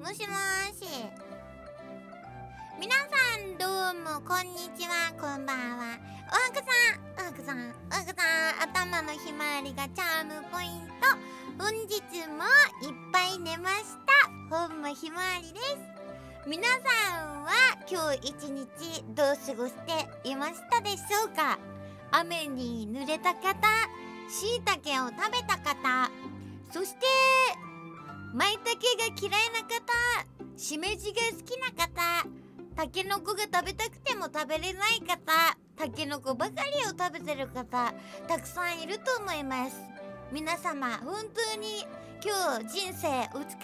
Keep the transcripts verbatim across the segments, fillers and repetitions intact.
もしもーし。皆さんどうもこんにちは、こんばんは。おはくさん、おはくさん、おはくさん、頭のひまわりがチャームポイント。本日もいっぱい寝ました。本間ひまわりです。皆さんは今日一日どう過ごしていましたでしょうか？雨に濡れた方、しいたけを食べた方、そして舞茸が嫌いな方、しめじが好きな方、たけのこが食べたくても食べれない方、たけのこばかりを食べてる方、たくさんいると思います。皆様本当に今日人生お疲れ様でした。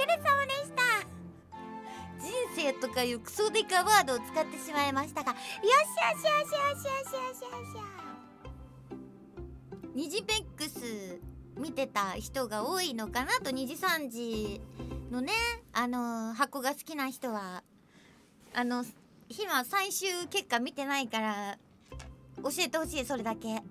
人生とかいうクソデカワードを使ってしまいましたが、よしよしよしよしよしよしよしよし。ニジペックス見てた人が多いのかなと。にじさんじのね、あのー、箱が好きな人はあの今最終結果見てないから教えてほしい。それだけ佐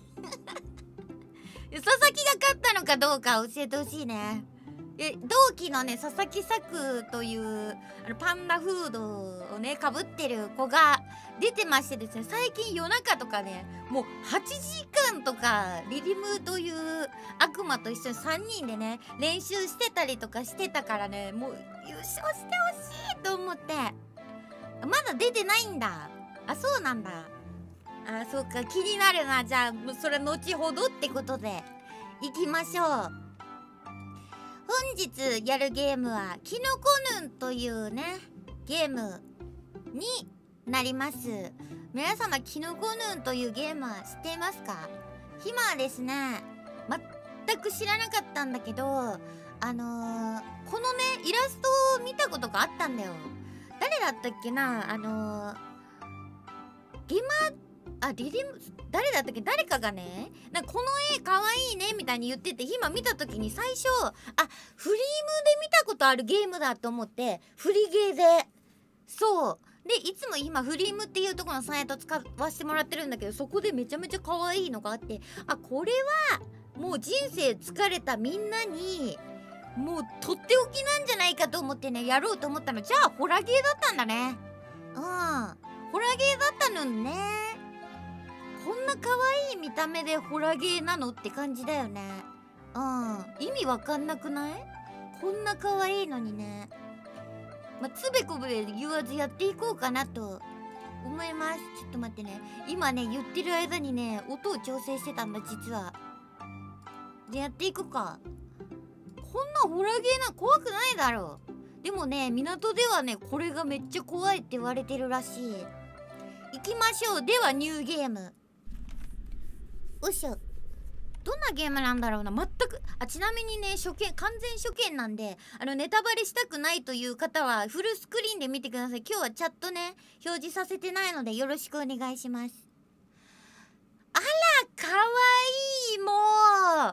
々木が勝ったのかどうか教えてほしいね。え同期のね、佐々木作というあのパンダフードをねかぶってる子が出てましてですね、最近夜中とかね、もうはちじかんとかリリムという悪魔と一緒にさんにんでね練習してたりとかしてたからね、もう優勝してほしいと思って。まだ出てないんだ。あ、そうなんだ。あ、そうか、気になるな。じゃあもうそれ後ほどってことでいきましょう。本日やるゲームはキノコヌンというねゲームになります。皆様キノコヌンというゲームは知っていますか？今はですね全く知らなかったんだけど、あのー、このねイラストを見たことがあったんだよ。誰だったっけな、あのー、ゲマあリリム誰だったっけ、誰かがねなんかこの絵かわいいねみたいに言ってて、今見た時に最初あフリームで見たことあるゲームだと思ってフリゲーで、そうでいつも今フリームっていうところのサイト使わせてもらってるんだけど、そこでめちゃめちゃ可愛いのがあって、あこれはもう人生疲れたみんなにもうとっておきなんじゃないかと思ってねやろうと思ったの。じゃあホラゲーだったんだね。うんホラゲーだったのね。こんな可愛い見た目でホラゲーなのって感じだよね。うん意味わかんなくない？こんな可愛いのにね。まあ、つべこべ言わずやっていこうかなと思います。ちょっと待ってね、今ね言ってる間にね音を調整してたんだ実は。でやっていくか。こんなホラゲーな怖くないだろう。でもね港ではねこれがめっちゃ怖いって言われてるらしい。行きましょう。ではニューゲーム。よいしょ。どんなゲームなんだろうな。全くあちなみにね初見完全初見なんで、あのネタバレしたくないという方はフルスクリーンで見てください。今日はチャットね表示させてないのでよろしくお願いします。あらかわいい。もうかわ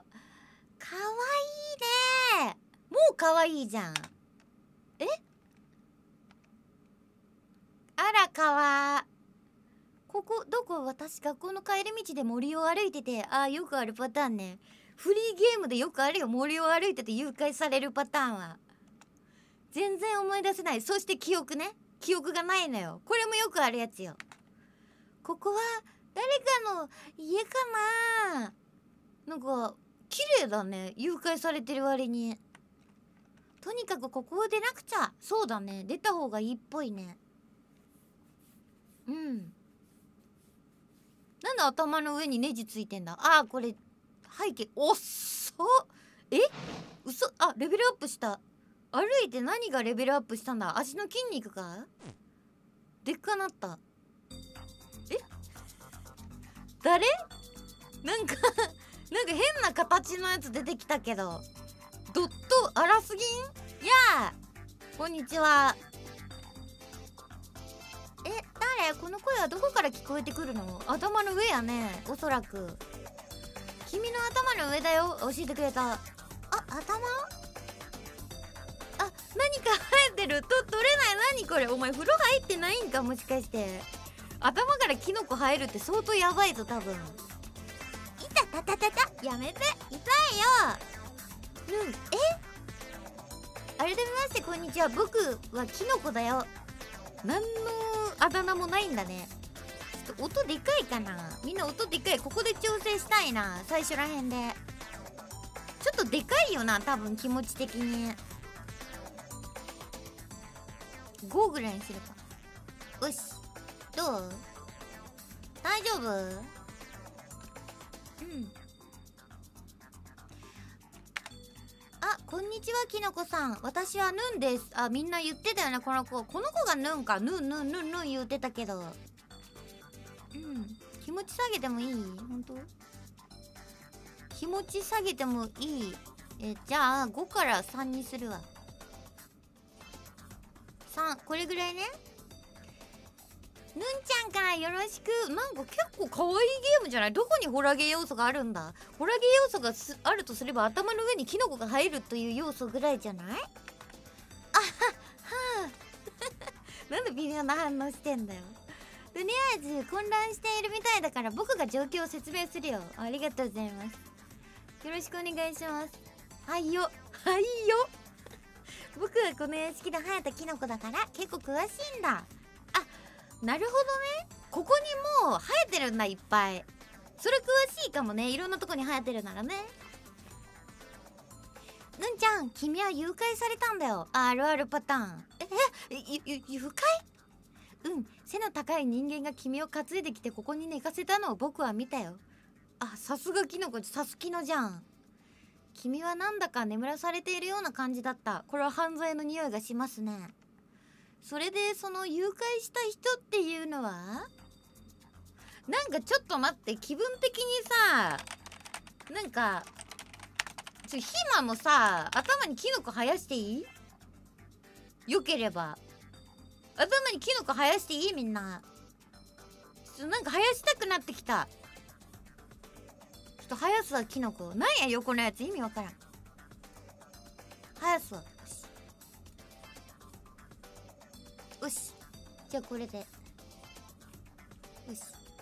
いいね。もうかわいいじゃん。えあらかわここどこ？私学校の帰り道で森を歩いてて、ああよくあるパターンね。フリーゲームでよくあるよ、森を歩いてて誘拐されるパターンは。全然思い出せない。そして記憶ね、記憶がないのよ。これもよくあるやつよ。ここは誰かの家かな。なんか綺麗だね、誘拐されてる割に。とにかくここを出なくちゃ。そうだね、出た方がいいっぽいね。うんなんで頭の上にネジついてんだ。あーこれ背景おっそえ嘘。あレベルアップした。歩いて何がレベルアップしたんだ。足の筋肉かでっかなった。え誰なんかなんか変な形のやつ出てきたけど、ドット荒すぎん。やあこんにちは。え誰この声はどこから聞こえてくるの。頭の上やねおそらく。君の頭の上だよ教えてくれた。あ頭あ何か生えてると取れない。何これお前風呂入ってないんかもしかして。頭からキノコ生えるって相当やばいぞ多分。いたたたたたやめて痛いよ。うんえ改めましてこんにちは。僕はキノコだよ。何のあだ名もないんだね。ちょっと音でかいかな。みんな音でかい。ここで調整したいな、最初らへんで。ちょっとでかいよな、多分気持ち的に。ごぐらいにするか。よし、どう？大丈夫？うん。あ、こんにちは、きのこさん。私はヌンです。あ、みんな言ってたよね、この子。この子がヌンか。ヌンヌンヌンヌン言ってたけど。うん。気持ち下げてもいい？ほんと？気持ち下げてもいい？え、じゃあ、ごからさんにするわ。さん、これぐらいね。ぬんちゃんからよろしく。なんか結構可愛いゲームじゃない？どこにホラゲー要素があるんだ？ホラゲー要素がすあるとすれば頭の上にキノコが入るという要素ぐらいじゃない？あはっはあなんで微妙な反応してんだよ。とりあえず混乱しているみたいだから僕が状況を説明するよ。ありがとうございます。よろしくお願いします。はいよはいよ僕はこの屋敷で生えたキノコだから結構詳しいんだ。あ、なるほどね。ここにもう生えてるんだ、いっぱい。それ詳しいかもね、いろんなとこに生えてるならね。ぬんちゃん、君は誘拐されたんだよ。あるあるパターン。ええゆゆ誘拐？うん、背の高い人間が君を担いできてここに寝かせたのを僕は見たよ。あ、さすがキノコ、さすきのじゃん。君はなんだか眠らされているような感じだった。これは犯罪の匂いがしますね。それでその誘拐した人っていうのは？なんかちょっと待って、気分的にさ、なんかちょヒマもさ、頭にキノコ生やしていい？よければ頭にキノコ生やしていい？みんなちょっとなんか生やしたくなってきた。ちょっと生やすわ、キノコ。なんや横のやつ、意味わからん。生やすわ。よしよし、じゃあこれでよし。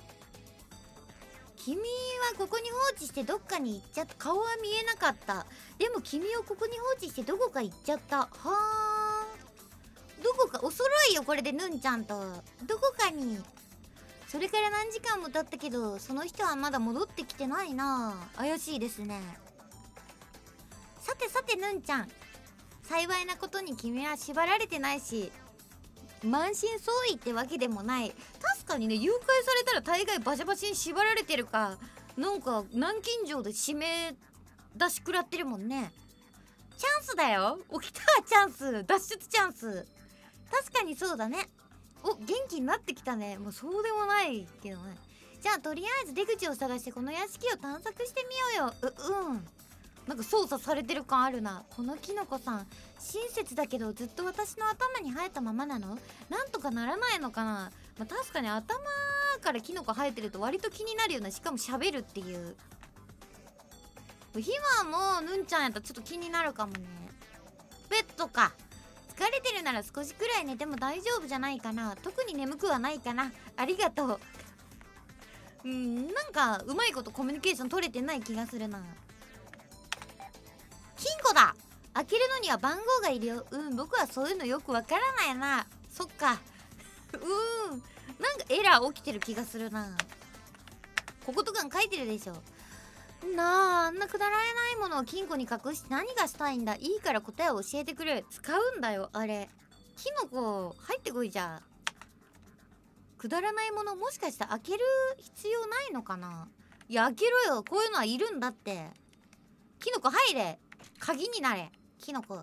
君はここに放置してどっかに行っちゃった。顔は見えなかった。でも君をここに放置してどこか行っちゃった。はあ、どこかお揃いよこれで、ヌンちゃんとどこかに。それから何時間も経ったけどその人はまだ戻ってきてないな。怪しいですね。さてさてヌンちゃん、幸いなことに君は縛られてないし満身創痍ってわけでもない。確かにね、誘拐されたら大概バシバシに縛られてるか、なんか南京錠で締め出し食らってるもんね。チャンスだよ。起きた、チャンス、脱出チャンス。確かにそうだね。お、元気になってきたね。もうそうでもないけどね。じゃあとりあえず出口を探してこの屋敷を探索してみようよ。う、うん。なんか操作されてる感あるな。このキノコさん親切だけどずっと私の頭に生えたままなの？なんとかならないのかな。まあ、確かに頭からキノコ生えてると割と気になるよね。しかも喋るっていう。ひまもぬんちゃんやったらちょっと気になるかもね。ペットか。疲れてるなら少しくらい寝ても大丈夫じゃないかな。特に眠くはないかな。ありがとう。うん、なんかうまいことコミュニケーション取れてない気がするな。金庫だ。開けるのには番号がいるよ。うん、僕はそういうのよくわからないな。そっか。うん、なんかエラー起きてる気がするな。こことかに書いてるでしょ。なあ、あんなくだらないものを金庫に隠して何がしたいんだ。いいから答えを教えてくれ。使うんだよあれ。キノコ入ってこいじゃ。くだらないもの、もしかして開ける必要ないのかな。いや開けろよ、こういうのはいるんだって。キノコ入れ、鍵になれ。キノコ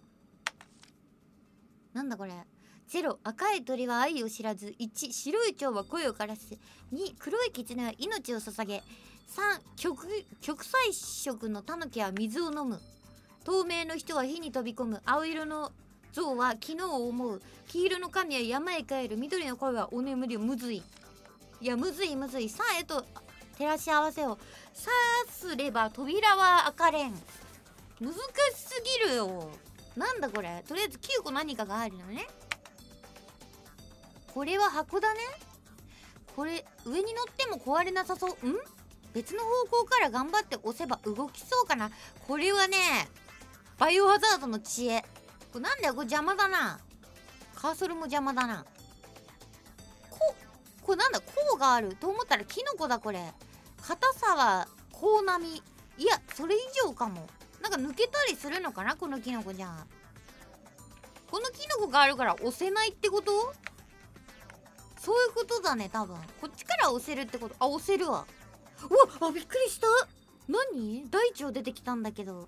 なんだこれ。ゼロ、赤い鳥は愛を知らず。いち、白い蝶は声を枯らす。に、黒い狐は命を捧げ。さん、極極彩色のタヌキは水を飲む。透明の人は火に飛び込む。青色の象は昨日を思う。黄色の神は山へ帰る。緑の声はお眠り。むずい。いやむずいむずい。さあえと照らし合わせを。さすれば扉は開かれん。難しすぎるよ。なんだこれ。とりあえずきゅうこ何かがあるのね。これは箱だね。これ上に乗っても壊れなさそう。ん、別の方向から頑張って押せば動きそうかな。これはねバイオハザードの知恵。 これなんだよ、これ邪魔だな。カーソルも邪魔だな。ここれなんだ、こうがあると思ったらキノコだ。これ硬さはこう並み。いやそれ以上かも。なんか抜けたりするのかなこのキノコ。じゃあこのキノコがあるから押せないってこと？そういうことだね多分。こっちから押せるってこと。あ、押せるわ。うわ、あ、びっくりした。何？大腸出てきたんだけど。ロ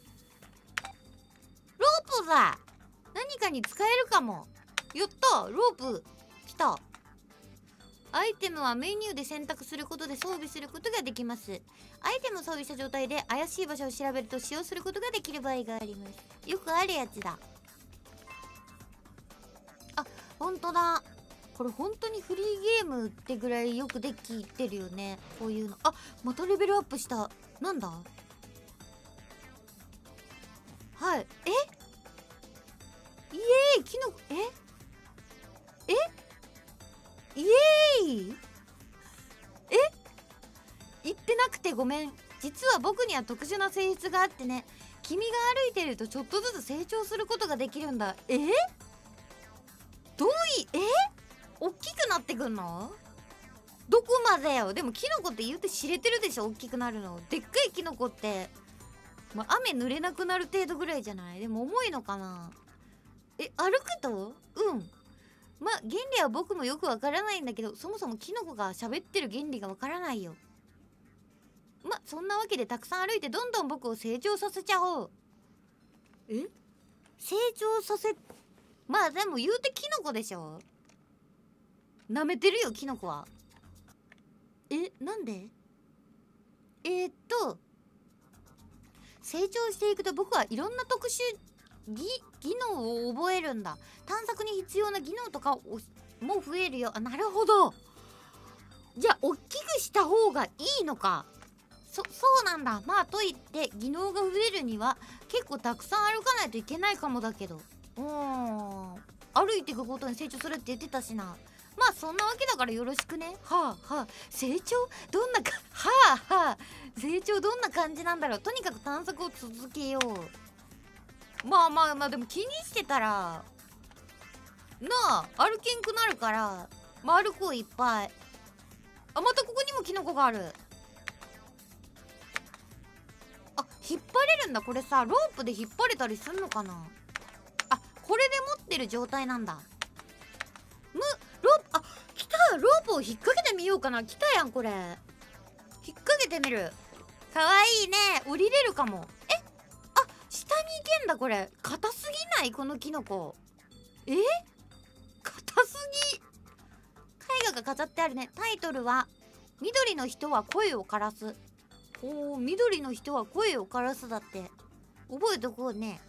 ープだ。何かに使えるかも。やった、ロープ来た。アイテムはメニューで選択することで装備することができます。アイテムを装備した状態で怪しい場所を調べると使用することができる場合があります。よくあるやつだ。あ、ほんとだ。これ本当にフリーゲームってぐらいよくできてるよね、こういうの。あ、またレベルアップした。なんだ？はい。え？イエーイ、キノコ、え？え？イエーイ？え？言ってなくてごめん。実は僕には特殊な性質があってね。君が歩いてるとちょっとずつ成長することができるんだ。え？どうい、え？大きくなってくんの？どこまでよ。でもキノコって言うて知れてるでしょ、大きくなるの。でっかいキノコって、まあ、雨濡れなくなる程度ぐらいじゃない？でも重いのかな。え、歩くと？うん。まあ原理は僕もよくわからないんだけど、そもそもキノコが喋ってる原理がわからないよ。ま、そんなわけでたくさん歩いてどんどん僕を成長させちゃおう。え？成長させ、まあでも言うてキノコでしょ。舐めてるよキノコは。え、なんで？えー、っと成長していくと僕はいろんな特殊技技能を覚えるんだ。探索に必要な技能とかも増えるよ。あ、なるほど。じゃあ大きくした方がいいのか。そそうなんだ。まあといって技能が増えるには結構たくさん歩かないといけないかもだけど、うーん、歩いていくことに成長するって言ってたしな。まあそんなわけだからよろしくね。はあはあ、成長どんなか、はあはあ、成長どんな感じなんだろう。とにかく探索を続けよう。まあまあまあ、でも気にしてたらなあ、歩けんくなるから、まあ歩こういっぱい。あ、またここにもキノコがある。あ、引っ張れるんだ。これさ、ロープで引っ張れたりすんのかな。あ、これで持ってる状態なんだ。む、ロープ、あ、来た。ロープを引っ掛けてみようかな。来たやんこれ。引っ掛けてみる。かわいいね。降りれるかも。え、あ、下に行けんだ。これ硬すぎない？このキノコ。え、硬すぎ。絵画が飾ってあるね。タイトルは緑の人は声を枯らす。おー、緑の人は声を枯らすだって。覚えとこうね。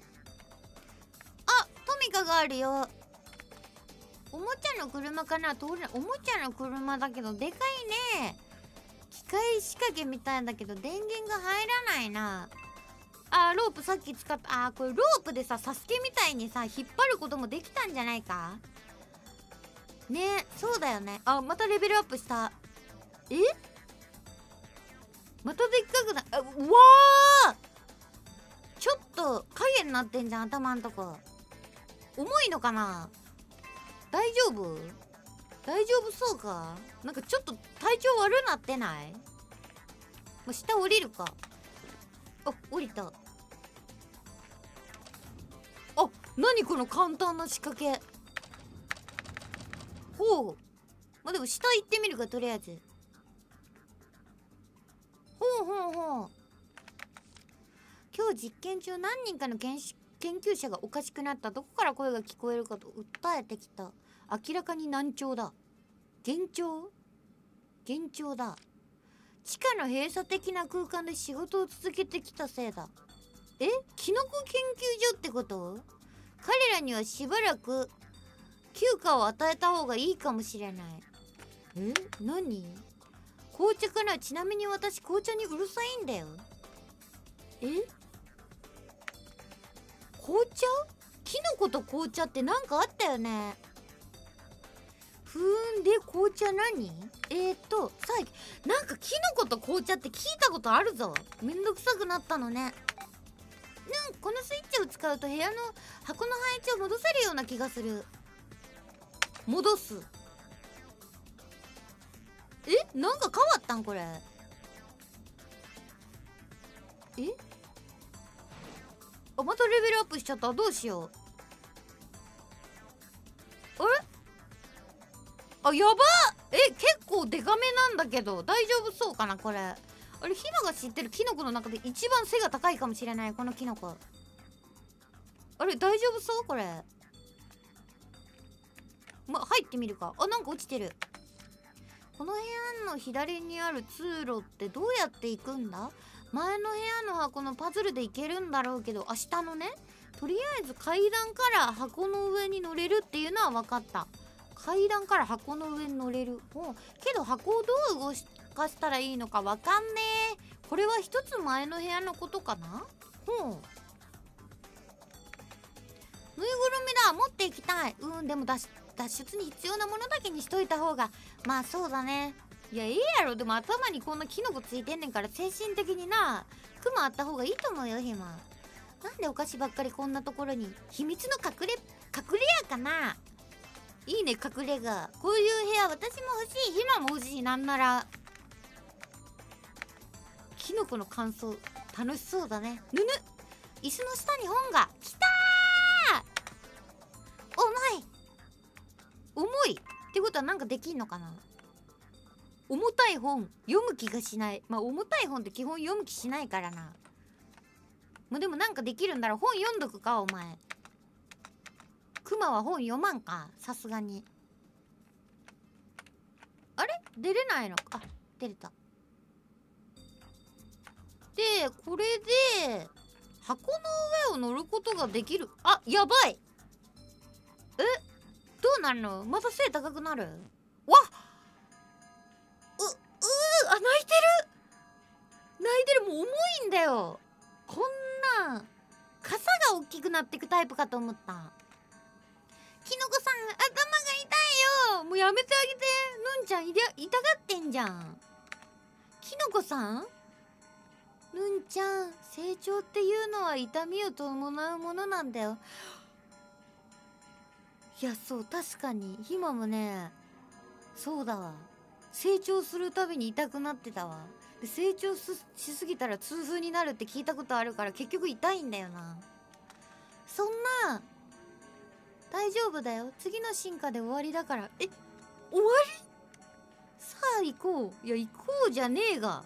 あ、トミカがあるよ。おもちゃの車かな。通れない。おもちゃの車だけどでかいね。機械仕掛けみたいだけど電源が入らないな。あー、ロープさっき使った。あー、これロープでさ、サスケみたいにさ引っ張ることもできたんじゃないかね。そうだよね。あ、またレベルアップした。え、またでっかくな、あ、うわー、ちょっと影になってんじゃん、頭んとこ。重いのかな。大丈夫？大丈夫そうか。なんかちょっと体調悪なってない？もう下降りるか。あ、降りた。あ、何この簡単な仕掛け。ほう。まあ、でも下行ってみるか、とりあえず。ほうほうほう。今日実験中何人かの研研究者がおかしくなった。どこから声が聞こえるかと訴えてきた。明らかに難聴だ。幻聴？幻聴だ。地下の閉鎖的な空間で仕事を続けてきたせいだ。え？キノコ研究所ってこと？彼らにはしばらく休暇を与えた方がいいかもしれない。え？何？紅茶かな。ちなみに私紅茶にうるさいんだよ。え？紅茶？キノコと紅茶ってなんかあったよね。ふーん、で紅茶何？えーっとさあ、なんかキノコと紅茶って聞いたことあるぞ。めんどくさくなったのね。 なんかこのスイッチを使うと部屋の箱の配置を戻せるような気がする。戻す。え、なんか変わったんこれ。え、あ、またレベルアップしちゃった。どうしよう。あれ、あ、やばっ。え、結構デカめなんだけど大丈夫そうかなこれ。あれ、ひまが知ってるキノコの中で一番背が高いかもしれない、このキノコ。あれ、大丈夫そうこれ。ま、入ってみるか。あ、なんか落ちてる。この部屋の左にある通路ってどうやって行くんだ。前の部屋の箱のパズルで行けるんだろうけど、明日のね、とりあえず階段から箱の上に乗れるっていうのは分かった。階段から箱の上に乗れる。ほう、けど箱をどう動かしたらいいのか分かんねえ。これは一つ前の部屋のことかな。ほう、ぬいぐるみだ。持っていきたい。うん、でも脱脱出に必要なものだけにしといた方が、まあそうだね。いや、いいやろ。でも頭にこんなキノコついてんねんから、精神的になクマあった方がいいと思うよ、ひま。なんでお菓子ばっかりこんなところに。秘密の隠れ隠れ家かな。いいね、隠れ家。こういう部屋私も欲しい、ひまも欲しい。なんならキノコの乾燥楽しそうだね。ぬぬ、椅子の下に本が。きたー。重い重いってことはなんかできんのかな。重たい本読む気がしない。まあ重たい本って基本読む気しないからな。まあでもなんかできるんだろう。本読んどくかお前。クマは本読まんか、さすがに。あれ、出れないのか。あ、出れた。でこれで箱の上を乗ることができる。あ、やばい。え、どうなるの。また背高くなる。わっ、ううー、あ、泣いてる泣いてる。もう重いんだよ。こんな傘が大きくなってくタイプかと思った。キノコさん、頭が痛いよ。もうやめてあげて。ぬんちゃんいりゃ痛がってんじゃん。キノコさん、ぬんちゃん、成長っていうのは痛みを伴うものなんだよ。いや、そう、確かにひまもね、そうだわ。成長するたびに痛くなってたわ。で成長しすぎたら痛風になるって聞いたことあるから、結局痛いんだよな。そんな、大丈夫だよ。次の進化で終わりだから。え、終わり。さあ行こう。いや、行こうじゃねえが。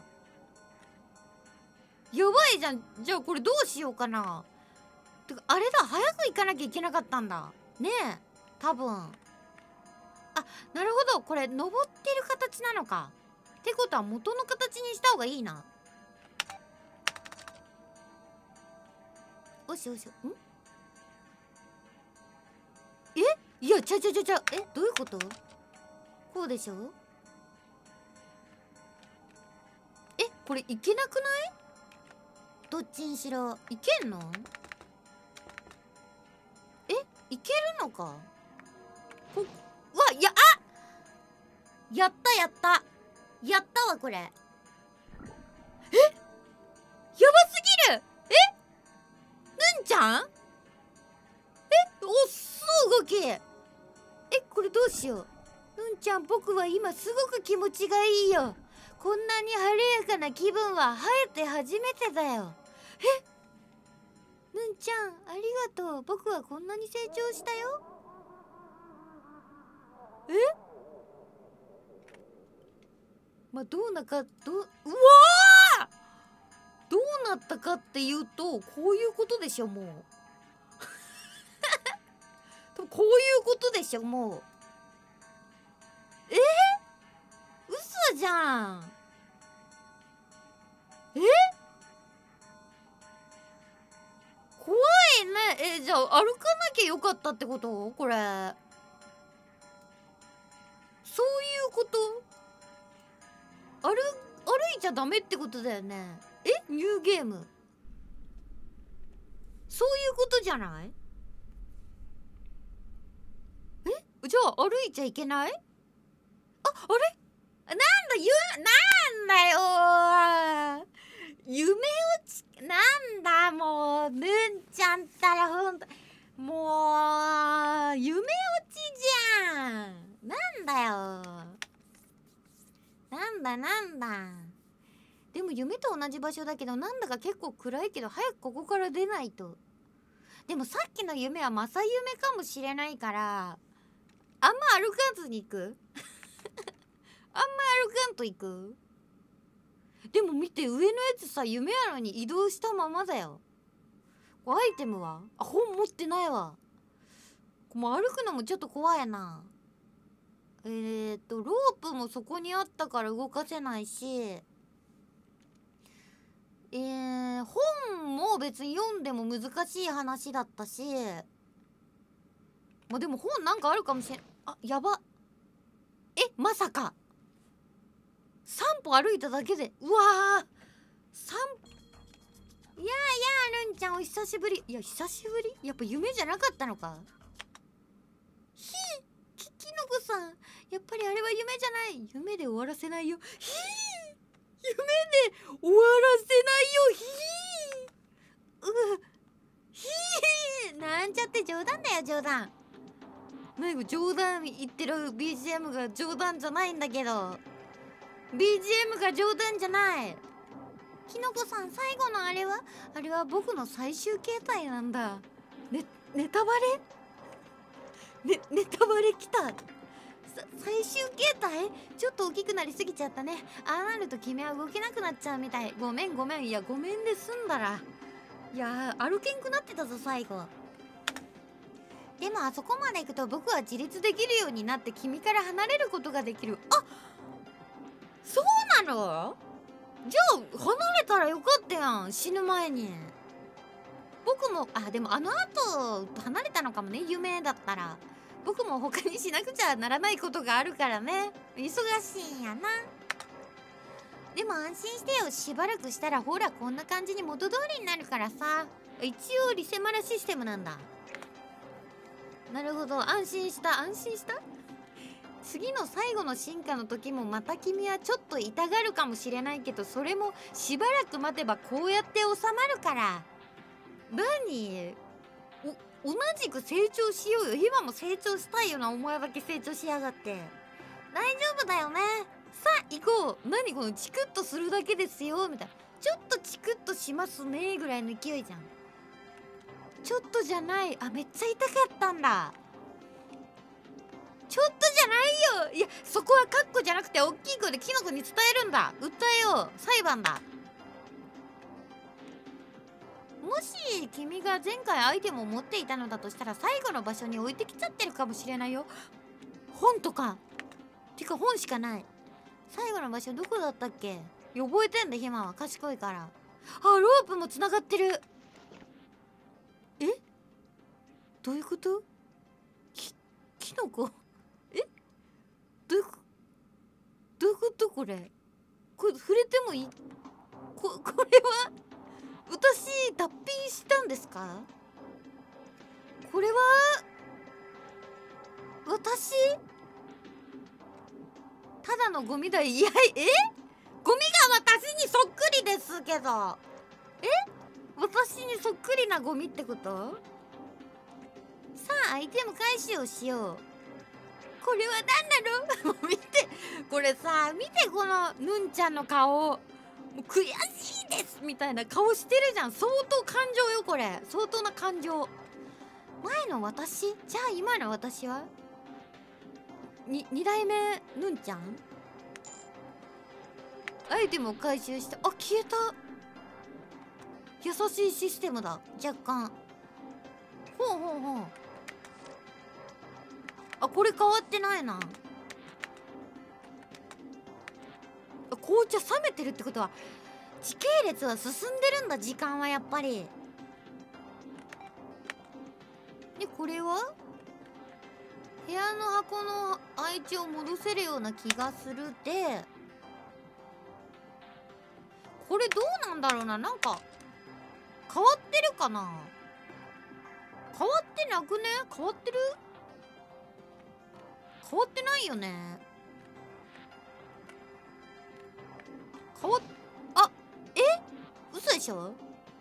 やばいじゃん。じゃあこれどうしようかな。てかあれだ、早く行かなきゃいけなかったんだねえ、多分。あ、なるほど。これ登ってる形なのか。ってことは元の形にした方がいいな。おしおし。ん、え、いや、ちゃちゃちゃちゃ、え、どういうこと。こうでしょ。え、これいけなくない。どっちにしろいけんの。え、いけるのか。こ、うわ、や、あ、やったやったやったわこれ。え、やばすぎる。え、ぬんちゃん、え、おっそう動き。え、これどうしよう。ぬんちゃん、僕は今すごく気持ちがいいよ。こんなに晴れやかな気分は生えて初めてだよ。え、ぬんちゃん、ありがとう。僕はこんなに成長したよ。え、まあどうなかどう、うわー、どうなったかっていうと、こういうことでしょ。もうこういうことでしょ。もうえー、嘘じゃん。え、怖いね。え、じゃあ歩かなきゃよかったってこと。これそういうこと。歩歩いちゃダメってことだよね。え、ニューゲーム、そういうことじゃない。え、じゃあ歩いちゃいけない。あ、あれ、なんだ、ゆ、なんだよー、夢落ちなんだもうぬんちゃんったらほんともう夢落ちじゃん。なんだよ、なんだなんだ。でも夢と同じ場所だけどなんだか結構暗いけど早くここから出ないと。でもさっきの夢は正夢かもしれないからあんま歩かずに行くあんま歩かんと行く。でも見て上のやつさ夢やのに移動したままだよ。アイテムはあ本持ってないわ。もう歩くのもちょっと怖いな。えーっとロープもそこにあったから動かせないし、えー、本も別に読んでも難しい話だったし、まあでも本なんかあるかもしれん。あやば。えまさかさん歩歩いただけでうわーさんいやいやるんちゃんお久しぶり。いや久しぶりやっぱ夢じゃなかったのか。ひききのこさんやっぱりあれは夢じゃない。夢で終わらせないよ。ひ夢で終わらせないよ。ひうひなんちゃって冗談だよ冗談。なんか冗談言ってる ビージーエム が冗談じゃないんだけど ビージーエム が冗談じゃない。きのこさん最後のあれはあれは僕の最終形態なんだ。ねネタバレねネタバレきた。最終形態ちょっと大きくなりすぎちゃったね。ああなると君は動けなくなっちゃうみたい。ごめんごめん。いやごめんで済んだら。いや歩けんくなってたぞ最後。でもあそこまで行くと僕は自立できるようになって君から離れることができる。あそうなの。じゃあ離れたらよかったやん死ぬ前に。僕もあでもあの後離れたのかもね夢だったら。僕も他にしなくちゃならないことがあるからね忙しいんやな。でも安心してよしばらくしたらほらこんな感じに元通りになるからさ。一応リセマラシステムなんだ。なるほど安心した安心した。次の最後の進化の時もまた君はちょっと痛がるかもしれないけどそれもしばらく待てばこうやって収まるから。何お同じく成長しようよ。今も成長したいよな。お前だけ成長しやがって。大丈夫だよね。さあ行こう。何このチクッとするだけですよみたいな。ちょっとチクッとしますねぐらいの勢いじゃん。ちょっとじゃない。あめっちゃ痛かったんだ。ちょっとじゃないよ。いやそこはカッコじゃなくて大きい声でキノコに伝えるんだ。訴えよう。裁判だ。もし君が前回アイテムを持っていたのだとしたら最後の場所に置いてきちゃってるかもしれないよ。本とかてか本しかない。最後の場所どこだったっけ。覚えてんだひまは賢いから。あロープもつながってる。えどういうこと。きキノコえどういうどういうことこれ。これ触れてもいい。ここれは私脱皮したんですか。これは私ただのゴミだ。いやえゴミが私にそっくりですけど。え私にそっくりなゴミってこと。さあアイテム回収をしよう。これは何だろうもう見てこれさ見てこのぬんちゃんの顔。もう悔しいですみたいな顔してるじゃん。相当感情よこれ。相当な感情。前の私じゃあ今の私はにに代目ぬんちゃん。アイテムを回収してあ消えた。優しいシステムだ若干。ほうほうほう。あこれ変わってないな。紅茶冷めてるってことは時系列は進んでるんだ。時間はやっぱり。でこれは部屋の箱の配置を戻せるような気がするで、これどうなんだろうな。なんか変わってるかな。変わってなくね。変わってる。変わってないよね。変わっあえ嘘でしょ。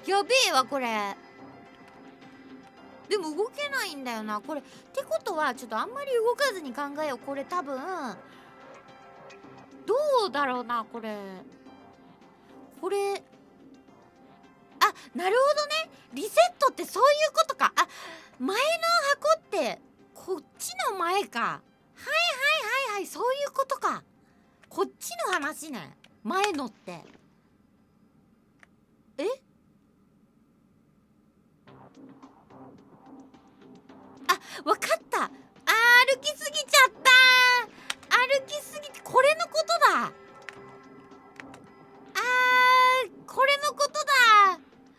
やべえわこれ。でも動けないんだよなこれ。ってことはちょっとあんまり動かずに考えよう。これ多分どうだろうなこれ。これあ、なるほどね。リセットってそういうことか。あ、前の箱ってこっちの前か。はいはいはいはい、そういうことか。こっちの話ね。前のってえあ、わかった。あー、歩きすぎちゃった。歩きすぎてこれのことだ。あー、これのことだ。あ、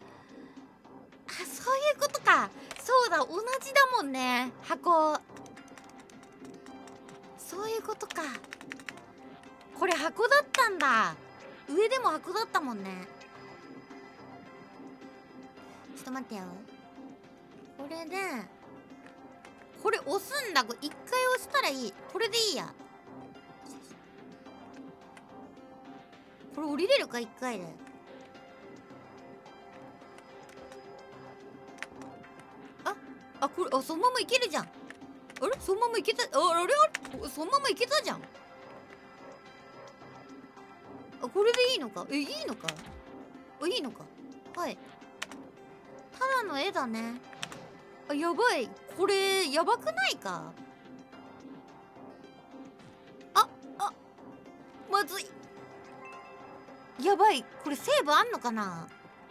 そういうことか。そうだ、同じだもんね箱。そういうことか。これ箱だったんだ。上でも箱だったもんね。ちょっと待ってよ。これでこれ押すんだ。これ一回押したらいい。これでいいや。これ降りれるか一回で。ああ、これあそのままいけるじゃん。あれそのままいけた。ああれあれそのままいけたじゃん。あ、これでいいのか。え、いいのか。あ、いいのか。はい。ただの絵だね。あ、やばい。これやばくないか。ああ、まずい。やばい。これセーブあんのかな。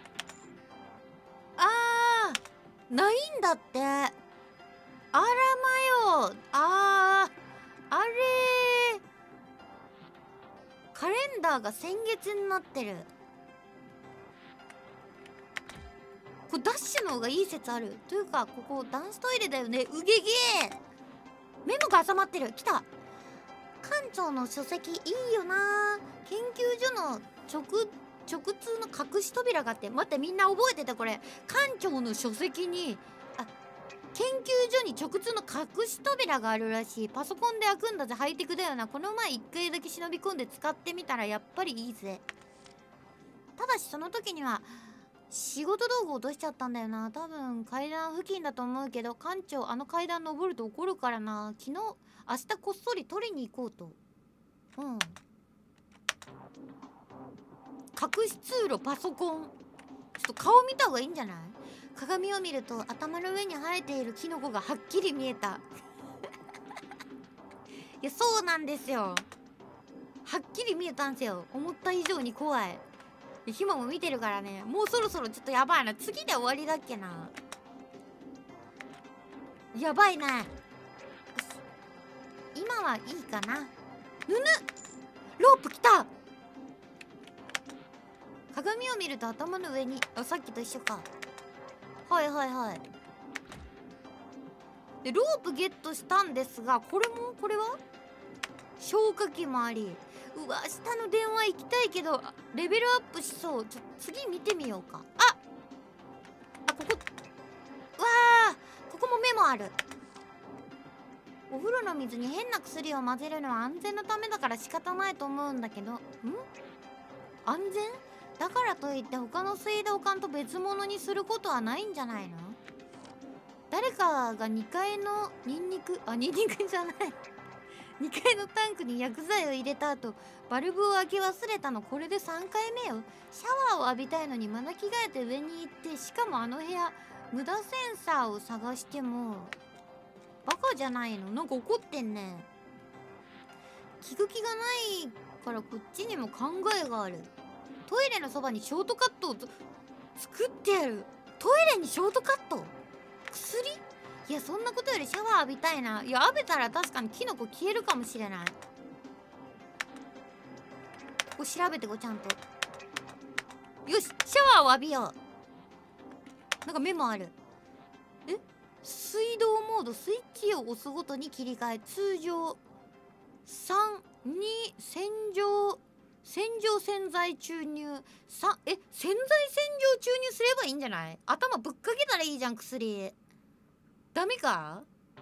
あー、ないんだって。あらまよ。あー、あれー、カレンダーが先月になってる。これダッシュの方がいい説ある。というかここダンストイレだよね。うげげー。メモが挟まってる。来た。館長の書籍いいよな。研究所の直直通の隠し扉があって。待って、みんな覚えてたこれ。館長の書籍にあ研究所に直通の隠し扉があるらしい。パソコンで開くんだぜ。ハイテクだよな。この前一回だけ忍び込んで使ってみたらやっぱりいいぜ。ただしその時には仕事道具落としちゃったんだよな。多分階段付近だと思うけど、館長あの階段登ると怒るからな。昨日明日こっそり取りに行こうと。うん、隠し通路、パソコン。ちょっと顔見た方がいいんじゃない。鏡を見ると頭の上に生えているキノコがはっきり見えたいやそうなんですよ。はっきり見えたんすよ。思った以上に怖い。ひまも見てるからね。もうそろそろちょっとやばいな。次で終わりだっけな。やばいな。今はいいかな。ぬぬロープ来た。鏡を見ると頭の上に。あ、さっきと一緒か。はいはいはい。でロープゲットしたんですが、これもこれは消火器もあり。うわ、下の電話行きたいけどレベルアップしそう。ちょ次見てみようか。ああ、ここわあ、ここもメモある。お風呂の水に変な薬を混ぜるのは安全のためだから仕方ないと思うんだけど。ん安全だからといって他の水道管と別物にすることはないんじゃないの。誰かがにかいのニンニクあニンニクじゃないにかいのタンクに薬剤を入れた後バルブを開け忘れたの。これでさんかいめよ。シャワーを浴びたいのにまだ着替えて上に行って、しかもあの部屋無駄センサーを探してもバカじゃないの。なんか怒ってんね。聞く気がないからこっちにも考えがある。トイレのそばにショートカットを作ってやる。トイレにショートカット薬。いやそんなことよりシャワー浴びたいな。いや浴びたら確かにキノコ消えるかもしれない。ここ調べてこちゃんと。よしシャワーを浴びよう。なんかメモある。え水道モード、スイッチを押すごとに切り替え。通常さん、に洗浄洗浄洗剤注入さえ洗剤洗浄注入すればいいんじゃない。頭ぶっかけたらいいじゃん薬。ダメか。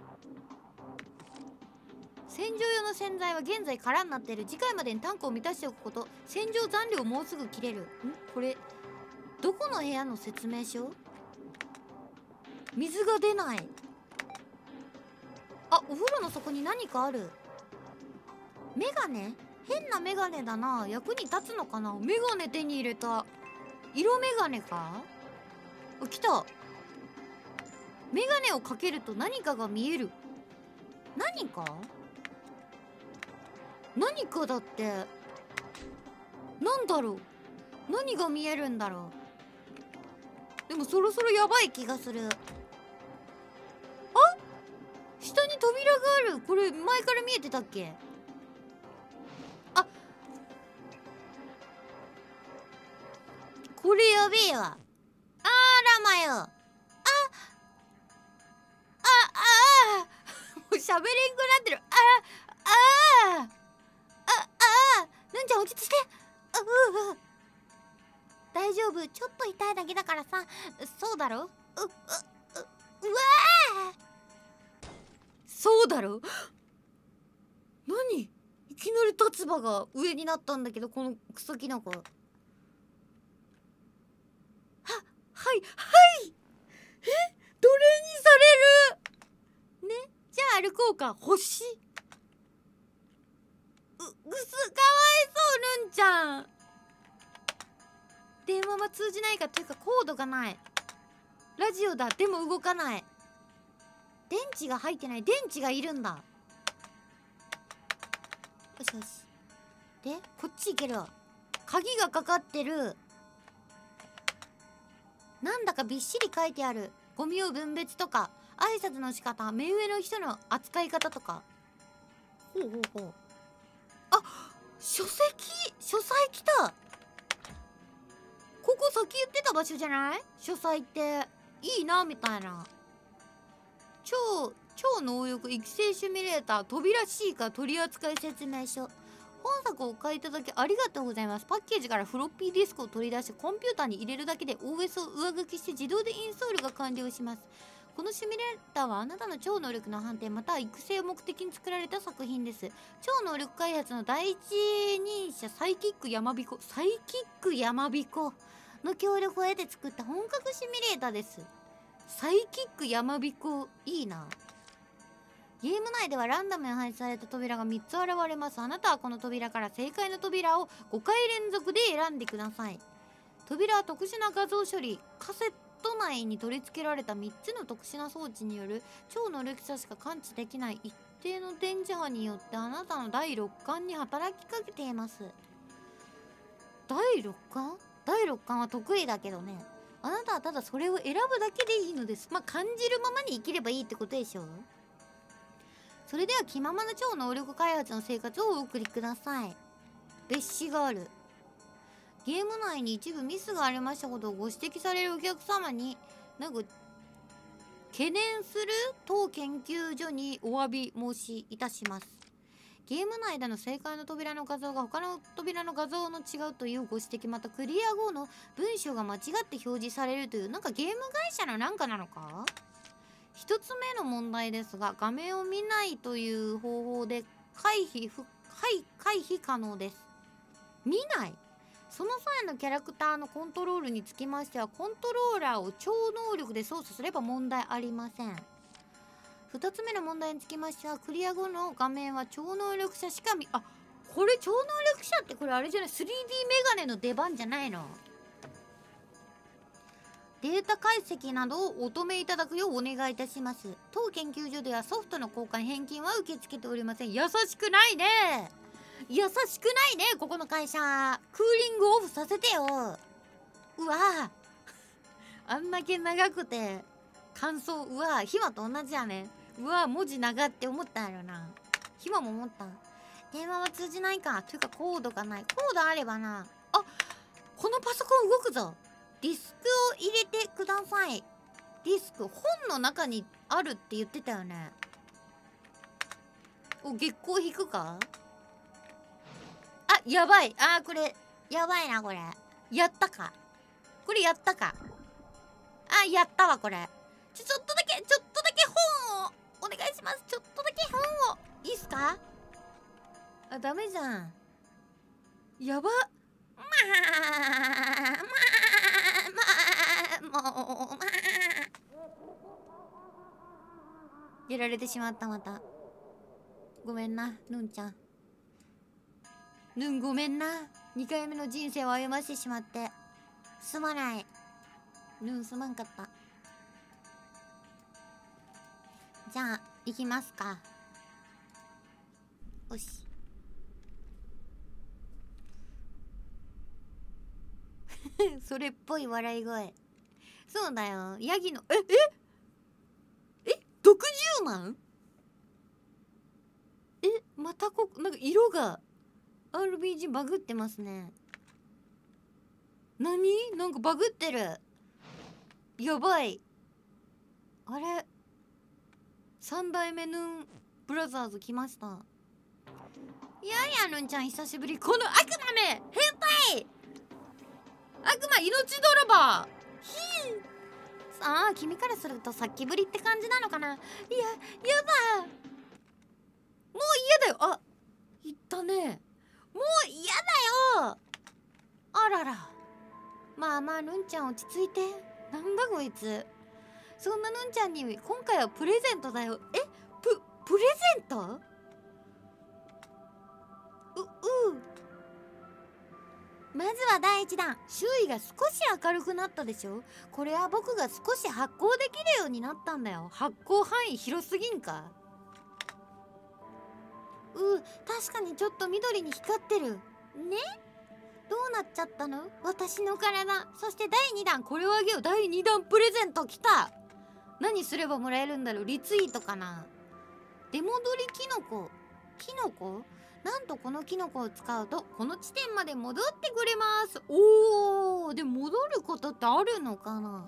洗浄用の洗剤は現在空になってる。次回までにタンクを満たしておくこと。洗浄残量もうすぐ切れる。んこれどこの部屋の説明書？水が出ない。あ、お風呂の底に何かある。メガネ？変なメガネだな。役に立つのかな。メガネ手に入れた。色メガネか。あ、来た。メガネをかけると何かが見える。何か？何かだって。なんだろう。何が見えるんだろう。でもそろそろやばい気がする。あ、下に扉がある。これ前から見えてたっけ？あ、これやべえわ。あらまよ。あ、あ、あもう喋れんくなってる。あ、あ、あ、あ、なんちゃん落ち着いて。うう、大丈夫、ちょっと痛いだけだからさ。そうだろ。う、う、う、うわー。そうだろ。何、いきなり立場が上になったんだけど、このクソキノコ。は、はい、はい。え、奴隷にされる。ね、じゃあ歩こうか。星。う、うす、かわいそう、ぬんちゃん。電話は通じないか。というかコードがない。ラジオだ。でも動かない。電池が入ってない。電池がいるんだ。よしよし。で、こっち行ける。鍵がかかってる。なんだかびっしり書いてある。ゴミを分別とか、挨拶の仕方、目上の人の扱い方とか。ほうほうほう。あ、書籍、書斎来た。ここさっき言ってた場所じゃない？書斎っていいなみたいな。超超能力育成シミュレーター、扉シーカー取扱説明書。本作をお買いいただきありがとうございます。パッケージからフロッピーディスクを取り出してコンピューターに入れるだけで オーエス を上書きして自動でインストールが完了します。このシミュレーターはあなたの超能力の判定または育成を目的に作られた作品です。超能力開発の第一人者サイキック山彦サイキック山彦の協力を得て作った本格シミュレーターです。サイキック山彦、いいな。ゲーム内ではランダムに配置された扉がみっつ現れます。あなたはこの扉から正解の扉をごかい連続で選んでください。扉は特殊な画像処理、カセット内に取り付けられたみっつの特殊な装置による超能力者しか感知できない一定の電磁波によってあなたの第六感に働きかけています。第六感？第六感は得意だけどね。あなたはただそれを選ぶだけでいいのです。まあ、感じるままに生きればいいってことでしょう。それでは気ままな超能力開発の生活をお送りください。別紙がある。ゲーム内に一部ミスがありましたことをご指摘されるお客様になんか懸念する当研究所にお詫び申しいたします。ゲーム内での正解の扉の画像が他の扉の画像の違うというご指摘、またクリア後の文章が間違って表示されるという、なんかゲーム会社のなんかなのか。一つ目の問題ですが、画面を見ないという方法で回避不回回避可能です。見ない。その際のキャラクターのコントロールにつきましては、コントローラーを超能力で操作すれば問題ありません。ふたつめの問題につきましては、クリア後の画面は超能力者しか見、あ、これ超能力者ってこれあれじゃない スリーディー メガネの出番じゃないの。データ解析などをお止めいただくようお願いいたします。当研究所ではソフトの交換返金は受け付けておりません。優しくないね。優しくないね、ここの会社。クーリングオフさせてよ。うわぁあんだけ長くて感想、うわぁひまと同じやね。うわぁ文字長って思ったやろな。ひまも思った。電話は通じないか。というかコードがない。コードあればな。あ、このパソコン動くぞ。ディスクを入れてください。ディスク、本の中にあるって言ってたよね。お、月光引くか。あ、やばい。あー、これやばいな。これやったか。これやったか。あ、やったわ。これちょちょっとだけちょっとだけ本をお願いします。ちょっとだけ本をいいっすか。あ、ダメじゃん。やば。まあまあまもう、まあ、やられてしまった。またごめんなぬんちゃん。ぬんごめんな。にかいめの人生を歩ましてしまってすまない。ぬんすまんかった。じゃあ行きますか。よしそれっぽい笑い声。そうだよ、ヤギのえええろくじゅうまん。えまたこなんか色が アールビージー バグってますね。何なんかバグってる。やばい。あれ三代目ヌンブラザーズ来ました。いやいやヌンちゃん久しぶり。この悪魔め変態悪魔命泥棒ひー。さあ君からするとさっきぶりって感じなのかな。いややだもう嫌だよ。あ言ったね。もう嫌だよ。あららまあまあヌンちゃん落ち着いて。なんだこいつ。そんなヌンちゃんに今回はプレゼントだよ。えププレゼント。ううまずは第一弾。周囲が少し明るくなったでしょ。これは僕が少し発光できるようになったんだよ。発光範囲広すぎんか。う確かにちょっと緑に光ってるね。どうなっちゃったの私の体。そしてだいにだんこれをあげよう。だいにだんプレゼントきた。何すればもらえるんだろう。リツイートかな。出戻りキノコ。キノコなんとこのキノコを使うとこの地点まで戻ってくれます。おーでも戻ることってあるのかな。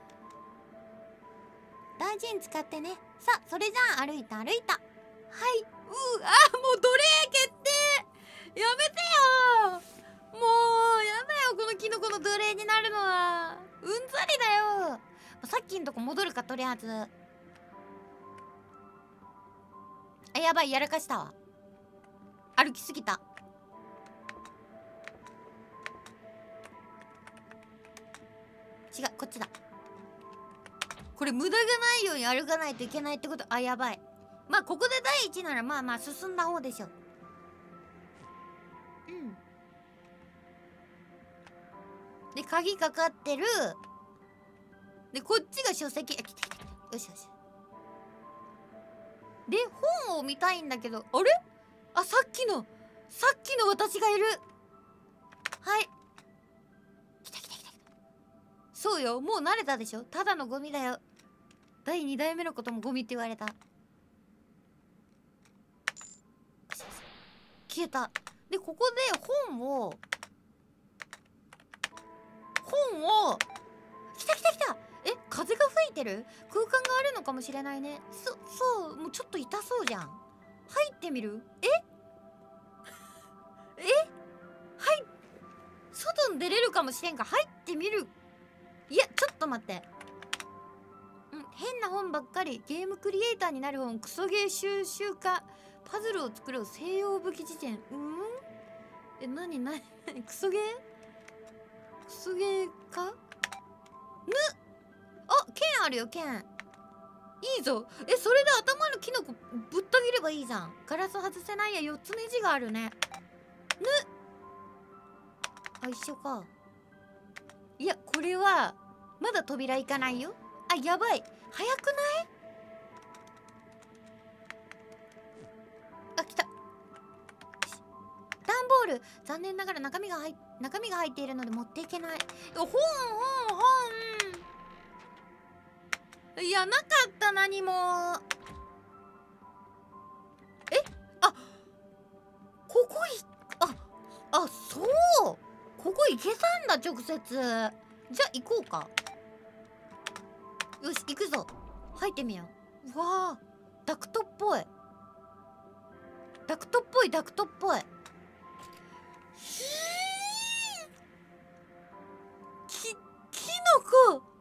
大事に使ってね。さあそれじゃあ歩いた歩いた。はいうーあもう奴隷決定。やめてよもうやだよこのキノコの奴隷になるのはうんざりだよ。さっきんとこ戻るかとりあえず。あやばいやらかしたわ。歩きすぎた。違うこっちだ。これ無駄がないように歩かないといけないってこと。あやばい。まあここでだいいちならまあまあ進んだ方でしょ。うんで鍵かかってる。でこっちが書籍。あ来た来た来た。よしよし。で本を見たいんだけど。あれあさっきのさっきの私がいる。はい来た来た来た。そうよもう慣れたでしょ。ただのゴミだよ。だいにだいめのこともゴミって言われた。消えた。でここで本を本を来た来た来た。え風が吹いてる。空間があるのかもしれないね。そそうもうちょっと痛そうじゃん。入ってみる。ええはい外に出れるかもしれんか。入ってみる。いやちょっと待って。ん変な本ばっかり。ゲームクリエイターになる本。クソゲー収集家。パズルを作る西洋武器辞典。うんえなになにクソゲークソゲーかぬあ剣あるよ剣。いいぞ。えそれで頭のキノコぶった切ればいいじゃん。ガラス外せないや。よっつネジがあるね。ぬあ一緒か。いやこれはまだ扉行かないよ。あやばい早くない。あ来た。段ボール残念ながら中身が入中身が入っているので持っていけない。本本本いやなかった何も。えあここいああそうここ行けたんだ直接。じゃあ行こうか。よし行くぞ。入ってみよう。うわあダクトっぽいダクトっぽいダクトっぽい。ひきキノコ。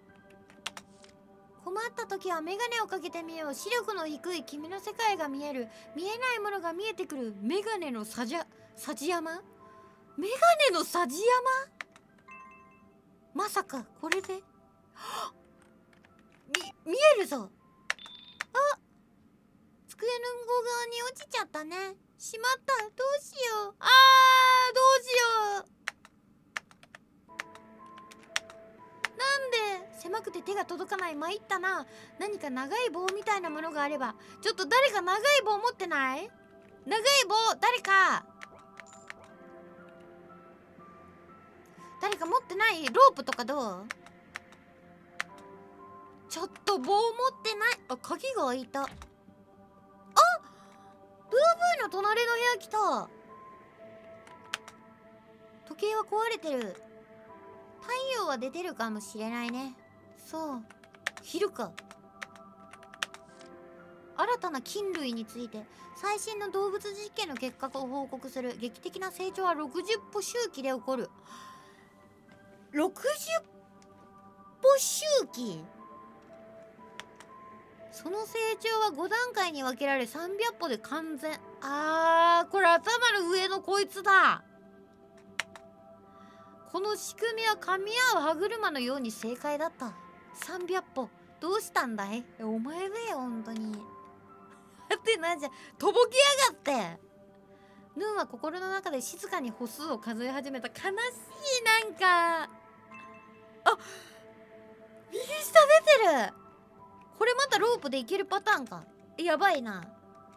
困った時はメガネをかけてみよう。視力の低い君の世界が見える。見えないものが見えてくる。メガネのさじゃさじ山。メガネのさじ山まさかこれでみ見えるぞ。あ、机の向こう側に落ちちゃったね。しまった。どうしよう。あー、どうしよう。なんで狭くて手が届かない。参ったな。何か長い棒みたいなものがあれば。ちょっと誰か長い棒持ってない？長い棒誰か誰か持ってない？ロープとかどう？ちょっと棒持ってない。あ、鍵が開いた。あ、ブーブーの隣の部屋来た。時計は壊れてる。太陽は出てるかもしれないね。そう、昼か。新たな菌類について最新の動物実験の結果を報告する。劇的な成長はろくじゅっぽ周期で起こる。ろくじゅっぽ周期。その成長はご段階に分けられさんびゃっぽで完全。あー、これ頭の上のこいつだ。この仕組みは噛み合う歯車のように正解だった。さんびゃっぽどうしたんだい？お前だよ本当に。だってなんじゃ、とぼけやがって。ヌンは心の中で静かに歩数を数え始めた。悲しい。なんかあ、右下出てる。これまたロープでいけるパターンか。やばいな。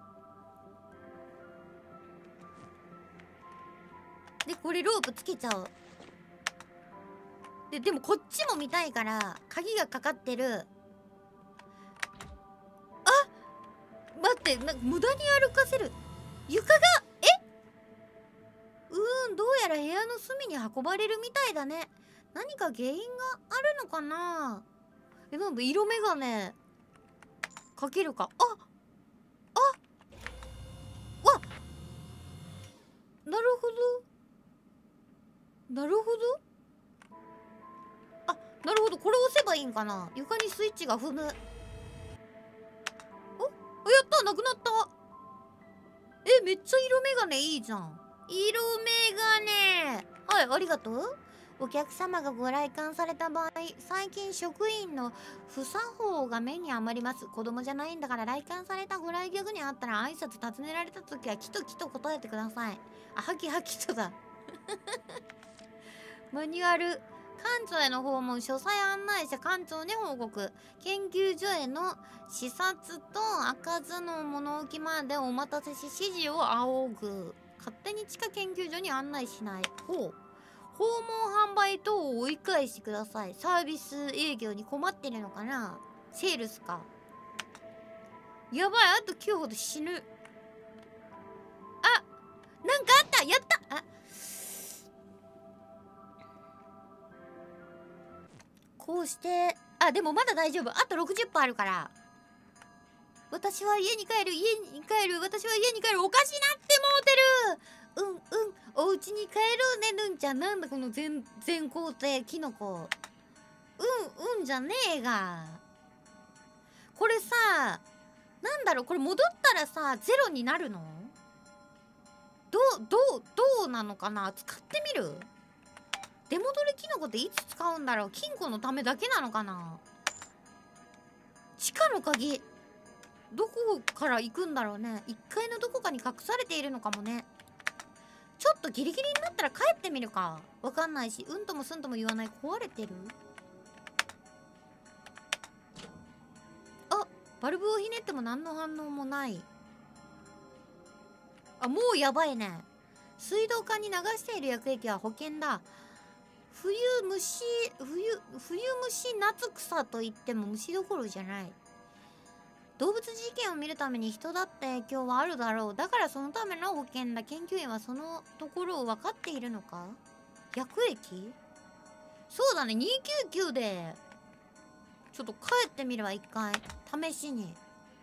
でこれロープつけちゃおう。ででもこっちも見たいから鍵がかかってる。あ、待って、なんか無駄に歩かせる。床がえうーん、どうやら部屋の隅に運ばれるみたいだね。何か原因があるのかな。え、なんだ色眼鏡かけるか。ああわなるほどなるほど。あ、なるほど、これ押せばいいんかな。床にスイッチが踏む。お、やった、なくなった。え、めっちゃ色眼鏡いいじゃん。色眼鏡。はい、ありがとう。お客様がご来館された場合、最近職員の不作法が目に余ります。子供じゃないんだから来館されたご来客に会ったら挨拶尋ねられた時はきときと答えてください。あ、はきはきとだ。マニュアル。館長への訪問、書斎案内者、館長に報告。研究所への視察と開かずの物置までお待たせし指示を仰ぐ。勝手に地下研究所に案内しない。ほう。訪問販売等を追い返してください。サービス営業に困ってるのかな。セールスか。やばい、あときゅうほど死ぬ。あ、なんかあった。やった。あ、こうして、あ、でもまだ大丈夫。あとろくじゅっぽあるから。私は家に帰る、家に帰る、私は家に帰る。おかしなってもうてる。うんうん、お家に帰ろうね、ぬんちゃん。なんだこの全全工程キノコ。うんうんじゃねえが。これさ、なんだろう、これ戻ったらさゼロになるの？どうどうどうなのかな。使ってみる？出戻りキノコっていつ使うんだろう。金庫のためだけなのかな。地下の鍵どこから行くんだろうね。いっかいのどこかに隠されているのかもね。ちょっとギリギリになったら帰ってみるか。わかんないし、うんともすんとも言わない。壊れてる？あ、バルブをひねっても何の反応もない。あ、もうやばいね。水道管に流している薬液は保険だ。冬虫、冬、冬虫夏草といっても虫どころじゃない。動物実験を見るために人だって今日はあるだろう。だからそのための保険だ。研究員はそのところを分かっているのか。薬液？そうだね、にひゃくきゅうじゅうきゅうでちょっと帰ってみるわ。一回試しに。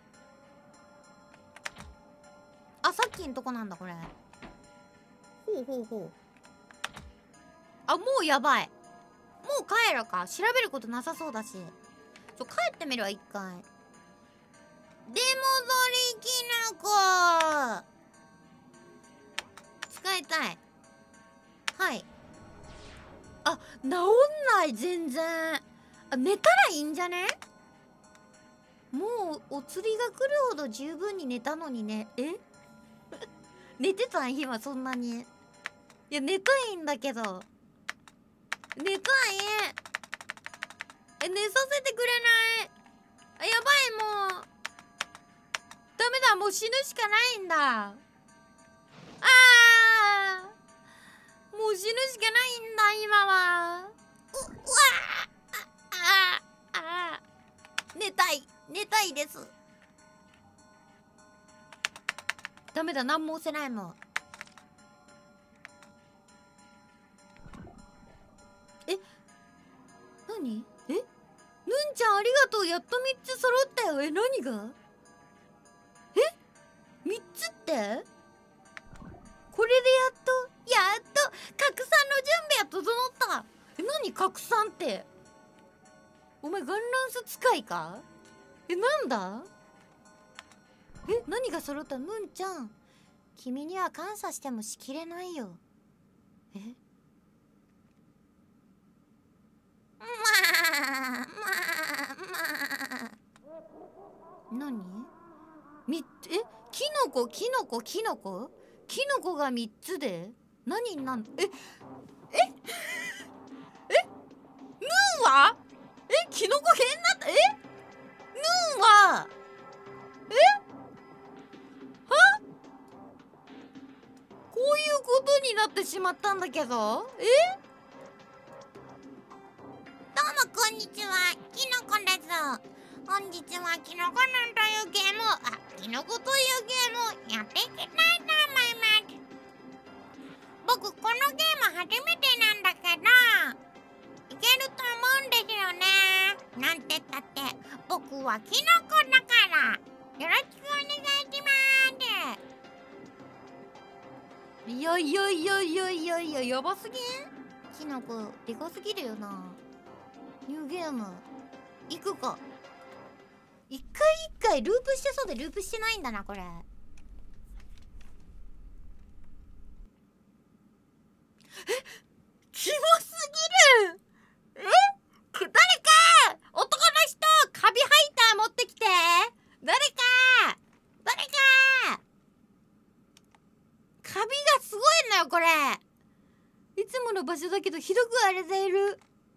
あ、さっきんとこなんだこれ。ほうほうほう。あ、もうやばい。もう帰るか。調べることなさそうだし。ちょ、帰ってみるわ一回。出戻りきなこ使いたい。はい。あ、治んない全然。 あ、寝たらいいんじゃね？もうお釣りが来るほど十分に寝たのにね。え寝てたん今そんなに。いや寝たいんだけど。寝たい。え、寝させてくれない？あ、やばい、もうダメだ、もう死ぬしかないんだ。あー、もう死ぬしかないんだ今は。う、うわああああ、寝たい寝たいです。ダメだ、何も押せないもん。え、何？え、ぬんちゃんありがとう、やっとみっつ揃ったよ。え、何が？え、みっつって？これでやっとやっと拡散の準備は整った。え、何拡散って？お前ガンランス使いか？え、なんだ？え、何が揃った？ぬんちゃん、君には感謝してもしきれないよ。え、まあまあまあ、何？みえ、キノコキノコキノコキノコがみっつで何になんえええヌーはえ、キノコ変になった。え、ヌーはえはこういうことになってしまったんだけど。え、どうもこんにちは、キノコです。本日はキノコヌンというゲームを、あ、キノコというゲームをやっていきたいと思います。僕このゲーム初めてなんだけど、いけると思うんですよね。なんてったって僕はキノコだから、よろしくお願いします。いやいやいやいやいやいや、やばすぎん？キノコでかすぎるよな。ニューゲーム行くか。一回一回ループしてそうでループしてないんだなこれ。え、キモすぎる。え、誰か男の人カビハイター持ってきて。誰か誰かカビがすごいのよこれ。いつもの場所だけどひどく荒れている。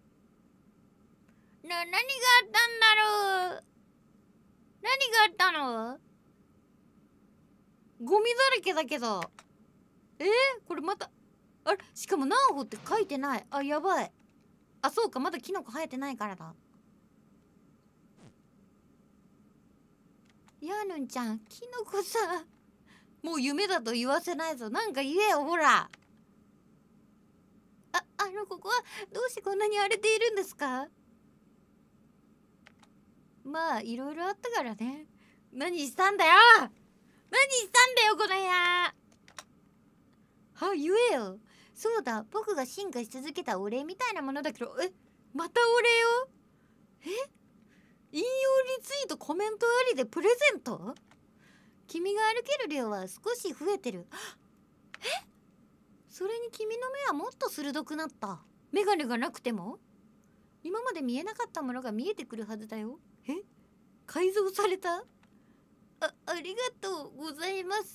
な、何があったんだろう。何があったの？ゴミだらけだけど。えー、これまた、あれ、しかも何歩って書いてない。あ、やばい。あ、そうか、まだキノコ生えてないからだ。やーぬんちゃん、キノコさ、もう夢だと言わせないぞ。なんか言えよ、ほら。あ、あの、ここはどうしてこんなに荒れているんですか？まあ、いろいろあったからね。何したんだよ！何したんだよ、この部屋！は、言えよ。そうだ、僕が進化し続けたお礼みたいなものだけど、え、またお礼を？え？引用リツイートコメントありでプレゼント？君が歩ける量は少し増えてる。え？それに君の目はもっと鋭くなった。メガネがなくても今まで見えなかったものが見えてくるはずだよ。え？改造された？あ、ありがとうございます。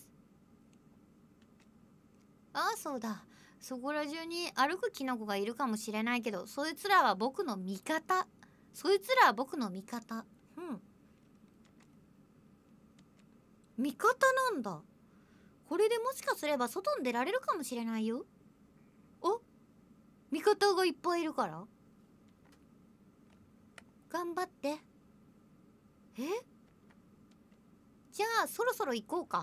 ああ、そうだ。そこら中に歩くキノコがいるかもしれないけど、そいつらは僕の味方。そいつらは僕の味方。うん。味方なんだ。これでもしかすれば外に出られるかもしれないよ。お、味方がいっぱいいるから。頑張って。え？じゃあそろそろ行こうか。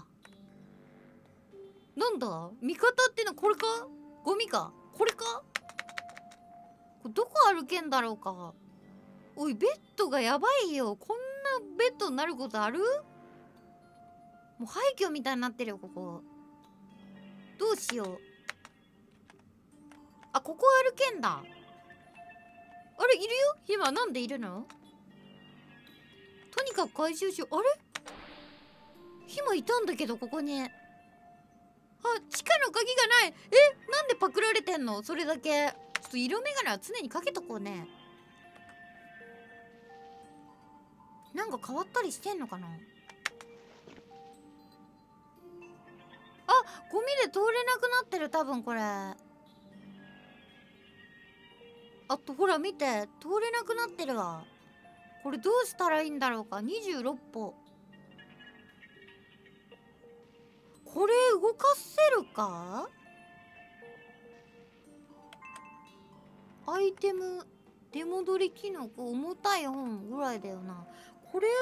なんだ？味方ってのこれか？ゴミか？これか？これどこ歩けんだろうか。おい、ベッドがやばいよ。こんなベッドになることある？もう廃墟みたいになってるよここ。どうしよう。あ、ここ歩けんだ。あれ、いるよ今。なんでいるの？とにかく回収しよう。あれ、今いたんだけどここに。あ、地下の鍵がない。え、なんでパクられてんの？それだけ。ちょっと色眼鏡は常にかけとこうね。 なんか変わったりしてんのかな。あ、ゴミで通れなくなってる、多分これ。あとほら見て、通れなくなってるわ。これどうしたらいいんだろうか。にじゅうろっぽ。これ動かせるか。アイテム出戻りキノコ重たい本ぐらいだよな。これ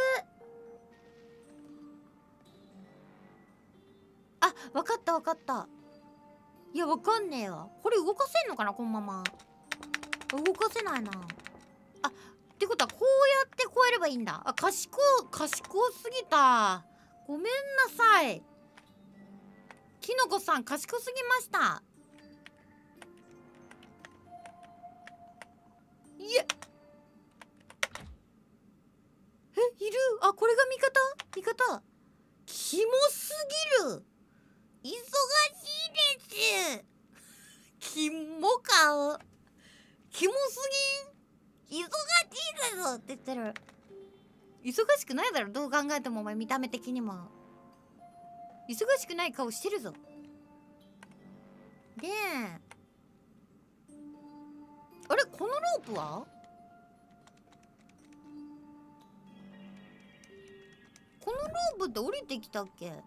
あ、わかったわかった。いや、わかんねえわ。これ動かせんのかな、このまま。動かせないな。あ、ってことはこうやってこえればいいんだ。あ、賢い、賢すぎた。ごめんなさい。きのこさん賢すぎました。いええ、いる。あ、これが味方味方。キモすぎる。忙しいです。キモか。キモすぎん。忙しいですって言ってる。忙しくないだろ、どう考えても。お前見た目的にも忙しくない顔してるぞ。で、あれ、このロープはこのロープって降りてきたっけ。ええ、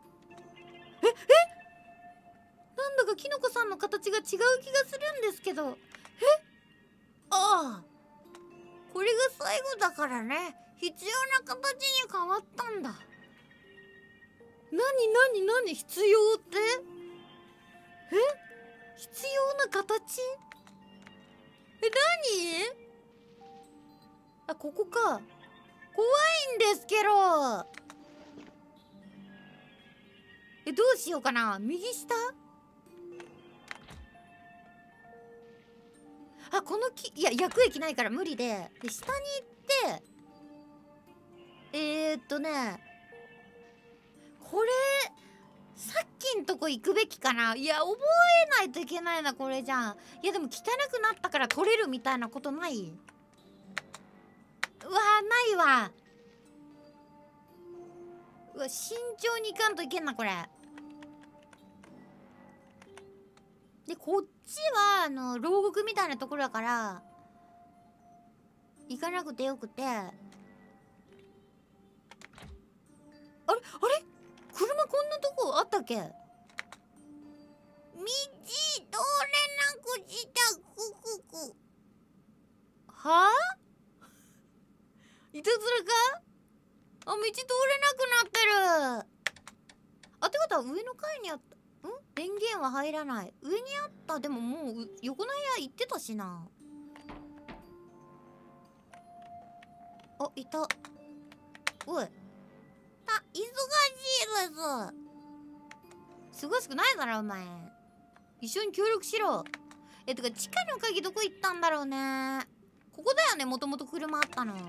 なんだかキノコさんの形が違う気がするんですけど。え、ああ、これが最後だからね。必要な形に変わったんだ。なになになに、必要って。え、必要な形。え、なに。あ、ここか。怖いんですけど。え、どうしようかな。右下。あ、この木、いや、薬液ないから無理で。で、下に行って、えー、っとね、これ、さっきんとこ行くべきかな。いや、覚えないといけないな、これじゃん。いや、でも汚くなったから取れるみたいなことない？うわー、ないわ。うわ、慎重に行かんといけんな、これ。で、こっちは、あの、牢獄みたいなところだから、行かなくてよくて。あれあれ、車こんなとこあったっけ。道通れなくしたククク。はあ、いたずらか。あ、道通れなくなってる。あ、ってことは上の階にあった。ん、電源は入らない。上にあった。でももう横の部屋行ってたしな。あ、いた。おい、た、忙しいです。忙しくないだろお前。一緒に協力しろ。え、てか地下の鍵どこ行ったんだろうね。ここだよね、もともと車あったの。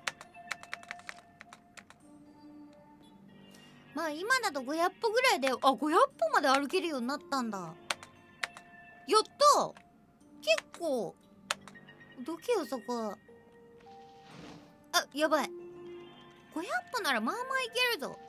まあ今だとごひゃっぽぐらいで、あ、ごひゃっぽまで歩けるようになったんだ。やった結構。どけよそこ。あ、やばい。ごひゃっぽならまあまあいけるぞ。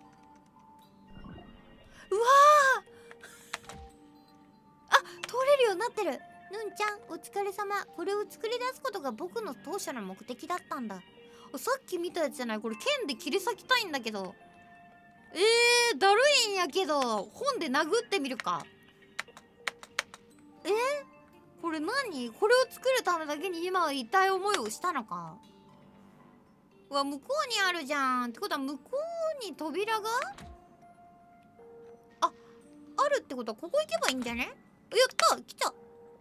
うわーあ、通れるようになってる。ぬんちゃんお疲れ様。これを作り出すことが僕の当初の目的だったんだ。さっき見たやつじゃない。これ剣で切り裂きたいんだけど。えー、だるいんやけど本で殴ってみるか。えー、これ何。これを作るためだけに今は痛い思いをしたのか。うわ、向こうにあるじゃん。ってことは向こうに扉があ、あるってことはここ行けばいいんじゃね。やった来た。ん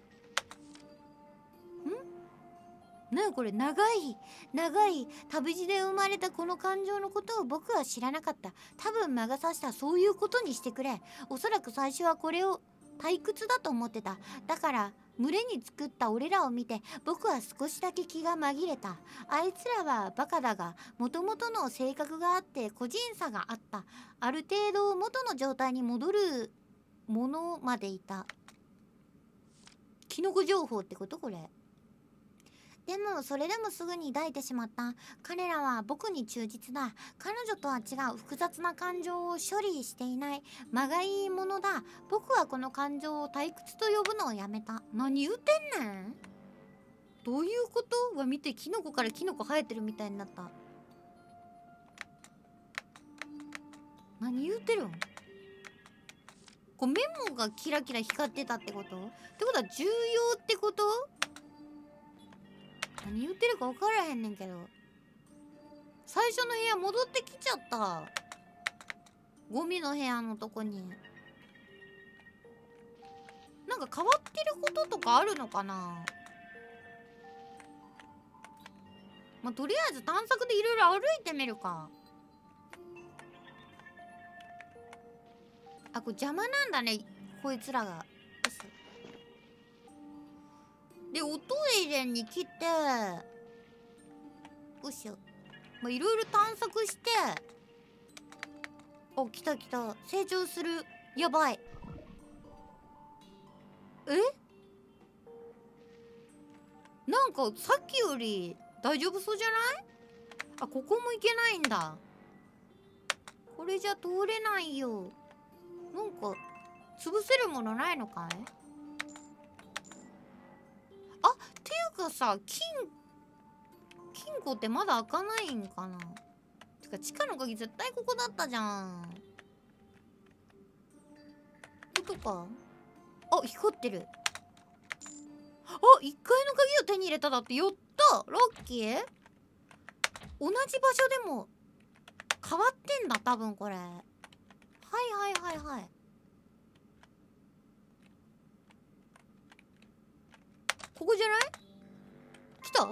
なにこれ。長い長い旅路で生まれたこの感情のことを僕は知らなかった。多分魔が差したそういうことにしてくれ。おそらく最初はこれを退屈だと思ってた。だから群れに作った俺らを見て僕は少しだけ気が紛れた。あいつらはバカだがもともとの性格があって個人差があった。ある程度元の状態に戻るものまでいた。キノコ情報ってことこれ。 でもそれでもすぐに抱いてしまった。彼らは僕に忠実だ。彼女とは違う複雑な感情を処理していない間がいいものだ。僕はこの感情を退屈と呼ぶのをやめた。何言うてんねん。どういうこと？は見て、キノコからキノコ生えてるみたいになった。何言うてるん？こうメモがキラキラ光ってたってこと？ってことは重要ってこと？何言ってるか分からへんねんけど。最初の部屋戻ってきちゃった。ゴミの部屋のとこに。なんか変わってることとかあるのかな。まあ、とりあえず探索でいろいろ歩いてみるか。あ、これ邪魔なんだね、こいつらが。よし。で、おトイレに来て、よいしょ。まあ、いろいろ探索して、お、来た来た。成長する。やばい。え？なんかさっきより大丈夫そうじゃない？あ、ここも行けないんだ。これじゃ通れないよ。なんか潰せるものないのかい？あ、っていうかさ、金金庫ってまだ開かないんかな。てか地下の鍵絶対ここだったじゃん。こことか。あ、光ってる。あ、いっかいの鍵を手に入れただって。やった、ラッキー。同じ場所でも変わってんだ多分これ。はいはいはいはい。ここじゃない？来た？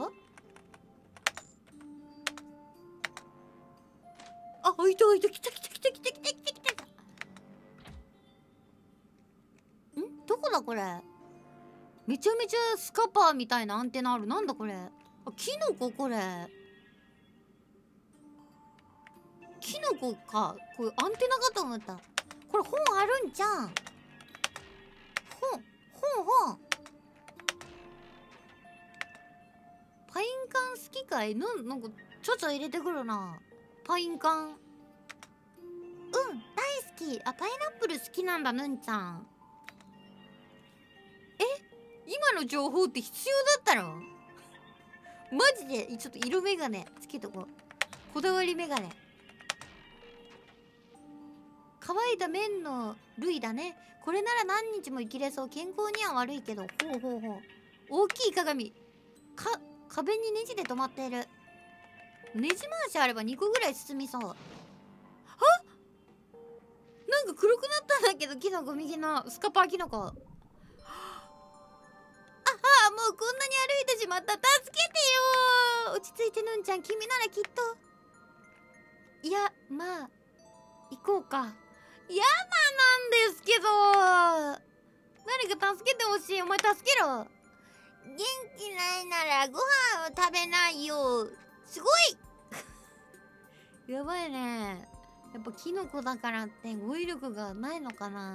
あ、開いた開いた。来た来た来た来た来た来た来た。ん？どこだこれ。めちゃめちゃスカパーみたいなアンテナある。なんだこれ。あ、キノコこれ。キノコか。これアンテナかと思った。これ本あるんじゃん。本、本、本。パイン缶好きかい？なん、なんか、ちょちょ入れてくるな。パイン缶。うん、大好き。あ、パイナップル好きなんだ、ぬんちゃん。え？今の情報って必要だったの？マジで、ちょっと色眼鏡つけとこう。こだわり眼鏡。乾いた麺の類だね。これなら何日も生きれそう。健康には悪いけど。ほうほうほう。大きい鏡。か、壁にネジで止まっている。ネジ回しあればにこぐらい進みそう。あ、なんか黒くなったんだけど、キノコ右のスカパーキノコ。ああ、もうこんなに歩いてしまった。助けてよ。落ち着いてぬんちゃん、君ならきっと。いや、まあ行こうか。嫌なんですけど。誰か助けてほしい。お前助けろ。元気ないならご飯を食べないよ。すごいやばいね。やっぱキノコだからって語彙力がないのかな。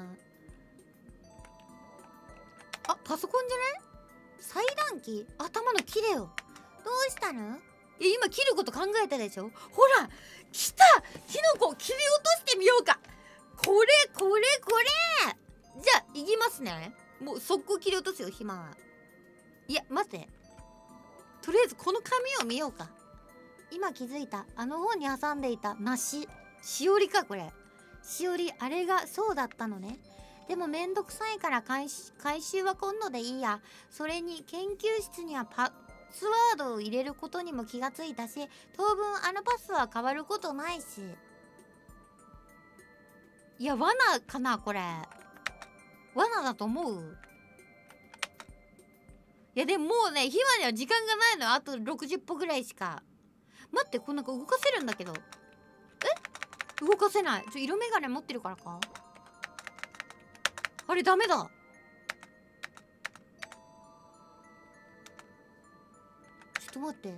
あ、パソコンじゃない？裁断機？頭の切れよ。どうしたの？え、今切ること考えたでしょ？ほら来た。キノコ切り落としてみようか。これこれこれ。じゃあいきますね。もう速攻切り落とすよ、暇は。いや待って、とりあえずこの紙を見ようか。今気づいた。あの本に挟んでいた梨、しおりかこれ。しおり、あれがそうだったのね。でもめんどくさいから回収回収は今度でいいや。それに研究室にはパスワードを入れることにも気がついたし、当分あのパスは変わることないし。いや罠かなこれ。罠だと思う。いやでももうね、暇には時間がないの。あとろくじゅっぽぐらいしか。待って、これなんか動かせるんだけど。え？動かせない。ちょ、色眼鏡持ってるからか。あれダメだ。ちょっと待って。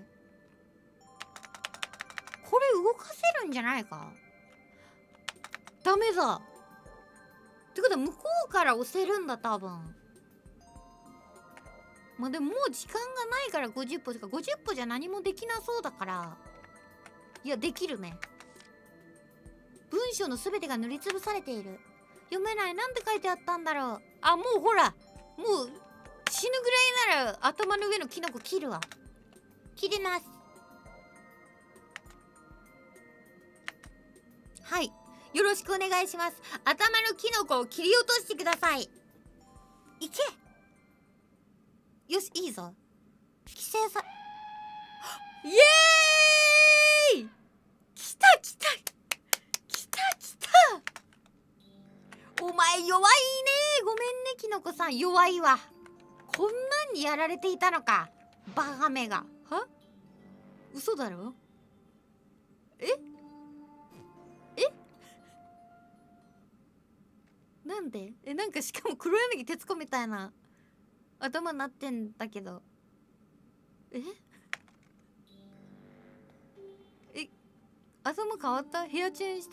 これ動かせるんじゃないか。ダメだ。ってことは向こうから押せるんだ多分。 まあでももう時間がないからごじゅっぽとかごじゅっぽじゃ何もできなそうだから、いやできるね。文章のすべてが塗りつぶされている。読めない。なんて書いてあったんだろう。あ、もうほら、もう死ぬぐらいなら頭の上のキノコ切るわ。切ります。はい、よろしくお願いします。頭のキノコを切り落としてください。いけ。よし、いいぞ。規制さ、イエーイ。きたきたきたきた。お前弱いね。ごめんねキノコさん、弱いわ。こんなんにやられていたのか、バカめが。は、嘘だろ。ええ、なんで、え、なんかしかも黒柳徹子みたいな頭なってんだけど、ええ、頭変わった？ヘアチェンした？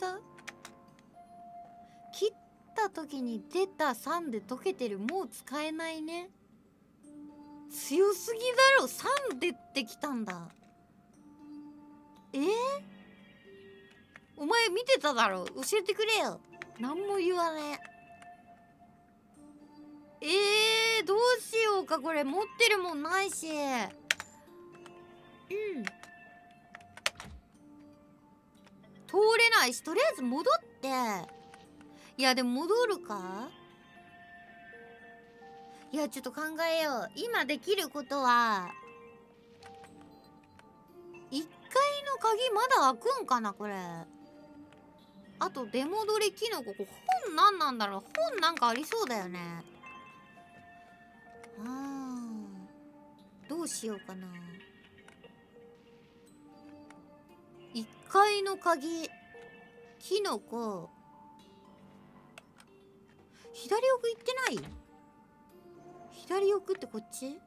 切った時に出たさんで溶けてる。もう使えないね。強すぎだろ。さん出てきたんだ。えー、お前見てただろ。教えてくれよ。何も言わねえ。えー、どうしようか。これ持ってるもんないし。うん、通れないし、とりあえず戻って。いやでも戻るか。いやちょっと考えよう。今できることは、いっかいの鍵まだ開くんかなこれ。あと出戻りキノコ。本なんなんだろう。本なんかありそうだよね。あー、どうしようかな。いっかいの鍵、キノコ。左奥行ってない？左奥ってこっち？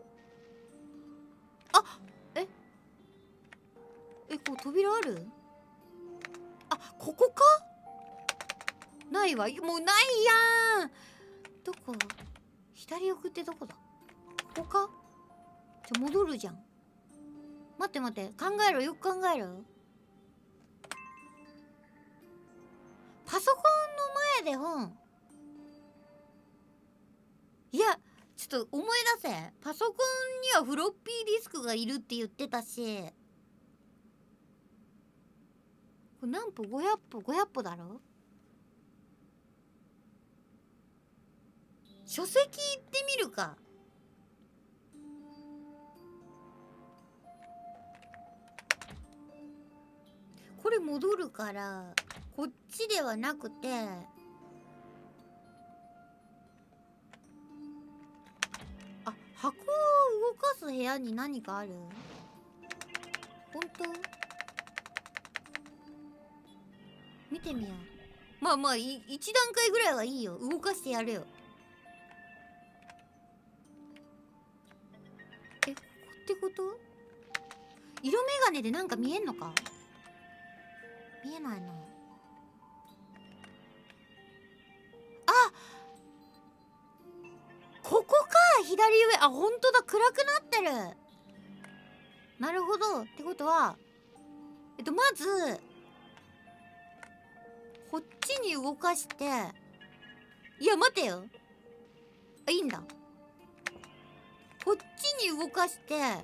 あ、ええ、こう扉ある？あ、ここか？ないわ。もうないやん。どこ？左奥ってどこだ？ここか？じゃ戻るじゃん。待って待って、考えろ。よく考えろ。パソコンの前で本。いやちょっと思い出せ。パソコンにはフロッピーディスクがいるって言ってたし、これ何歩？ごひゃっぽ。ごひゃっぽだろ。書籍行ってみるか。これ戻るからこっちではなくて、あ、箱を動かす部屋に何かある？本当？見てみよう。まあまあい一段階ぐらいはいいよ。動かしてやるよ。え、ここってこと？色眼鏡でなんか見えんのか？見えないな。あ、ここか。左上。あ、ほんとだ。暗くなってる。なるほど。ってことは、えっとまずこっちに動かして、いや待てよ。あ、いいんだ。こっちに動かして、あ、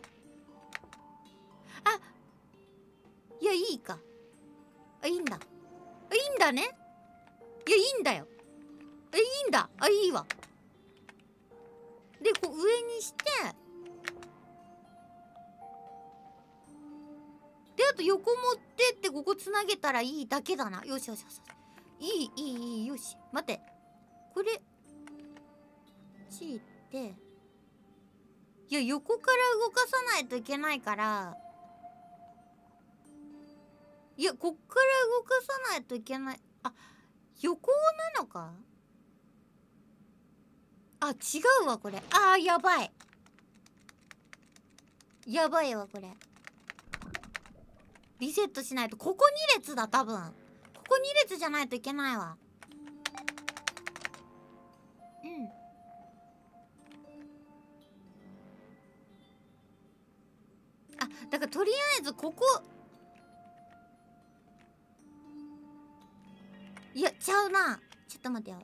いやいいか。あ、いいんだ。あ、いいんだね。いやいいんだよ。え、いいんだ。あ、いいわ。でこう上にして、であと横持ってってここつなげたらいいだけだな。よしよしよし。いいいいいい。よし待って、これこっち行って、いや横から動かさないといけないから、いやこっから動かさないといけない。あ、横なのか。あ、違うわこれ。あー、やばいやばいわこれ。リセットしないと。ここに列だ多分。ここに列じゃないといけないわ。うん。 だからとりあえずここ、いやちゃうな、ちょっと待ってよ。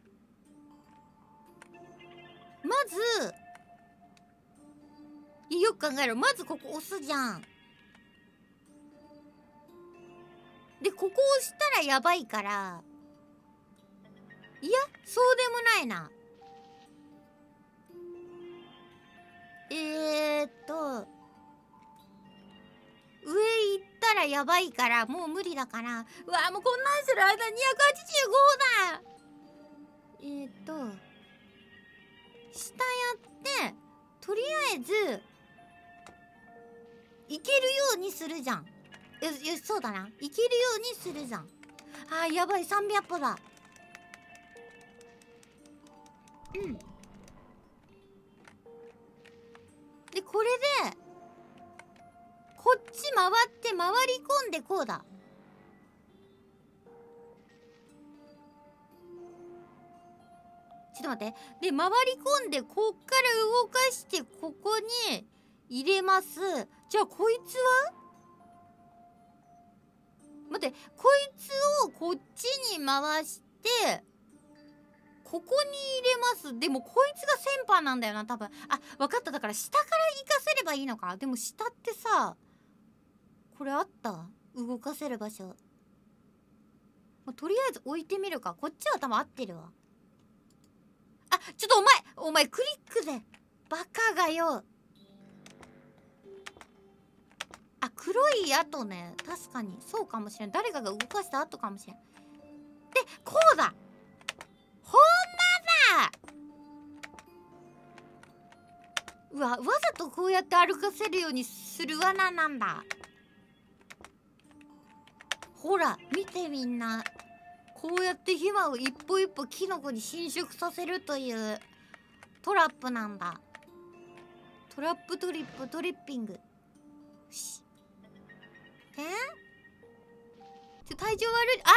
まずいやよく考えろ。まずここ押すじゃん。でここ押したらやばいから、いやそうでもないな。えーっと上行ったらやばいからもう無理だから、うわもうこんなんする間にひゃくはちじゅうごだ。えーっと下やってとりあえずいけるようにするじゃん。よしよし、そうだな、いけるようにするじゃん。あーやばい、さんびゃく歩だ。うんでこれでこっち回って回り込んでこうだ。ちょっと待って。で回り込んでこっから動かしてここに入れます。じゃあこいつは待って、こいつをこっちに回してここに入れます。でもこいつが先般なんだよな多分。あ、分かった。だから下から行かせればいいのか。でも下ってさ、これあった、動かせる場所。まあ、とりあえず置いてみるか。こっちは多分合ってるわ。あ、ちょっとお前お前クリックでバカがよ。あ、黒い跡ね。確かにそうかもしれん。誰かが動かした跡かもしれん。でこうだ、ほんまだ。うわ、わざとこうやって歩かせるようにする罠なんだ。ほら見てみんな、こうやってヒマを一歩一歩キノコに侵食させるというトラップなんだ。トラップトリップトリッピング。よし、えちょ体調悪い。あ、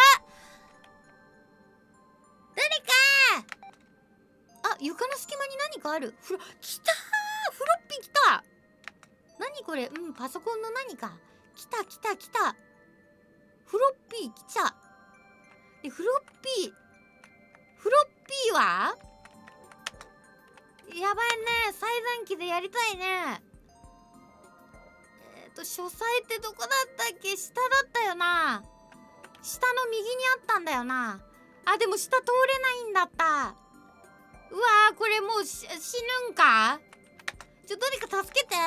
誰か。あ、床の隙間に何かある。フロきたー、フロッピーきた。何これ。うん、パソコンの何かきたきたきた。フロッピーきちゃ。でフロッピーフロッピーはやばいね。裁断機でやりたいね。えっと書斎ってどこだったっけ。下だったよな。下の右にあったんだよな。あ、でも下通れないんだった。うわー、これもう死ぬんか。ちょ、どれか助けて。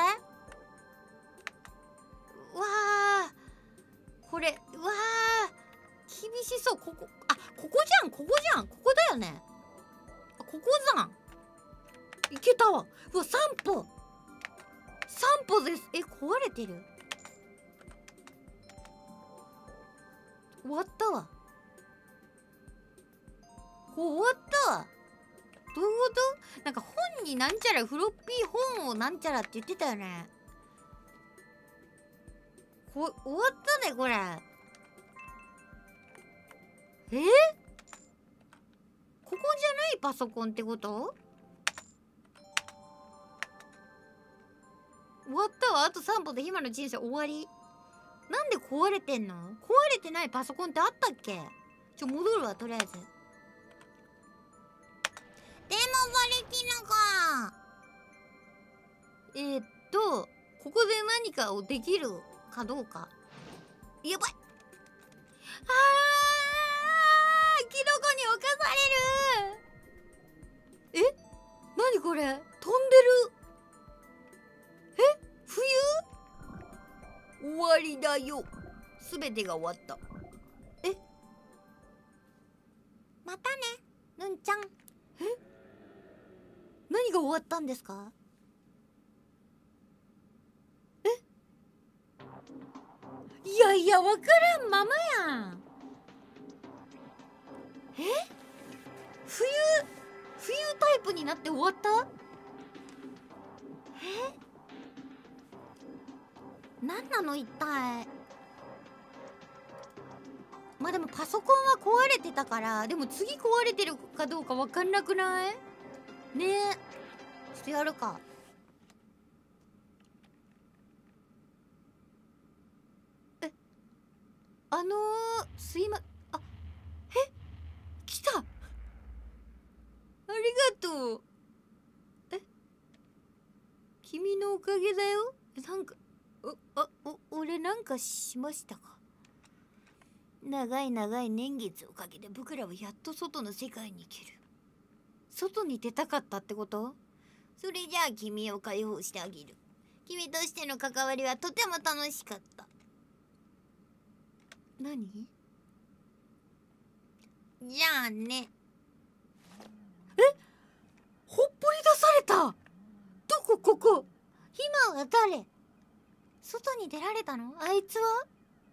うわー、これうわー厳しそう。ここ、あ、ここじゃん、ここじゃん、ここだよね。あ、ここじゃん。いけたわ。うわ、さん歩さん歩です。え、壊れてる。終わったわ。こう終わったわ。どういうこと。なんか本になんちゃらフロッピー本をなんちゃらって言ってたよね。こ終わったねこれ。えー、ここじゃないパソコンってこと。終わったわ。あとさん歩で今の人生終わり。なんで壊れてんの。壊れてないパソコンってあったっけ。ちょ戻るわとりあえず。でもバレキナか。えー、っとここで何かをできるかどうか。やばい。あー、キノコに侵される。え、何これ。飛んでる。え、冬。終わりだよ。すべてが終わった。え、またねぬんちゃん。え、何が終わったんですか。え、いやいやわからんままやん。え、冬冬タイプになって終わった。え、何なの一体。まあでもパソコンは壊れてたから、でも次壊れてるかどうか分かんなくないねえ。ちょっとやるか。 あのー、すいま、あ、え、来た。ありがとう。え、君のおかげだよ。なんか、お、あ、お、俺なんかしましたか。長い長い年月をかけて僕らはやっと外の世界に行ける。外に出たかったってこと？それじゃあ君を解放してあげる。君としての関わりはとても楽しかった。何？じゃあね。え？ほっぽり出された。どこここ？今は誰？外に出られたの？あいつは？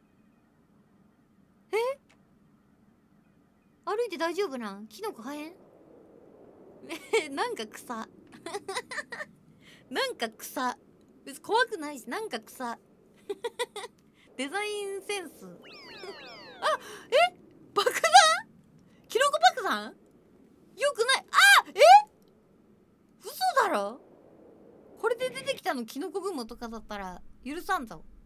え？歩いて大丈夫なん？キノコ生えん？なんか草。なんか草。別に怖くないし、なんか草。デザインセンス。あ、え？爆弾？キノコ爆弾？よくない。あ、え？嘘だろ？これで出てきたのキノコ雲とかだったら許さんぞ。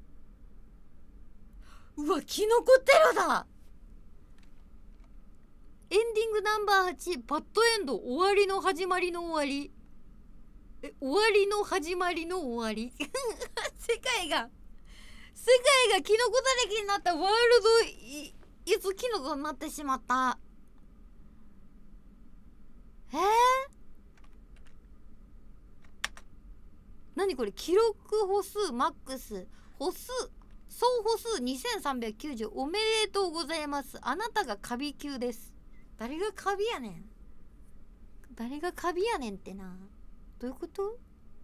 うわ、キノコテロだ。エンディングナンバーはち、バッドエンド、終わりの始まりの終わり。え、終わりの始まりの終わり。世界が世界がキノコだらけになった。ワールドいいつキノコになってしまった。えー、何これ。記録歩数マックス、歩数総歩数にせんさんびゃくきゅうじゅう。おめでとうございます。あなたがカビ級です。誰がカビやねん。誰がカビやねんってな。どういうこと？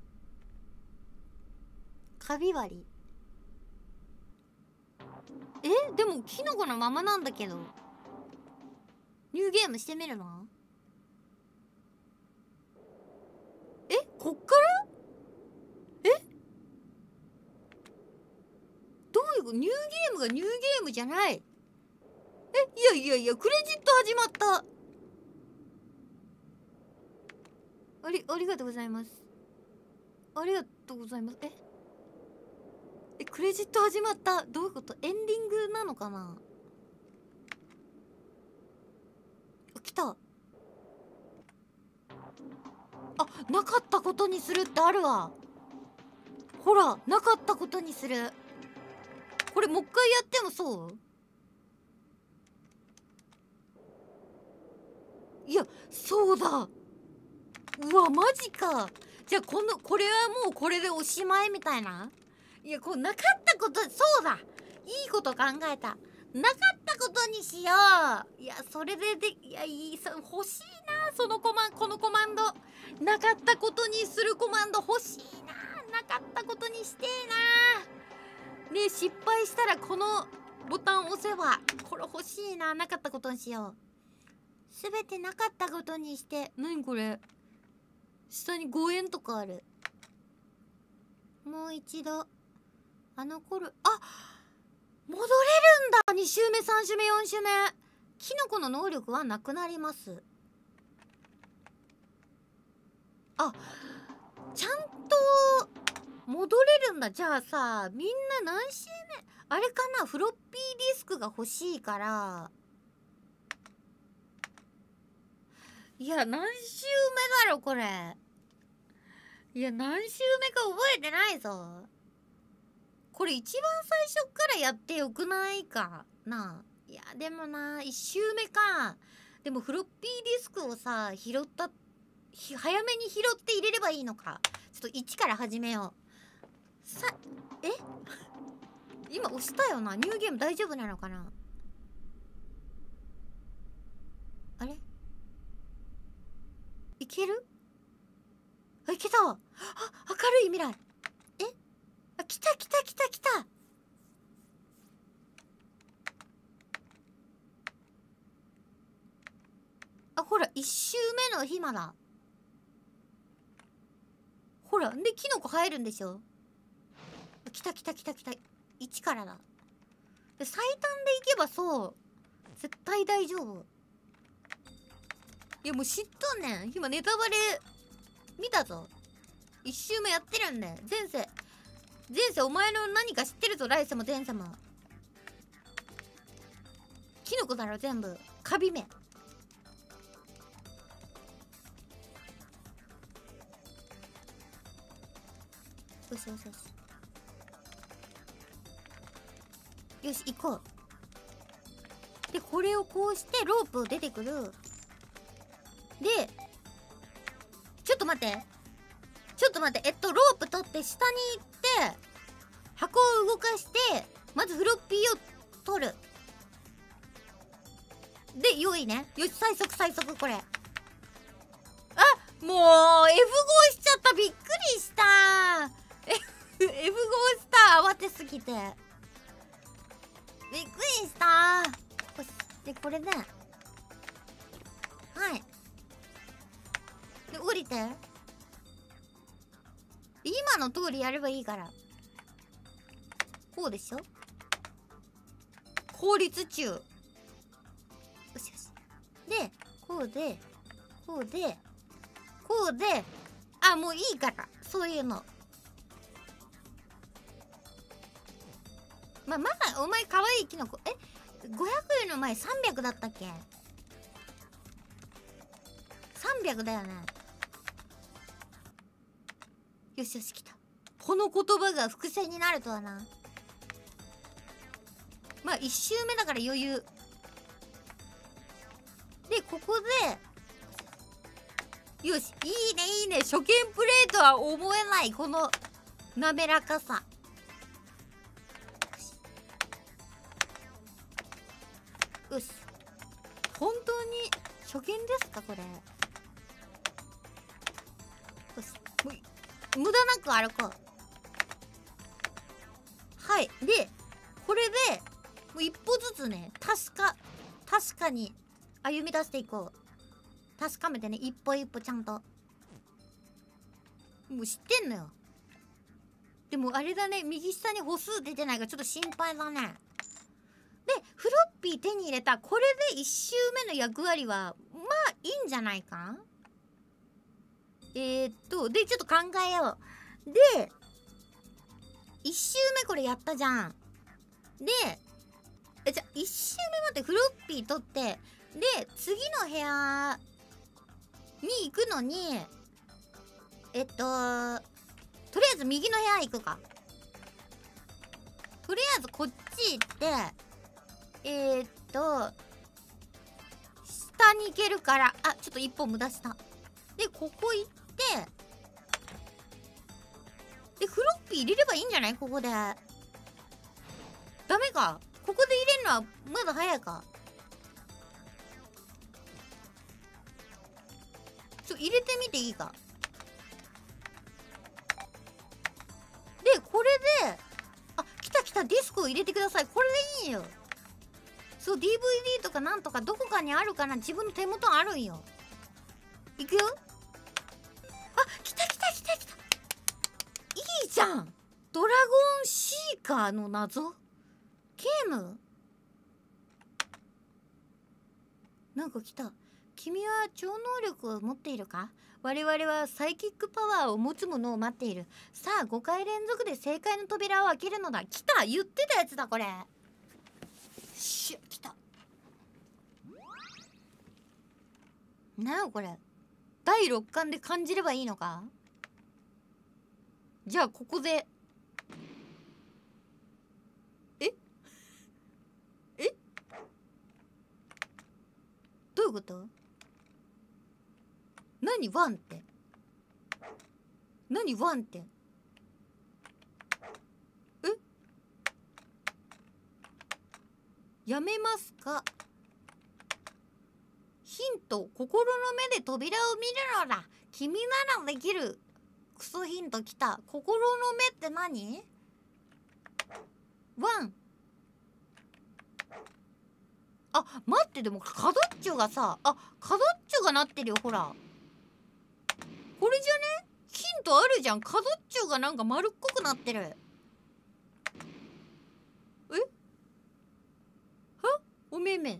カビ割り。え、でもキノコのままなんだけど。ニューゲームしてみるの？え、こっから？え、どういうこと？ニューゲームがニューゲームじゃない。え、いやいやいや、クレジット始まった。あり、ありがとうございます。ありがとうございます。ええ、クレジット始まった。どういうこと？エンディングなのかな？あ、来た。あ、なかったことにするってあるわ。ほら、なかったことにする。これもう一回やってもそう？いや、そうだ。うわ、マジか。じゃあこのこれはもうこれでおしまいみたいな。いや、こうなかったこと、そうだ、いいこと考えた。なかったことにしよう。いや、それでで、いや、いい、そ欲しいな、そのコマンこのコマンド。なかったことにするコマンド欲しいな。なかったことにしてえな。ねえ、失敗したらこのボタン押せば。これ欲しいな。なかったことにしよう。すべてなかったことにして。なにこれ。下にごえんとかある。もう一度あの頃、あ、戻れるんだ。に周目さん周目よん周目。キノコの能力はなくなります。あ、ちゃんと戻れるんだ。じゃあさ、みんな何周目あれかな。フロッピーディスクが欲しいから。いや、何周目だろこれ。いや、何周目か覚えてないぞ。これ一番最初からやってよくないかな。いや、でもないち周目か。でもフロッピーディスクをさ、拾った早めに拾って入れればいいのか。ちょっといちから始めよう。さ、え今押したよな。ニューゲーム大丈夫なのかな。あれいける？あ、いけた。あ、明るい未来。え、あ、来た来た来た来た。あ、ほらいち周目の暇だ。ほら、でキノコ生えるんでしょ。来た来た来た来た。いちからだ。で最短でいけばそう絶対大丈夫。いや、もう知っとんねん。今ネタバレ見たぞ。いち周目やってるんで。前世前世お前の何か知ってるぞ。来世も前世も。 キノコだろ全部。カビめ。よしよしよしよし、行こう。でこれをこうしてロープを出てくる。でちょっと待ってちょっと待ってえっとロープ取って下に行って箱を動かしてまずフロッピーを取る。で良いね。よし、最速最速。これあもう エフご しちゃった。びっくりした。 エフご した慌てすぎて。びっくりした。よし、でこれではいで降りて。今の通りやればいいから。こうでしょ。効率中。よしよし。でこうでこうでこうであもういいからそういうの。まあ、まだお前かわいいキノコ。えごひゃくえんの前さんびゃくだったっけ。さんびゃくだよね。よしよし来た。この言葉が伏線になるとはな。まあいち周目だから余裕でここでよし。いいねいいね。初見プレイとは思えないこの滑らかさ。よし、本当に初見ですかこれ。よし、無駄なく歩こう。はいでこれでもう一歩ずつね確か確かに歩み出していこう。確かめてね一歩一歩ちゃんと。もう知ってんのよ。でもあれだね、右下に歩数出てないからちょっと心配だね。でフロッピー手に入れた。これでいち周目の役割はまあいいんじゃないかな。えー、っとでちょっと考えよう。でいち周目これやったじゃん。でえじゃあいち周目までフロッピー取ってで次の部屋に行くのにえっととりあえず右の部屋行くか。とりあえずこっち行ってえー、っと下に行けるからあちょっと一歩無駄した。でここ行ってでフロッピー入れればいいんじゃない。ここでダメか。ここで入れるのはまだ早いか。ちょ入れてみていいか。でこれであ来た来た。ディスクを入れてください。これでいいよ。そう ディーブイディー とかなんとかどこかにあるかな。自分の手元あるんよ。いくよ。あ来た来た来た来た。いいじゃん。ドラゴンシーカーの謎ゲーム。なんか来た。君は超能力を持っているか。我々はサイキックパワーを持つ者を待っている。さあごかい連続で正解の扉を開けるのだ。来た。言ってたやつだこれ。しゅ来た。なあこれだいろっかんで感じればいいのか。じゃあここでええどういうこと。何ワンって何ワンってえやめますか。ヒント心の目で扉を見るのだ。君ならできる。クソヒントきた。心の目って何。ワンあ待ってでもカドッチョがさあカドッチョがなってるよほら。これじゃねヒントあるじゃん。カドッチョがなんか丸っこくなってる。えはおめめ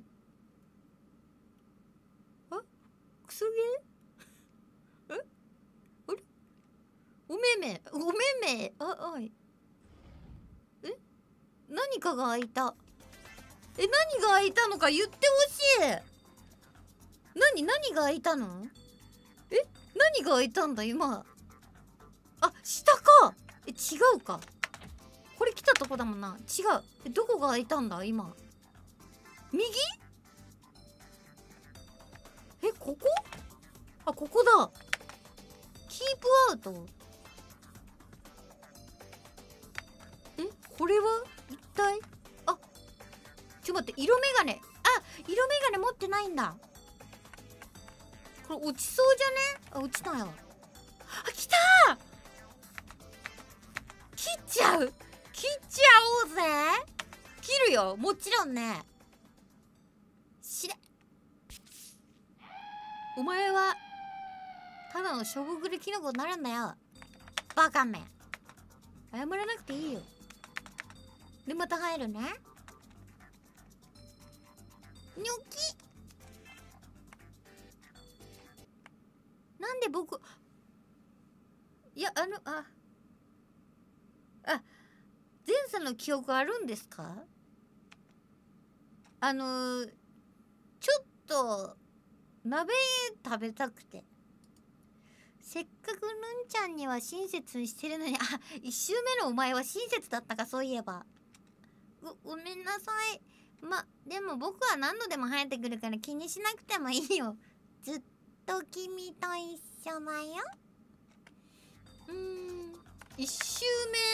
あクソゲーえあれおめめおめめああいえ何かが開いた。 え、何が開いたのか言ってほしい。何何が開いたの？え、何が開いたんだ今。あ、下か。え、違うか。これ来たとこだもんな。違う。え、どこが開いたんだ今。右？え、ここ？あ、ここだ。キープアウト。え、これは一体？あ、ちょっと待って、色眼鏡。あ、色眼鏡持ってないんだ。これ落ちそうじゃね？あ、落ちたよ。あ、来たー！切っちゃう！切っちゃおうぜ！切るよ、もちろんね。しれ。お前はただのしょぼくれキノコになるんだよ、バカめ。謝らなくていいよ。でまた入るね。ニョキ。なんで僕、いや、あの、ああ前世の記憶あるんですか？あのー、ちょっと鍋食べたくて。せっかくぬんちゃんには親切にしてるのに、あ、一周目のお前は親切だったか、そういえば。ご、ごめんなさい。ま、でも僕は何度でも生えてくるから気にしなくてもいいよ。ずっと君と一緒だよ。うーん、一周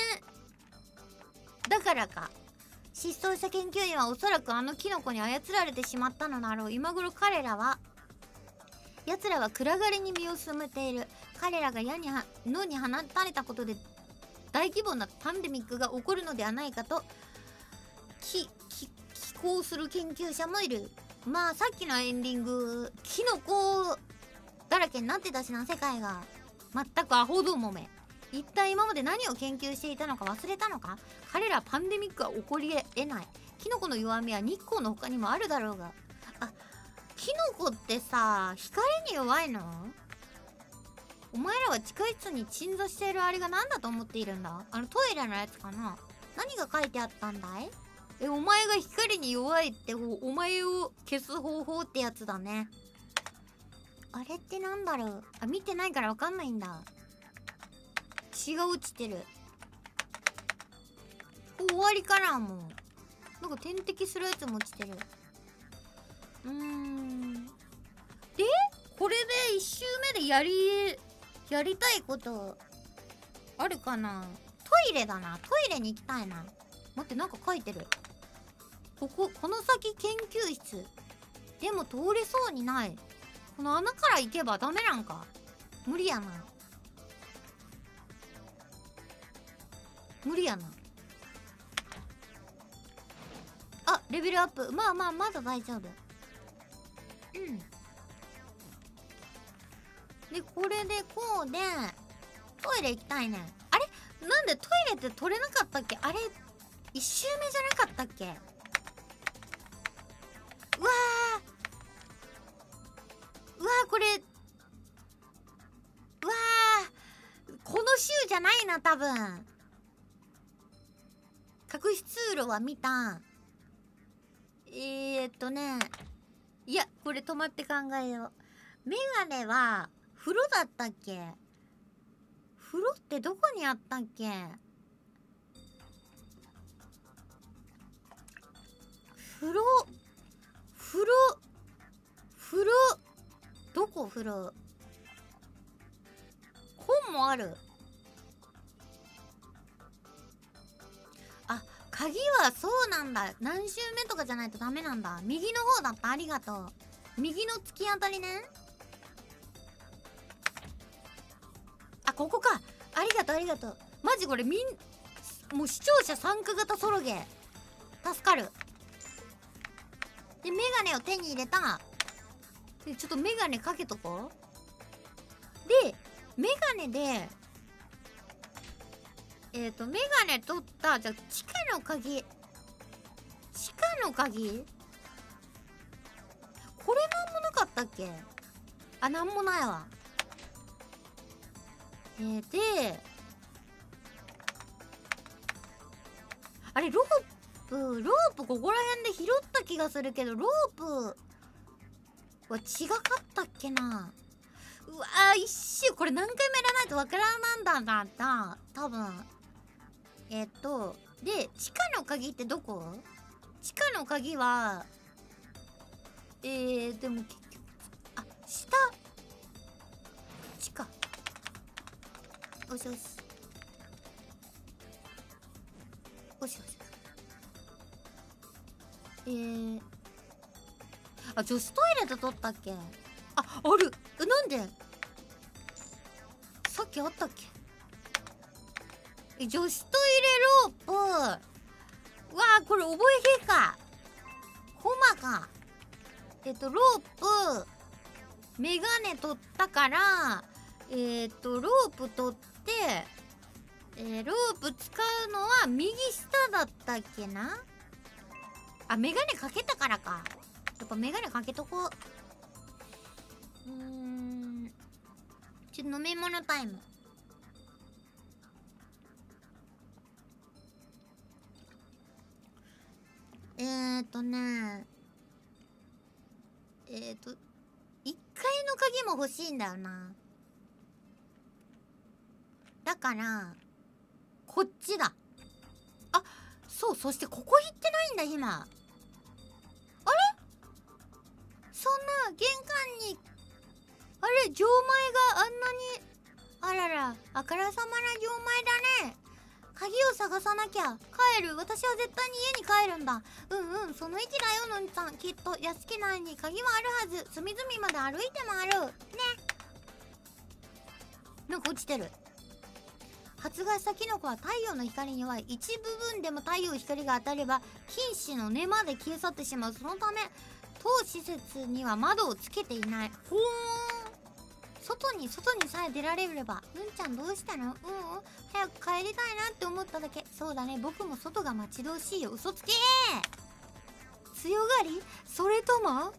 目だからか。失踪した研究員はおそらくあのキノコに操られてしまったのだろう。今頃彼らは奴らは暗がりに身を潜めている。彼らが矢には野に放たれたことで大規模なパンデミックが起こるのではないかときき寄稿する研究者もいる。まあさっきのエンディングキノコだらけになってたしな、世界が。全くアホどもめ。一体今まで何を研究していたのか忘れたのか？彼らはパンデミックは起こり得ない。キノコの弱みは日光の他にもあるだろうが。あ、キノコってさ、光に弱いの？お前らは地下室に鎮座しているあれが何だと思っているんだ？あのトイレのやつかな？何が書いてあったんだい？え、お前が光に弱いってお、お前を消す方法ってやつだね。あれってなんだろう？あ、見てないからわかんないんだ。血が落ちてる。終わりかな、もう。なんか点滴するやつも落ちてる。うーん。でこれで一周目でやりやりたいことあるかな。トイレだな。トイレに行きたいな。待って、なんか書いてる。ここ、この先研究室。でも通れそうにない。この穴から行けばダメなんか。無理やな。無理やな。あ、レベルアップ。まあまあ、まだ大丈夫。うん。で、これでこうで、トイレ行きたいね。あれ？なんでトイレって取れなかったっけ？あれ、一周目じゃなかったっけ？うわー。うわー、これ。うわー。この週じゃないな、多分。隠し通路は見た。えーっとね。いや、これ止まって考えよう。メガネは、風呂だったっけ？風呂ってどこにあったっけ？風呂、風呂、風呂、どこ風呂？本もある。あ、鍵はそうなんだ。何周目とかじゃないとダメなんだ。右の方だった。ありがとう。右の突き当たりね。あ、ここか。ありがとうありがとう。マジこれみんもう視聴者参加型ソロゲー助かる。でメガネを手に入れた。でちょっとメガネかけとこう。でメガネでえっ、ー、とメガネ取った。じゃあ地下の鍵、地下の鍵これなんもなかったっけ？あ、なんもないわ。えー、であれロボプロープここら辺で拾った気がするけど、ロープは違かったっけな。うわー、一周これ何回もやらないとわからなんだな、多分。えっとで地下の鍵ってどこ？地下の鍵はえー、でも結局あ下地下よしよしよしよしえー、あ女子トイレット取ったっけ？あある。えなんでさっきあったっけ？え女子トイレロープわあこれ覚えへかほまか。えっとロープメガネ取ったからえっとロープ取って、えー、ロープ使うのは右下だったっけな。あメガネかけたからか。やっぱメガネかけとこう。うーんちょっと飲み物タイム。えーとねえーといっかいの鍵も欲しいんだよな。だからこっちだ。あそうそしてここ行ってないんだ今。あれそんな玄関にあれ錠前があんなにあららあからさまな錠前だね。鍵を探さなきゃ。帰る。私は絶対に家に帰るんだ。うんうんその駅だよのんちゃん。きっと屋敷内に鍵はあるはず。隅々まで歩いて回るね。なんか落ちてる。発芽したキノコは太陽の光に弱い。一部分でも太陽光が当たれば菌糸の根まで消え去ってしまう。そのため当施設には窓をつけていない。ほーん外に外にさえ出られれば。ぬんちゃんどうしたの？うんうん早く帰りたいなって思っただけ。そうだね僕も外が待ち遠しいよ。嘘つけー。強がり？それとも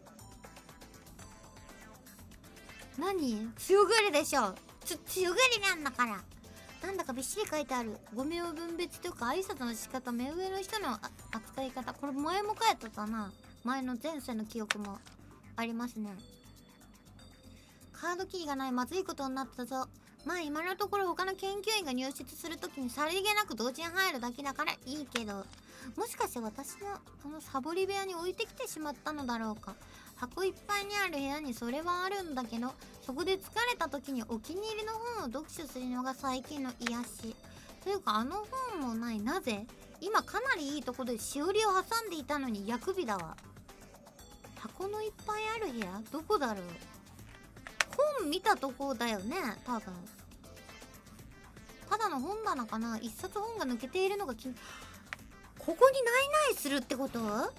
何？強がりでしょ。ちょ強がりなんだから。なんだかびっしり書いてある。語名を分別とか挨拶の仕方、目上の人の扱い方。これ前も書いてたな。前の前世の記憶もありますね。カードキーがない。まずいことになったぞ。まあ今のところ他の研究員が入室するときにさりげなく同時に入るだけだからいいけど、もしかして私のこのサボり部屋に置いてきてしまったのだろうか。箱いっぱいにある部屋にそれはあるんだけど、そこで疲れた時にお気に入りの本を読書するのが最近の癒し。というかあの本もない。なぜ？今かなりいいとこでしおりを挟んでいたのに薬日だわ。箱のいっぱいある部屋どこだろう。本見たとこだよね多分。ただの本棚かな。一冊本が抜けているのがきここにないないするってこと？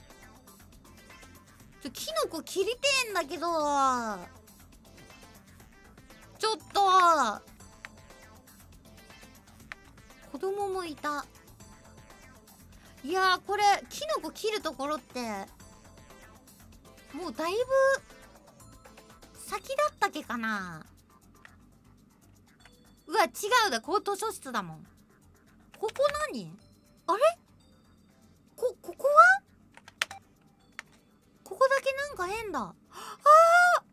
ちょキノコ切りてえんだけどちょっと子供もいた。いやーこれキノコ切るところってもうだいぶ先だったっけかな。うわ違うだここ図書室だもん。ここ何あれこここはここだけなんか変だ。あー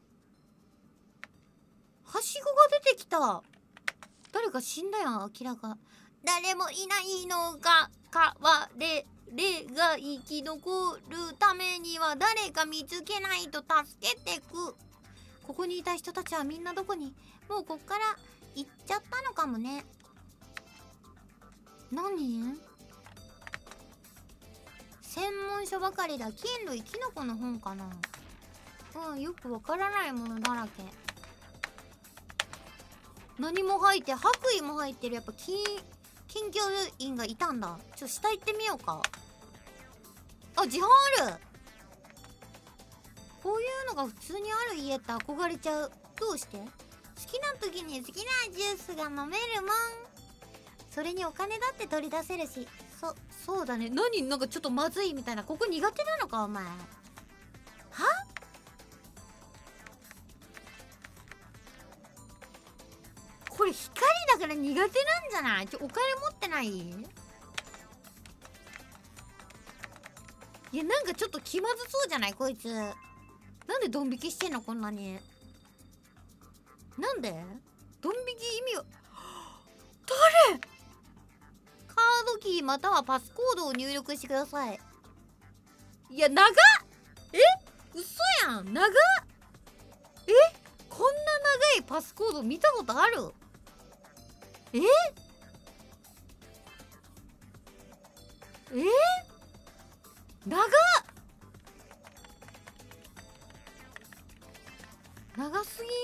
はしごが出てきた。誰か死んだよ明らか。誰もいないのが川で霊が生き残るためには誰か見つけないと助けてく。ここにいた人たちはみんなどこに？もうこっから行っちゃったのかもね。何？専門書ばかりだ。菌類キノコの本かな。うんよくわからないものだらけ。何も入って白衣も入ってる。やっぱ金金魚員がいたんだ。ちょっと下行ってみようか。あ自販ある。こういうのが普通にある家って憧れちゃう。どうして？好きな時に好きなジュースが飲めるもん。それにお金だって取り出せるし。そそうだね。何なんかちょっとまずいみたいな。ここ苦手なのかお前。は？これ光だから苦手なんじゃない？ちょお金持ってない？ いやなんかちょっと気まずそうじゃないこいつ。なんでドン引きしてんのこんなに。なんでドン引き意味を誰。カードキーまたはパスコードを入力してください。いや長っ。え嘘やん長っ。えこんな長いパスコード見たことある。ええ長っ。長すぎ。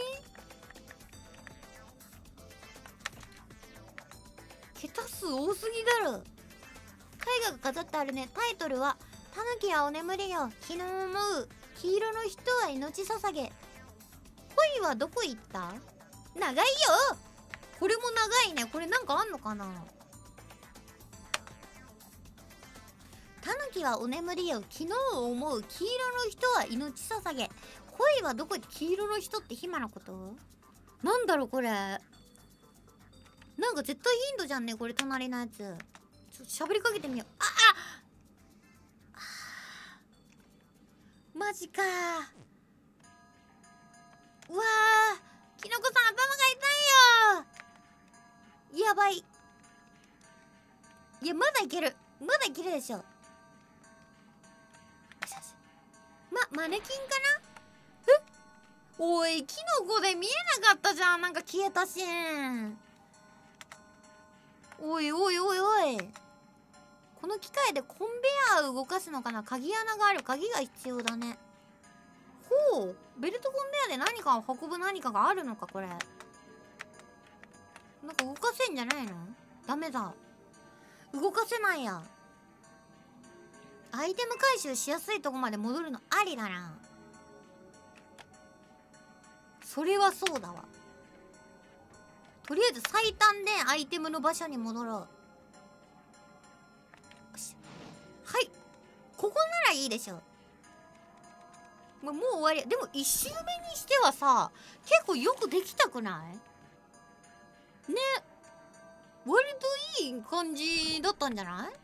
桁数多すぎだろ。絵画が飾ってあるね。タイトルは「タヌキはお眠りよ昨日思う黄色の人は命捧げ」。恋はどこ行った。長いよ。これも長いね。これなんかあんのかな。タヌキはお眠りよ昨日思う黄色の人は命捧げ。恋はどこ。黄色の人ってヒマのこと。なんだろうこれ。なんか絶対ヒントじゃんねこれ。隣のやつちょっと喋りかけてみよう。ああマジか。うわーキノコさん頭が痛いよ。やばい。いやまだいける。まだいけるでしょ。ま、マネキンかな。えおいキノコで見えなかったじゃん。なんか消えたしん。おいおいおいおい。この機械でコンベヤーを動かすのかな。鍵穴がある。鍵が必要だね。ほうベルトコンベヤーで何かを運ぶ何かがあるのかこれ。なんか動かせんじゃないの。ダメだ動かせないや。アイテム回収しやすいとこまで戻るのありだな。それはそうだわ。とりあえず最短でアイテムの場所に戻ろう。よしはいここならいいでしょ。もう終わり。でもいち周目にしてはさ結構よくできたくないね。割といい感じだったんじゃない。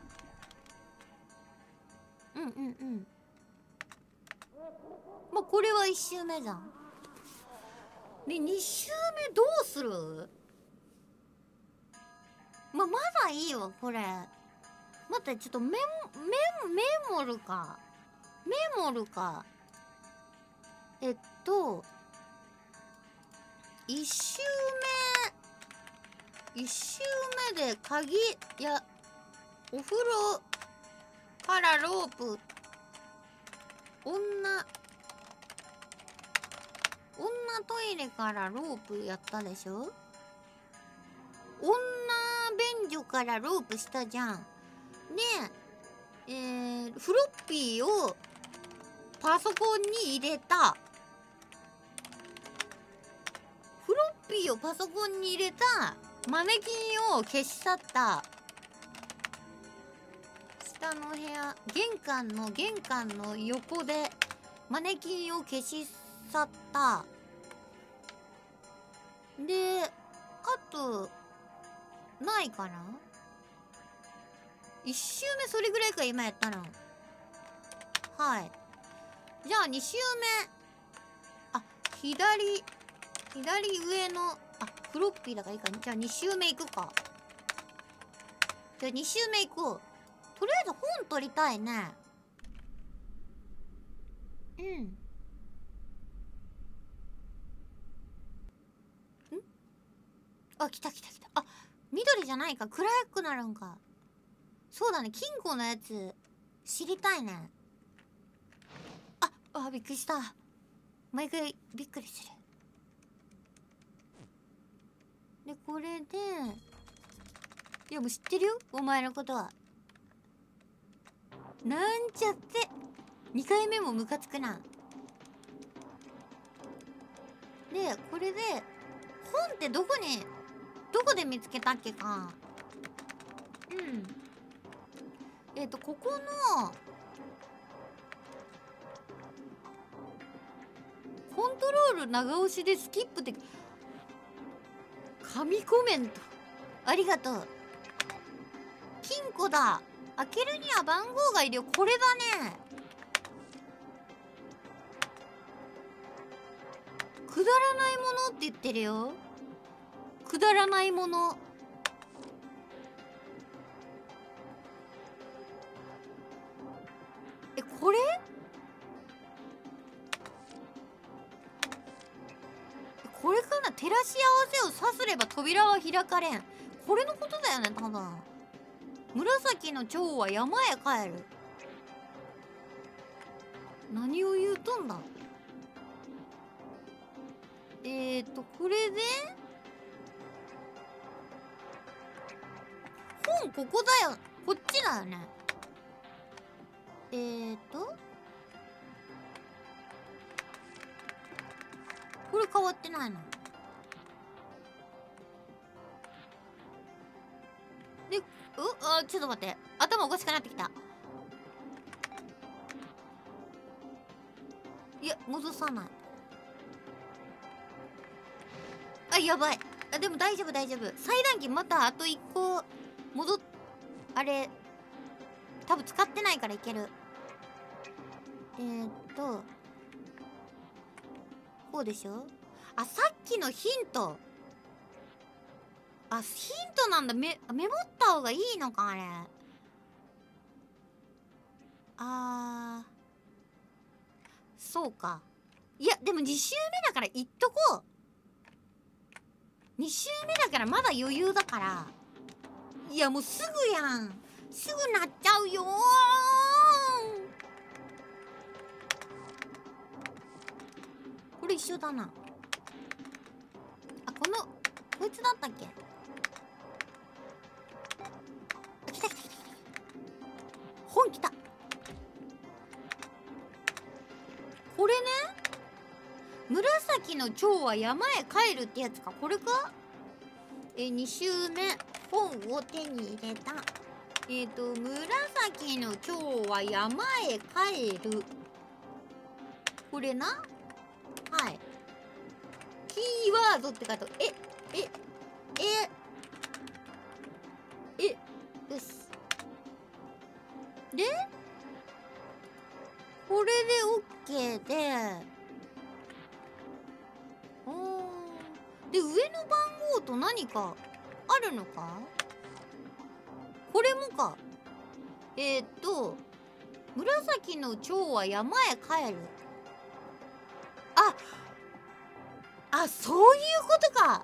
うんうんうんまあこれはいち周目じゃん。でに周目どうする。まあまだいいわこれ。待ってちょっとメモメメモるかメモるかえっといち周目いち周目で鍵やお風呂からロープ女女トイレからロープやったでしょ。女便所からロープしたじゃん。で、えー、フロッピーをパソコンに入れた。フロッピーをパソコンに入れた。マネキンを消し去った。下の部屋玄関の玄関の横でマネキンを消し去った。であとないかな。いち周目それぐらいか今やったの。はいじゃあに周目あ左左上のあフロッピーだからいいかな。じゃあに周目行くか。じゃあに周目行こう。とりあえず本取りたいね。うんんあ来た来た来た。あ緑じゃないか。暗くなるんか。そうだね金庫のやつ知りたいね。ああびっくりした。毎回びっくりする。でこれでいやもう知ってるよお前のことは。なんちゃってにかいめもムカつくな。でこれで本ってどこにどこで見つけたっけか。うんえっとここのコントロール長押しでスキップって神コメントありがとう。金庫だ。 開けるには番号がいるよ。これだね。くだらないものって言ってるよ。くだらないもの。え、これ？これかな。照らし合わせをさすれば扉は開かれん。これのことだよね、多分。紫の蝶は山へ帰る。何を言うとんだ。えーとこれで本ここだよ。こっちだよね。えーとこれ変わってないので、うあちょっと待って、頭おかしくなってきた。いや戻さない。あ、やばい。あ、でも大丈夫大丈夫。裁断機またあといっこ戻っあれ多分使ってないからいける。えー、っとこうでしょ。あ、さっきのヒント。あ、ヒントなんだ。メメモった方がいいのかあれ。あーそうか。いやでもに周目だからいっとこう。に周目だからまだ余裕だから。いやもうすぐやん。すぐなっちゃうよー。これ一緒だな。あ、このこいつだったっけ。あ、来た来た来た。本来た。これね、紫の蝶は山へ帰るってやつか。これか。え、に周目本を手に入れた。えっ、ー、と紫の蝶は山へ帰る。これな。はい。キーワードって書いてある。ええええよし。でこれで OK で、おーで上の番号と何かあるのか。これもか。えー、っと紫の蝶は山へ帰る。ああ、そういうことか。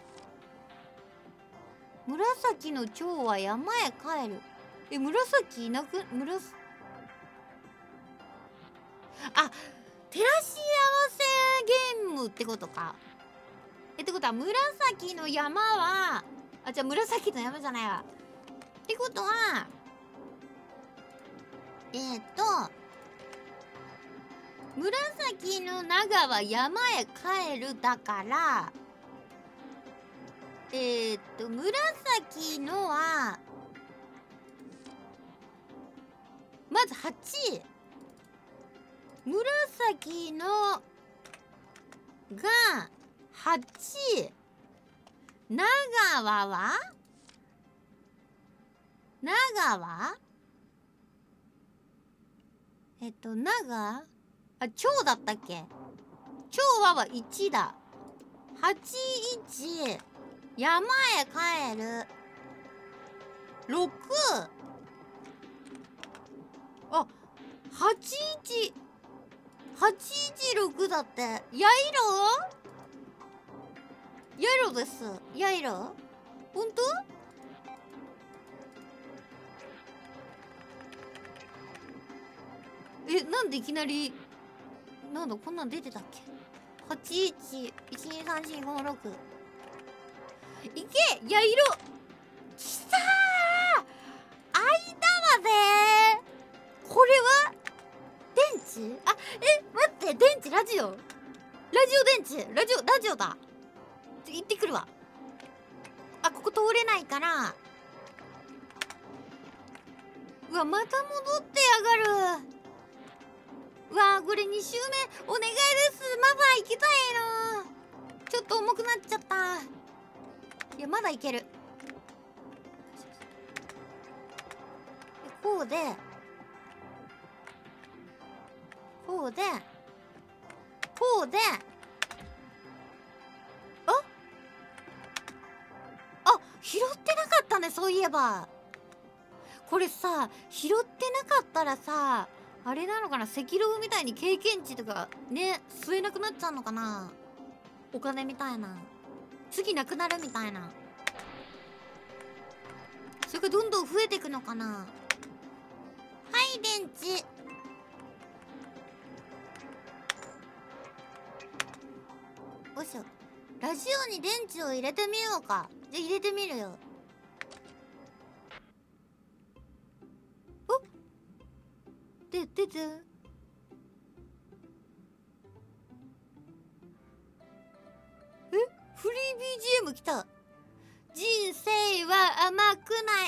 紫の蝶は山へ帰る。え、紫いなく、紫あ、照らし合わせゲームってことか。え、ってことは紫の山は、あ、じゃあ紫の山じゃないわ。ってことはえー、っと紫の長は山へ帰るだから、えー、っと紫のはまずはち。紫のがはち。長はは長はえっと長あ、蝶だったっけ。蝶ははいちだ。はちいち山へ帰る。ろくあ、はちいちはちいちろくだって。やいろやいろです。やいろほんと。え、なんでいきなりなんだこんなん出てたっけ。はちいちいちにさんよんごろくいけ。やいろきたー。間はぜー。これは電池。あ、え、待って、電池ラジオラジオ電池ラジオラジオだ。行ってくるわ。あ、ここ通れないから。うわ、また戻ってやがる。うわー、これに周目お願いです。まだ行きたいな。ちょっと重くなっちゃった。いやまだいける。ここうでこうでこうで、ああ、拾ってなかったね、そういえば。これさ、拾ってなかったらさ、あれなのかな、赤狼みたいに経験値とかね、吸えなくなっちゃうのかな、お金みたいな。次なくなるみたいな。それがどんどん増えていくのかな。はい、電池。よいしょ。ラジオに電池を入れてみようか。じゃあ入れてみるよ。おっ、で、出て。え、フリー ビージーエム 来た。人生は甘くない。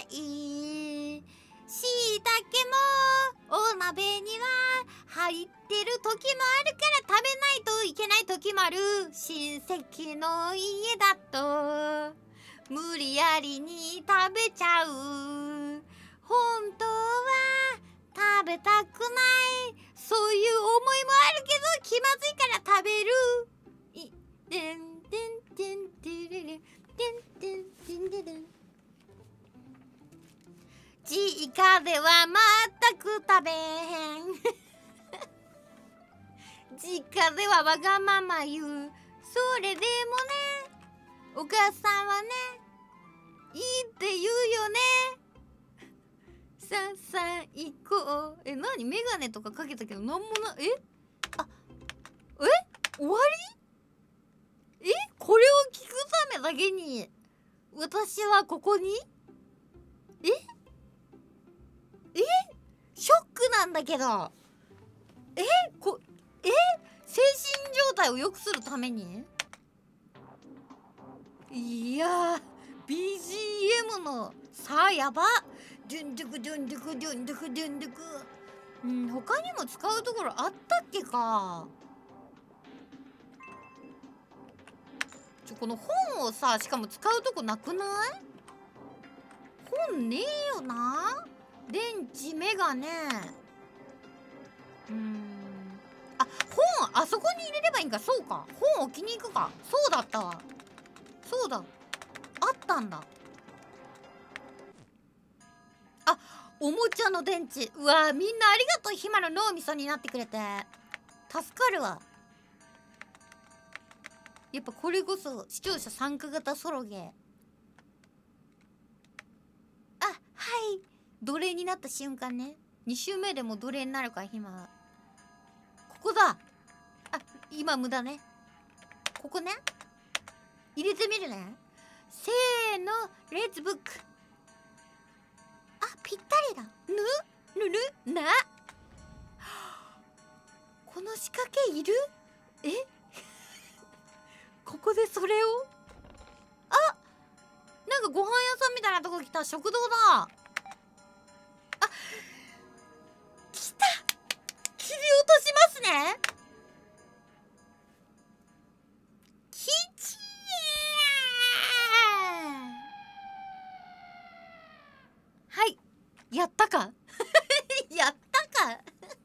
しいたけもお鍋には入ってる時もあるから食べないといけない時もある。親戚の家だと無理やりに食べちゃう。本当は食べたくない、そういう思いもあるけど気まずいから食べる。いでんてんてんてれれてんてんてんてん。実家では全く食べへん実家ではわがまま言う。それでもね、お母さんはね、いいって言うよね。さあさあ行こう。え、なに、メガネとかかけたけどなんもな、えあ、え終わり。え、これを聞くためだけに私はここに。ええ、ショックなんだけど。えこえ精神状態を良くするために。いやー ビージーエム のさあやば。ドゥンドゥクドゥンドゥクドゥンドゥクドゥンドゥク。うん、他にも使うところあったっけか。ちょこの本をさ、しかも使うとこなくない？本ねえよな。電池、メガネ。うーん、あ、本あそこに入れればいいんか。そうか、本置きに行くか。そうだったわ。そうだ、あったんだ。あ、おもちゃの電池。うわ、みんなありがとう。ひまの脳みそになってくれて助かるわ。やっぱこれこそ視聴者参加型ソロゲー。あ、はい、奴隷になった瞬間ね。に週目でも奴隷になるからひま。ここだ。あ、今無駄ね。ここね、入れてみるね。せーの、レッツブック。あ、ぴったりだ。ぬぬぬなこの仕掛けいる？えここでそれを。あ、なんかご飯屋さんみたいなとこ来た。食堂だ。あ、来た。切り落としますね。きちー。はい、やったかやったかや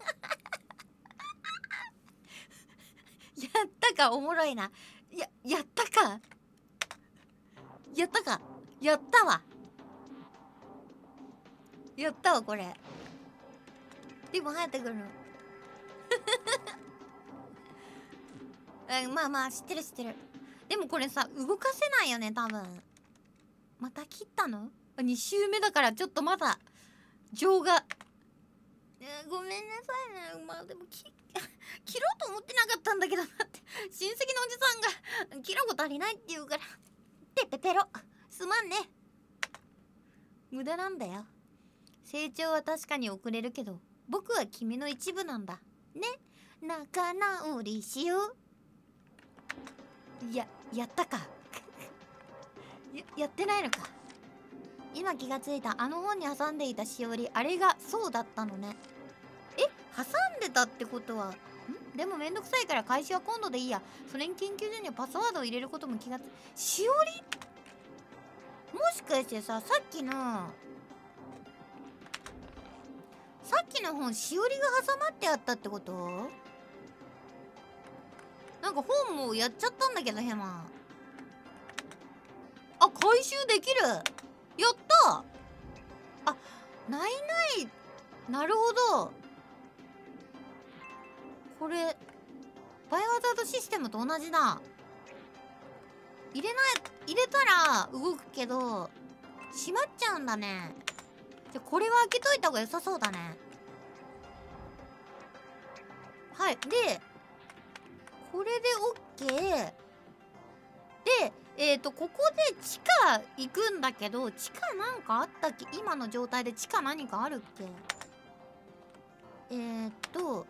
ったか。おもろいな。や、やったかやったかやったわ。やったわ、これ。でも入ってくるのえ、まあまあ知ってる知ってる。でもこれさ、動かせないよね多分。また切ったの？に週目だからちょっとまだ情が、えー、ごめんなさいね。まあでもき切ろうと思ってなかったんだけど、だって親戚のおじさんが切ろうこと足りないって言うから、ペペペロすまんね。無駄なんだよ。成長は確かに遅れるけど、僕は君の一部なんだね。仲直りしよう。や、やったかや、やってないのか。今気がついた。あの本に挟んでいたしおり、あれがそうだったのね。え、挟んでたってことは、んでもめんどくさいから開始は今度でいいや。それに研究所にはパスワードを入れることも気がつ。しおりもしかしてさ、さっきのさっきの本しおりが挟まってあったってこと？なんか本もやっちゃったんだけどヘマ。あ、回収できる。やった。あ、ないない。なるほど。これバイオハザードシステムと同じだ。入れない入れたら動くけど閉まっちゃうんだね。じゃこれは開けといた方が良さそうだね。はい。でこれで OK で、えっとここで地下行くんだけど、地下なんかあったっけ？今の状態で地下何かあるっけ？えー、っと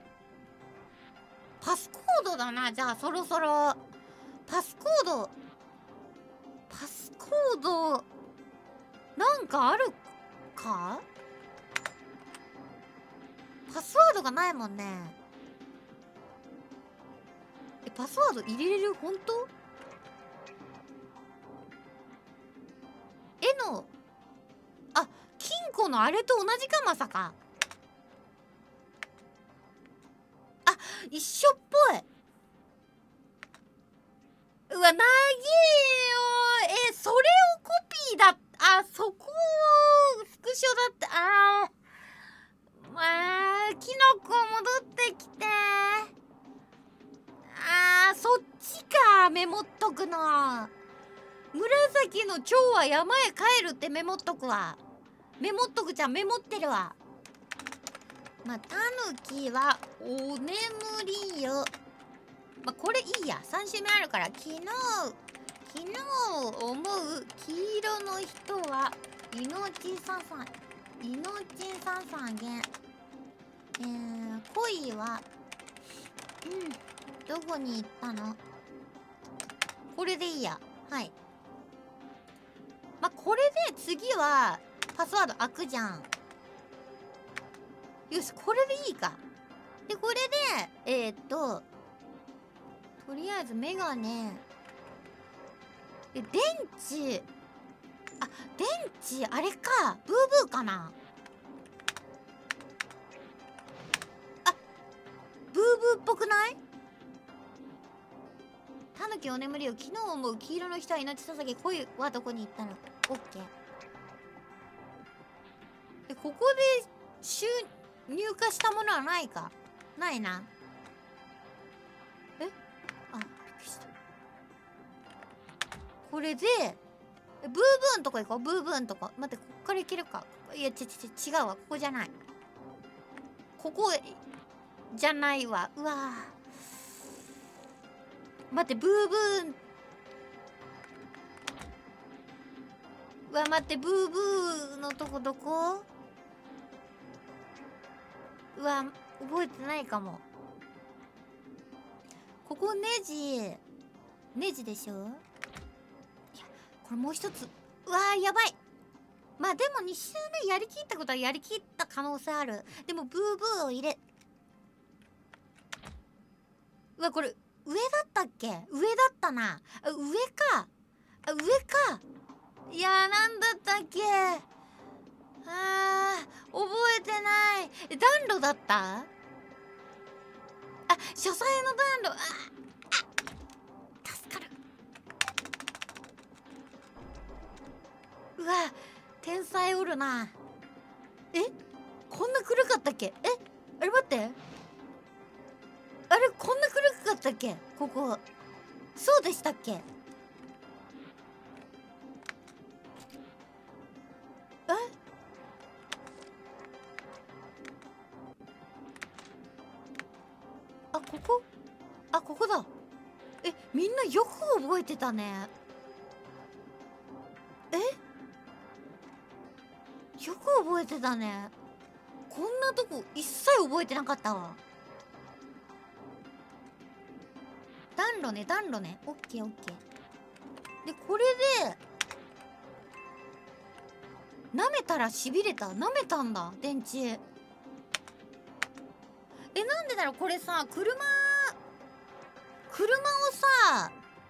パスコードだな。じゃあそろそろパスコードパスコードなんかあるか？パスワードがないもんね。え、パスワード入れれる？本当？絵のあ、金庫のあれと同じか、まさか。あ、一緒っぽい。うわ、なげえよ。え、それをコピーだ。あ、そこをスクショだって。あー、まあ、キノコ戻ってきて。あー、そっちか。メモっとくの。紫の蝶は山へ帰るってメモっとくわ。メモっとくじゃん。メモってるわ。まあ、タヌキはお眠りよ。まあ、これいいや。さん週目あるから。昨日、昨日思う黄色の人は命ささ、命ささげ。えー、恋は、うん、どこに行ったの？これでいいや。はい。まあ、これで次はパスワード開くじゃん。よし、これでいいか。で、これで、えー、っと、とりあえずメガネ。え、電池。あ、電池、あれか。ブーブーかな。あ、ブーブーっぽくない？タヌキお眠りよ。昨日思う黄色の人は命捧げ。恋はどこに行ったの？オッケー。で、ここで収入化したものはないか？ないな。え？あ、びっくりした。これで、ブーブーんとこ行こう。ブーブーんとこ。待って、こっから行けるか？いや、ち、ち、ち、違うわ。ここじゃない。ここ、じゃないわ。うわぁ。待って、ブーブーん。うわ、待って、ブーブーのとこどこ？うわ、覚えてないかも。ここネジ。ネジでしょ？いや、これもう一つ。うわー、やばい。まあでもに週目やりきったことはやりきった可能性ある。でもブーブーを入れ。うわ、これ上だったっけ？上だったな。あ、上か。あ、上か。いやー、なんだったっけ？あー、覚えてない。え、暖炉だった？あ、書斎の暖炉。あ、あ、助かる。うわ、天才おるな。え、こんな暗かったっけ？え、あれ待って。あれ、こんな暗かったっけ？ここ。そうでしたっけ？え？あ、ここ？あ、ここだ。え、みんなよく覚えてたね。え？よく覚えてたね。こんなとこ一切覚えてなかったわ。暖炉ね、暖炉ね。オッケーオッケー。で、これで、舐めたらしびれた。舐めたんだ、電池。え、なんでだろうこれさ、車、車をさ、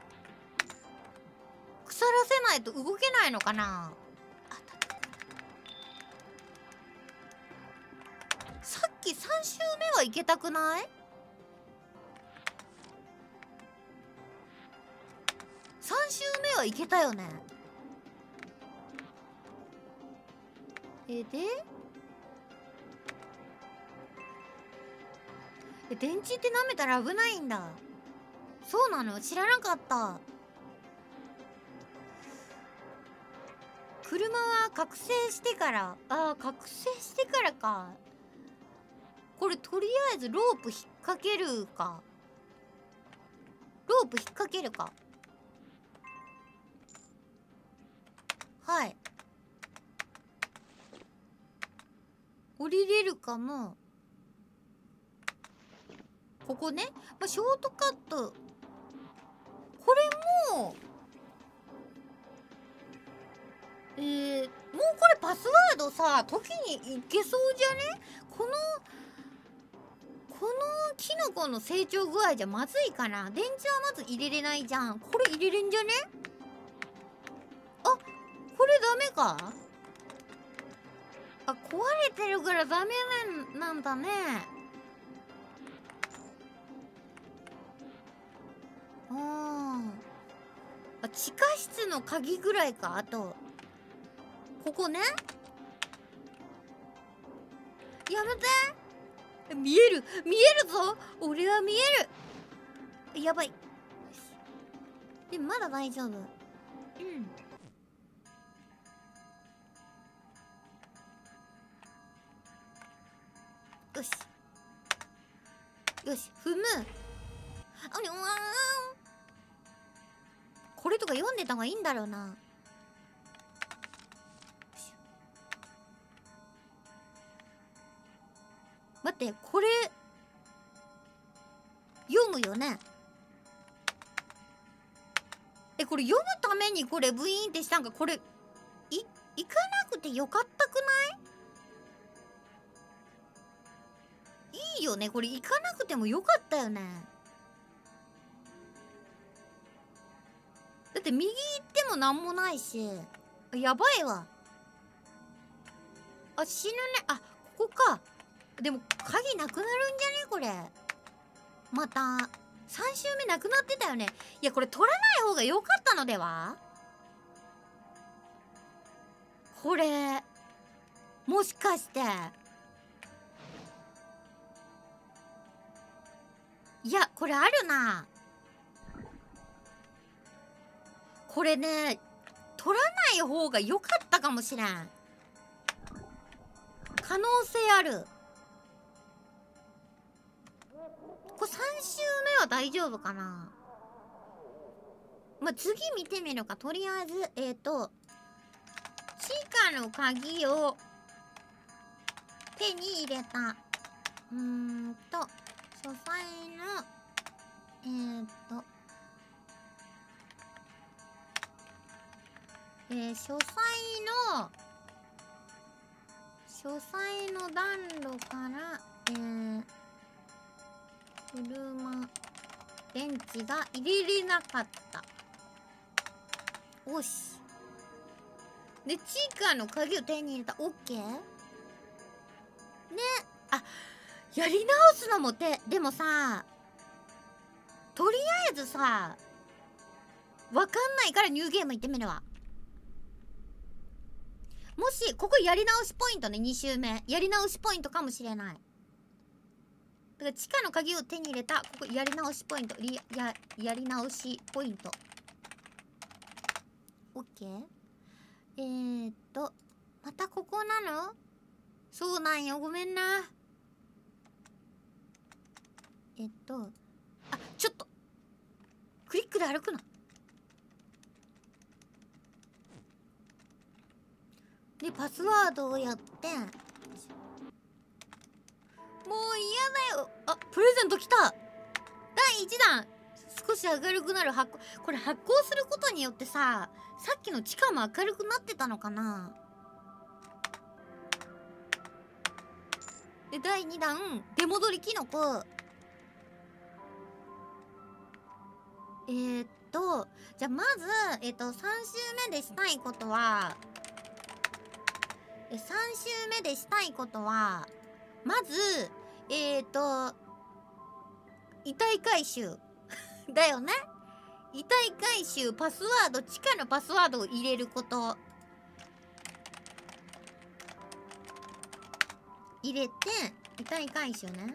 腐らせないと動けないのかな？あった。 さん週目はいけたくない？ さん 週目はいけたよね。えでえ電池って舐めたら危ないんだ。そうなの？知らなかった。車は覚醒してから、ああ覚醒してからか。これとりあえずロープ引っ掛けるか。ロープ引っ掛けるか。はい。降りれるかも。ここね、まあ、ショートカット。これもえー、もうこれパスワードさ時にいけそうじゃね？このこのキノコの成長具合じゃまずいかな。電池はまず入れれないじゃん。これ入れれんじゃね？あ、これダメか？あ、壊れてるからダメなんなんだね。ああ、地下室の鍵ぐらいか。あとここね。やめて。見える見えるぞ。俺は見える。やばい。でもまだ大丈夫。うん。よしよし踏む。あれ、うわー、これとか読んでた方がいいんだろうな。待って、これ読むよね。え、これ読むためにこれブイーンってしたんか。これい行かなくてよかったくない？いいよね、これ行かなくてもよかったよね。だって右行ってもなんもないし。やばいわ。あ、死ぬね。あ、ここか。でも鍵なくなるんじゃねこれ。またさん週目なくなってたよね。いや、これ取らない方が良かったのでは？これもしかして。いや、これあるな。これね、取らない方が良かったかもしれん。可能性ある。これさん週目は大丈夫かな。まあ、次見てみるか。とりあえずえっと地下の鍵を手に入れた。うーんと書斎のえー、っとえー、書斎の書斎の暖炉からえー、車電池が入れれなかった。おしで、地下の鍵を手に入れた。オッケーね。あ、やり直すのも手。でもさ、とりあえずさ、わかんないからニューゲーム行ってみるわ。もしここやり直しポイントね。に週目やり直しポイントかもしれない。だから地下の鍵を手に入れた。ここやり直しポイント。リややり直しポイント。オッケー。えー、っとまたここなの？そうなんよ、ごめんな。えっとあ、ちょっとクリックで歩くな。でパスワードをやってもう嫌だよ。あ、プレゼント来た。だいいちだん。少し明るくなる発光。これ発光することによってさ、さっきの地下も明るくなってたのかな。でだいにだん出戻りキノコ。えー、っとじゃあまずえー、っとさん週目でしたいことはえさん週目でしたいことはまずえーと遺体回収だよね。遺体回収、パスワード、地下のパスワードを入れること。入れて遺体回収ね。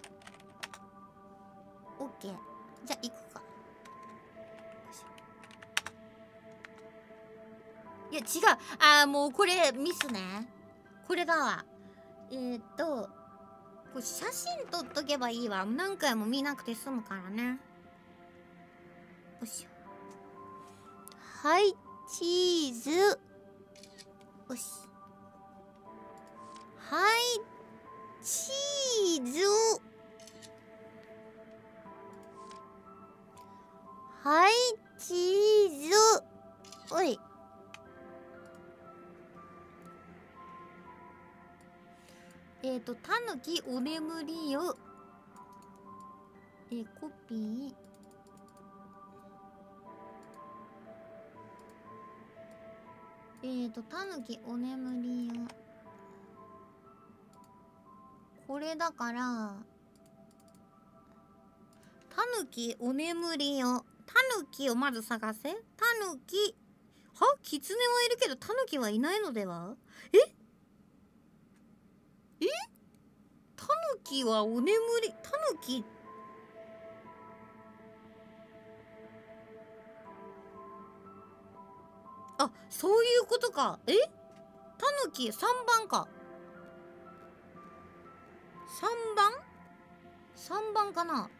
オッケー。じゃあ行くか。いや違う。あーもうこれミスね。これだわ。えー、っとこれ写真撮っとけばいいわ。何回も見なくて済むからね。よいしょ。はいチーズ。よし。はいチーズ。はいチーズ。おい。えっとたぬきお眠りよ。えー、コピー。えっとたぬきお眠りよ。これだからたぬきお眠りよ。たぬきをまず探せ。たぬきはキツネはいるけどたぬきはいないのでは。ええたぬきはお眠り。たぬきあ、そういうことか。えたぬきさんばんか。さんばん ?さん 番かな。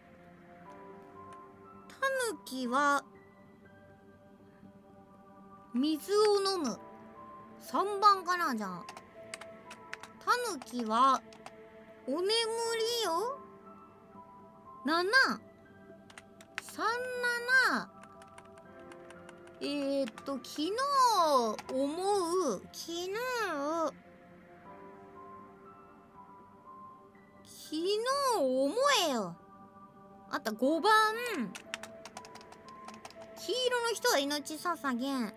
たぬきは水を飲む。さんばんかな。じゃあたぬきはお眠りよ。ななさんなな。えー、っと昨日思う昨日昨日思えよ。あとごばん黄色の人は命捧げ。黄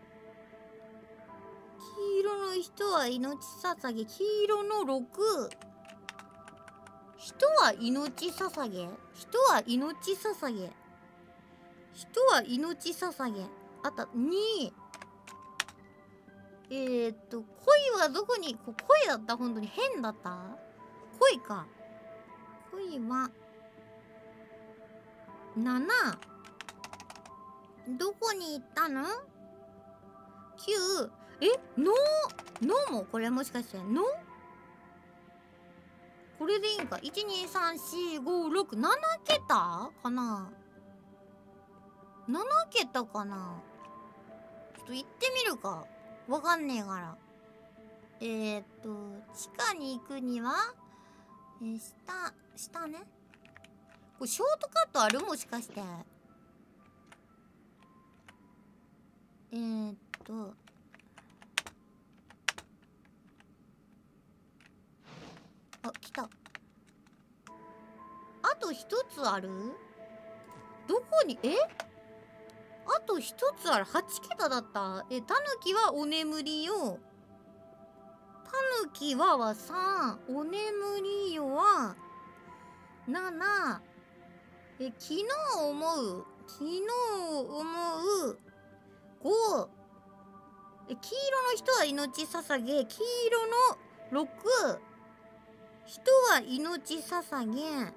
色の人は命捧げ。黄色のろく。人は命捧げ。人は命捧げ。人は命捧げ。あとに。えー、っと恋はどこに。こ恋だった。本当に変だった。恋か。恋はなな。どこに行ったの ?きゅう。えののもこれもしかしてのこれでいいんか。いちにさんしごろくななけたかな。ななけたかな。ちょっと行ってみるか。わかんねえから。えー、っと地下に行くにはえー、下下ね。これショートカットある。もしかしてえー、っとあ、来た。あと一つある。どこに。えあと一つある。はちけただった。えたぬきはお眠りよ。たぬきははさん。お眠りよはなな。え昨日思う昨日思うご。え黄色の人は命捧げ。黄色のろく。人は命捧げ。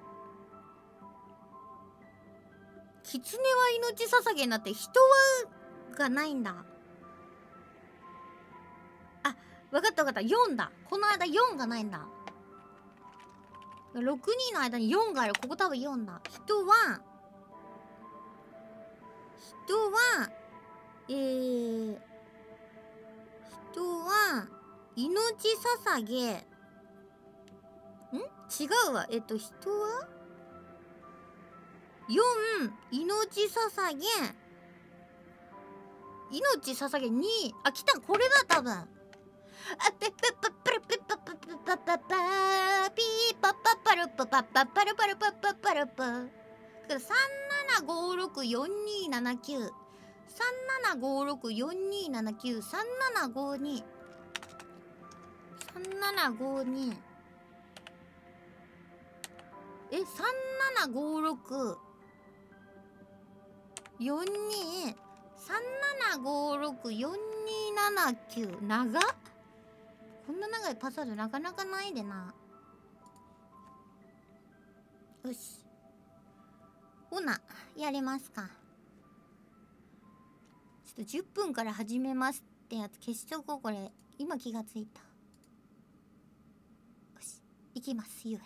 狐は命捧げになって人はがないんだ。あ、わかったわかった。よんだ。この間よんがないんだ。ろくにんの間によんがある。ここ多分よんだ。人は人はえー、人は命捧げ。ん違うわ。えっと人はよん命捧げ。命捧げに。あ、来た。これだ多分。あぺっぺっぱっぱるぺっぱっぱっぱっぱっぱピーパッパッパルパパッパッパルパルパッパッパルパ。さんななごろくよんにななきゅう。さんななごろくよんにななきゅう。さんななごに。さんななごに。 えさんななごろくよんにさんななごろくよんにななきゅう長っ。こんな長いパスワードなかなかないでな。よしほなやりますか。ちょっとじゅっぷんから始めますってやつ消しとこう。これ今気がついた。よしいきますゆ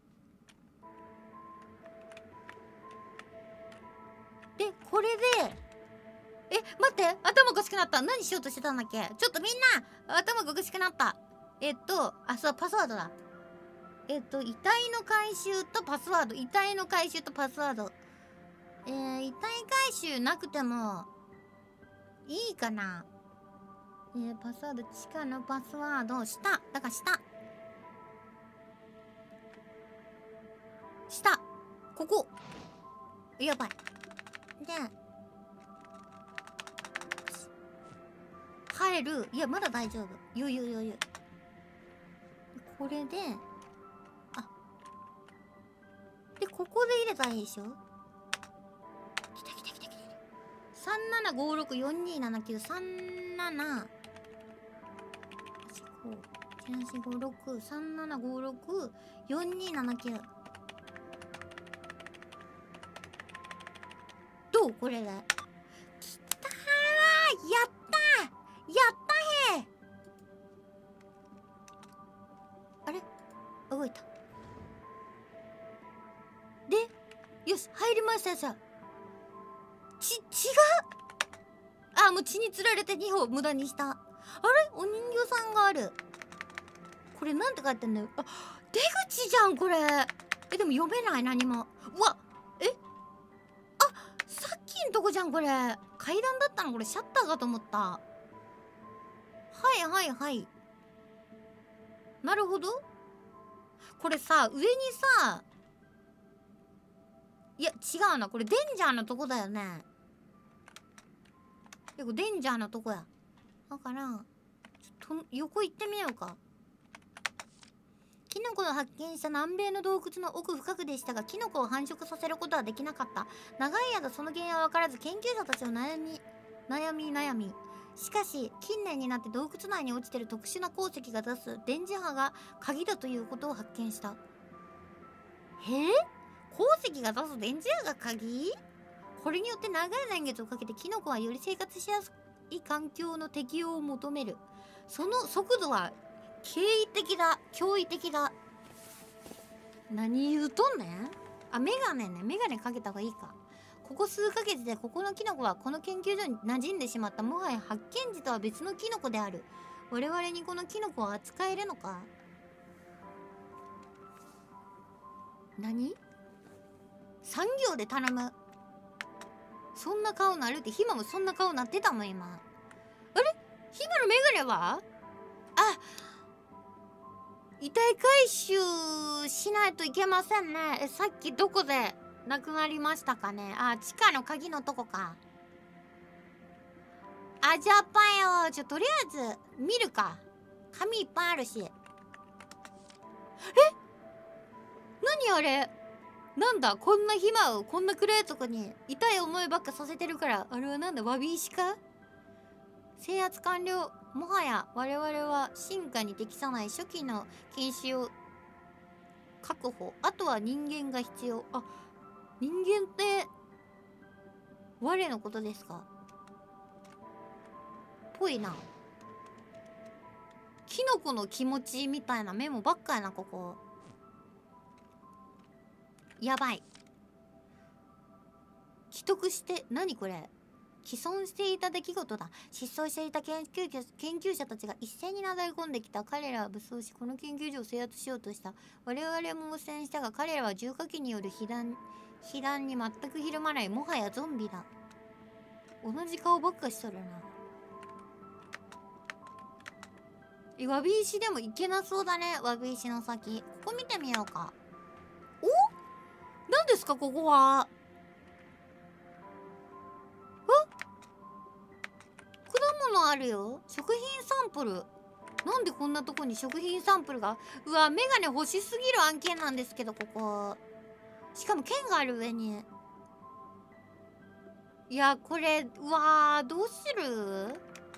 えでこれでえ待って頭おかしくなった。何しようとしてたんだっけ。ちょっとみんな頭がおかしくなった。えっとあそうパスワードだ。えっと遺体の回収とパスワード遺体の回収とパスワードえー、遺体回収なくてもいいかな。えー、パスワード地下のパスワード下だから下下ここやばいで入る。いやまだ大丈夫余裕余裕。これであでここで入れたらいいでしょ。来た来た来た来た。さんななごろくよんにななきゅうさんなないちよんごろくさんななごろくよんにななきゅうどうこれで。きたーやったーやったへー。あれ動いた。でよし入りましたさ。ち血があもう血につられてにほん無駄にした。あれお人形さんがある。これなんて書いてんだよ。あ出口じゃんこれ。えでも読めない何も。うわえあさっきんとこじゃんこれ。階段だったのこれ。シャッターかと思った。はいはいはいなるほど。これさ上にさいや違うなこれデンジャーのとこだよね。結構デンジャーのとこや。だからちょっと横行ってみようか。キノコを発見した南米の洞窟の奥深くでしたがキノコを繁殖させることはできなかった。長い間その原因は分からず研究者たちを悩み悩み悩みしかし近年になって洞窟内に落ちている特殊な鉱石が出す電磁波が鍵だということを発見した。へえ鉱石が出す電磁波が鍵。これによって長い年月をかけてキノコはより生活しやすい環境の適用を求める。その速度は驚異的だ驚異的だ。何言うとんねん。あメガネねメガネかけた方がいいか。ここ数ヶ月でここのキノコはこの研究所に馴染んでしまった。もはや発見時とは別のキノコである。我々にこのキノコを扱えるのか。何産業で頼む。そんな顔なるってヒマもそんな顔なってたもん今。あれヒマのメガネはあ遺体回収しないといけませんね。えさっきどこでなくなりましたかね。あ地下の鍵のとこか。あじゃあぱよちょとりあえず見るか。紙いっぱいあるし。え何あれなんだこんな暇をこんな暗いとこに痛い思いばっかさせてるから。あれはなんだわび石か。制圧完了。もはや我々は進化に適さない初期の禁止を確保。あとは人間が必要。あ人間って我のことですか。ぽいな。キノコの気持ちみたいなメモばっかやなここ。やばい。既得して何これ。既存していた出来事だ。失踪していた研究研究者たちが一斉になだれ込んできた。彼らは武装しこの研究所を制圧しようとした。我々も応戦したが彼らは重火器による被弾被弾に全くひるまない。もはやゾンビだ。同じ顔ばっかしとるな。えわび石でもいけなそうだね。わび石の先ここ見てみようか。お何ですかここは。果物あるよ。食品サンプル。なんでこんなとこに食品サンプルが。うわメガネ欲しすぎる案件なんですけどここ。 しかも剣がある上に。いやこれうわーどうする？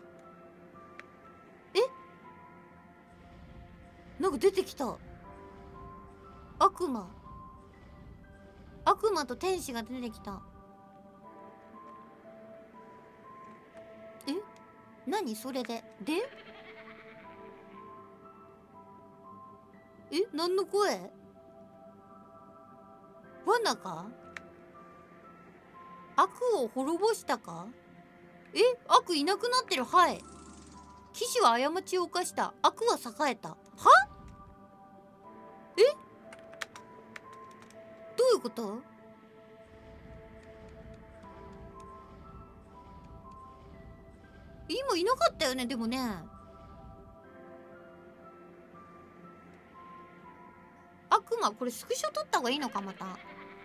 えなんか出てきた。悪魔悪魔と天使が出てきた。え何それででえ何の声？罠か？悪を滅ぼしたか？え悪いなくなってる。はい。騎士は過ちを犯した。悪は栄えた。は？えどういうこと？今いなかったよね。でもね悪魔これスクショ撮った方がいいのか。またあ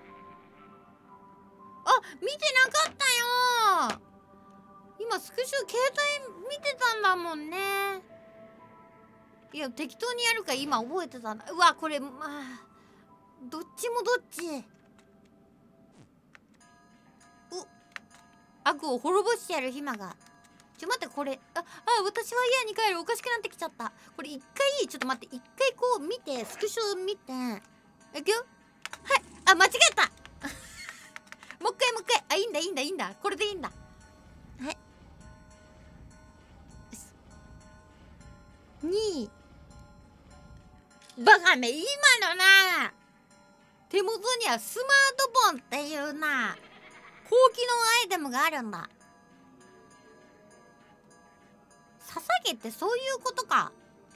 見てなかったよ。今スクショ携帯見てたんだもんね。いや適当にやるか今覚えてたんだ。うわこれまあどっちもどっち。う悪を滅ぼしてやる暇が。ちょ待ってこれああ私は家に帰る。おかしくなってきちゃった。これ一回ちょっと待って一回こう見てスクショ見ていくよ。はいあ間違えたもう一回もう一回あいいんだいいんだいいんだこれでいいんだ。はいにバカめ今のな手元にはスマートフォンっていうな高機能アイテムがあるんだ。捧げってそういうことか。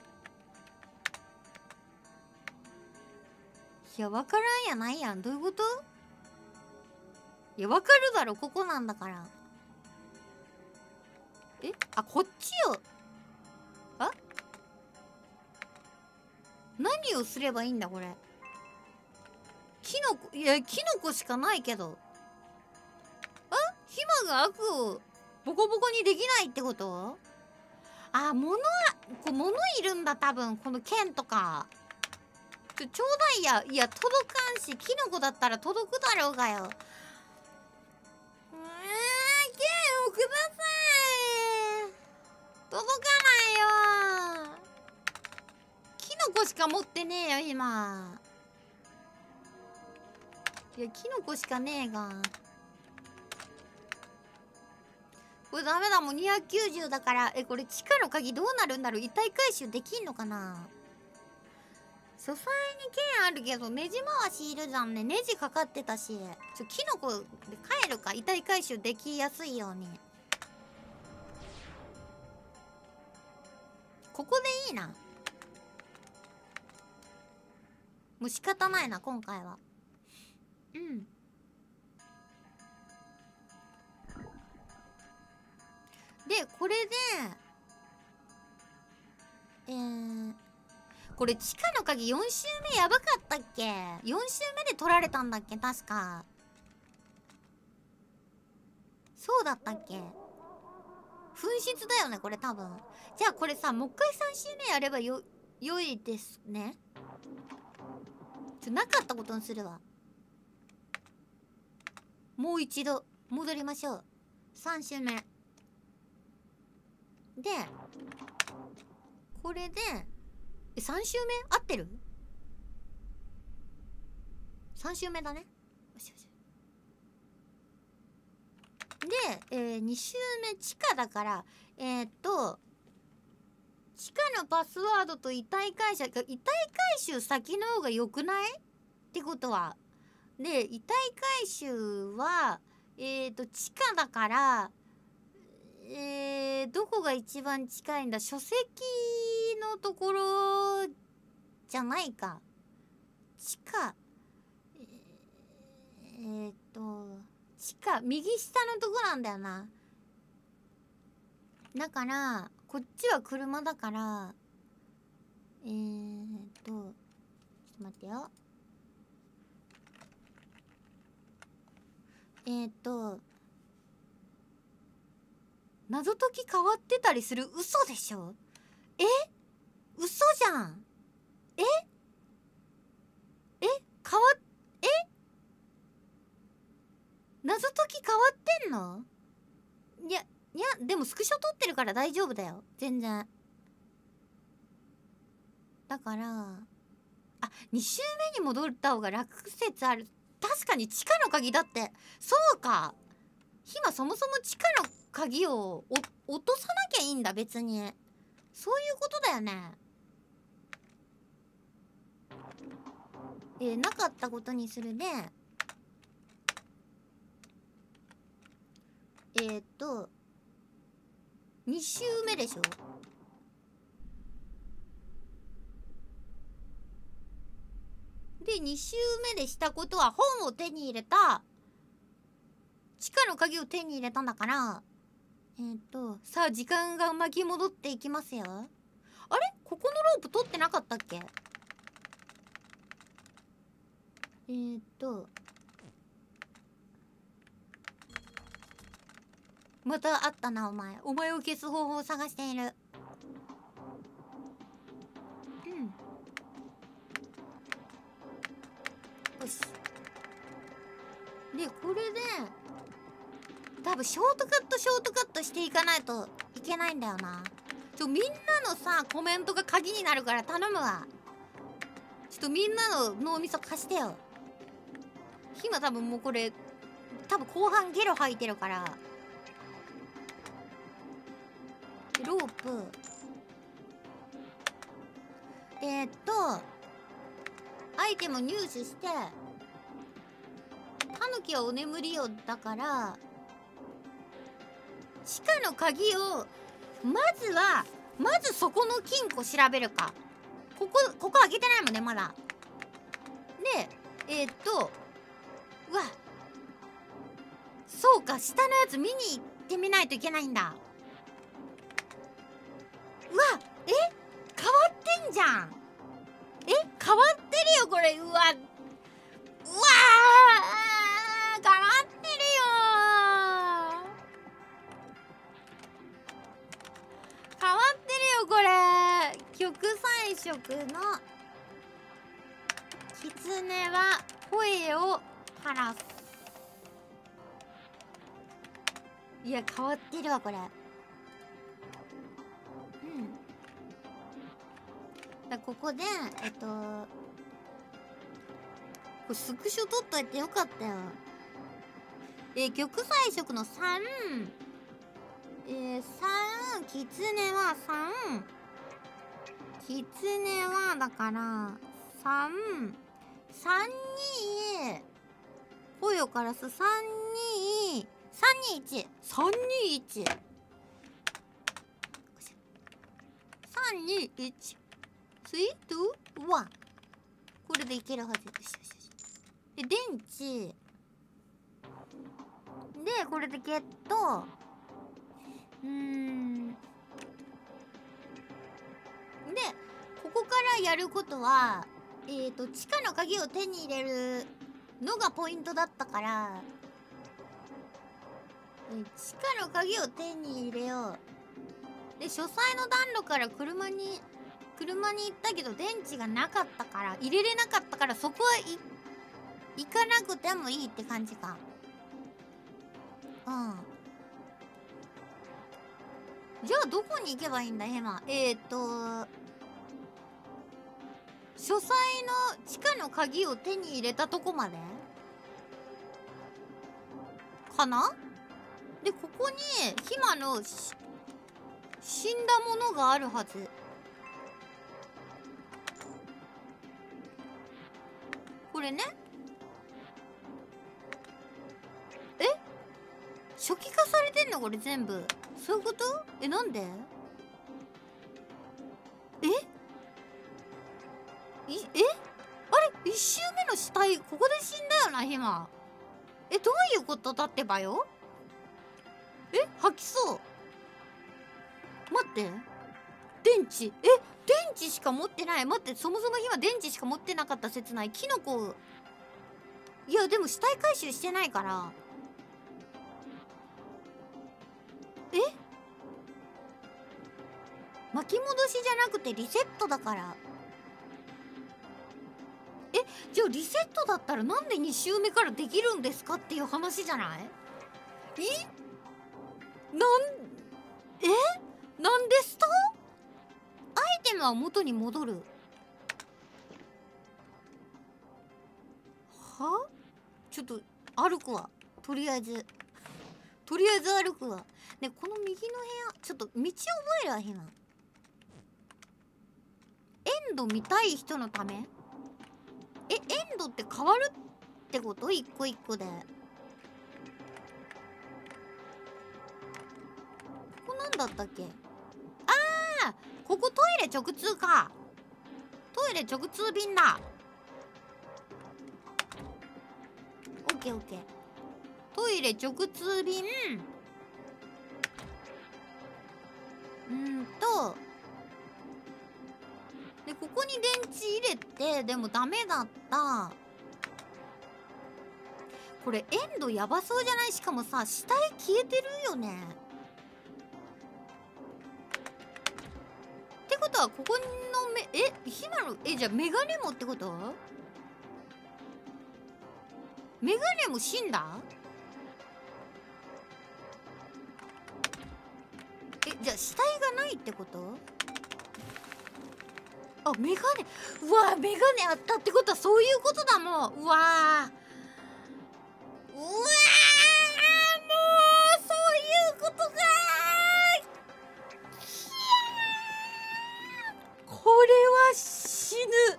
いや分からんやないやん。どういうこと？いや分かるだろここなんだから。えあこっちよ。あ何をすればいいんだこれ。キノコいやキノコしかないけど。あヒマが悪をボコボコにできないってこと？あ物はこう物いるんだ多分この剣とか。ちょちょうだいや。いや届かんしキノコだったら届くだろうがよ。うーん剣をください。届かないよ。キノコしか持ってねえよ今。いやキノコしかねえが。これダメだもんにひゃくきゅうじゅうだから。えこれ地下の鍵どうなるんだろう。遺体回収できんのかな。書斎に剣あるけどネジ回しいるじゃんね。ネジかかってたしちょキノコで帰るか。遺体回収できやすいように。ここでいいな。もう仕方ないな今回は。うんでこれでえー、これ地下の鍵よん周目やばかったっけ。よん周目で取られたんだっけ確か。そうだったっけ。紛失だよねこれ多分。じゃあこれさもう一回さん周目やればよ良いですね。ちょなかったことにするわ。もう一度戻りましょう。さん周目でこれでえさん周目合ってる？ さん 周目だね。よしよしで、えー、に周目地下だからえー、っと地下のパスワードと遺体回収遺体回収先の方が良くないってことは。で遺体回収はえー、っと地下だからえー、どこが一番近いんだ。書籍のところじゃないか。地下えー、えー、っと地下右下のとこなんだよな。だからこっちは車だからえー、っとちょっと待ってよ。えー、っと謎解き変わってたりする。嘘でしょ。え嘘じゃん。ええ変わっえ謎解き変わってんの？いやいやでもスクショ撮ってるから大丈夫だよ全然。だからあに周目に戻った方が楽説ある。確かに地下の鍵だって。そうか、今そもそも地下の鍵を落とさなきゃいいんだ別に。そういうことだよね。えー、なかったことにするで、えー、っとに周目でしょ。でに周目でしたことは本を手に入れた、地下の鍵を手に入れたんだから、えー、っとさあ時間が巻き戻っていきますよ。あれここのロープ取ってなかったっけ？えー、っとまたあったなお前。お前を消す方法を探している。うんよし。でこれで多分ショートカットショートカットしていかないといけないんだよな。ちょみんなのさコメントが鍵になるから頼むわ。ちょっとみんなの脳みそ貸してよ。今多分もうこれ多分後半ゲロ吐いてるから。ロープえー、っとアイテム入手してタヌキはお眠りよだから地下の鍵をまずはまずそこの金庫調べるか。ここここ開けてないもんねまだ。でえー、っとうわそうか下のやつ見に行ってみないといけないんだ。うわえ変わってんじゃん。え変わってるよこれ。うわうわー変わってるよ変わってるよこれ。極彩色の狐は声を晴らす。いや変わってるわこれ。だここでえっとこれスクショ撮っといてよかったよ。えー、極彩色のさん、えー、さんキツネはさん、キツネはだからさん、さんに声をからすさんに、さんにいち、さんにいち、さんにいちスリー、ツー、ワン。これでいけるはず。よしよしよし。で、電池。で、これでゲット。うーん。で、ここからやることは、えっと、地下の鍵を手に入れるのがポイントだったから、え地下の鍵を手に入れよう。で、書斎の暖炉から車に、車に行ったけど電池がなかったから入れれなかったから、そこはい行かなくてもいいって感じか。うんじゃあどこに行けばいいんだ今。えっと書斎の地下の鍵を手に入れたとこまでかな。でここにヒマの死んだものがあるはず。これね。え初期化されてんのこれ全部。そういうこと？えなんで？えいえあれ一周目の死体ここで死んだよなヒマ。えどういうこと？だってばよ。え吐きそう。待って電池。え電池しか持ってない。待ってそもそもヒマ電池しか持ってなかった説ない。キノコいやでも死体回収してないから。え巻き戻しじゃなくてリセットだから。えじじゃあリセットだったらなんでに周目からできるんですかっていう話じゃない？えなんえなんですと？アイテムは元に戻る。は？ちょっと歩くわ。とりあえずとりあえず歩くわ。ね、この右の部屋ちょっと道覚えるわ。今エンド見たい人のため。え、エンドって変わるってこと？一個一個で。ここなんだったっけ？ああ、ここトイレ直通か。トイレ直通便だ。オッケーオッケー。トイレ直通便。うんとで、ここに電池入れて、でもダメだった。これエンドやばそうじゃない？しかもさ、死体消えてるよね。ってことはここのめえひまのえじゃあメガネもってこと？メガネも死んだ？えじゃあ死体がないってこと？あ、メガネ、うわー、メガネあったってことはそういうことだもん。うわー、うわー、もうそういうことかー。これは死ぬ。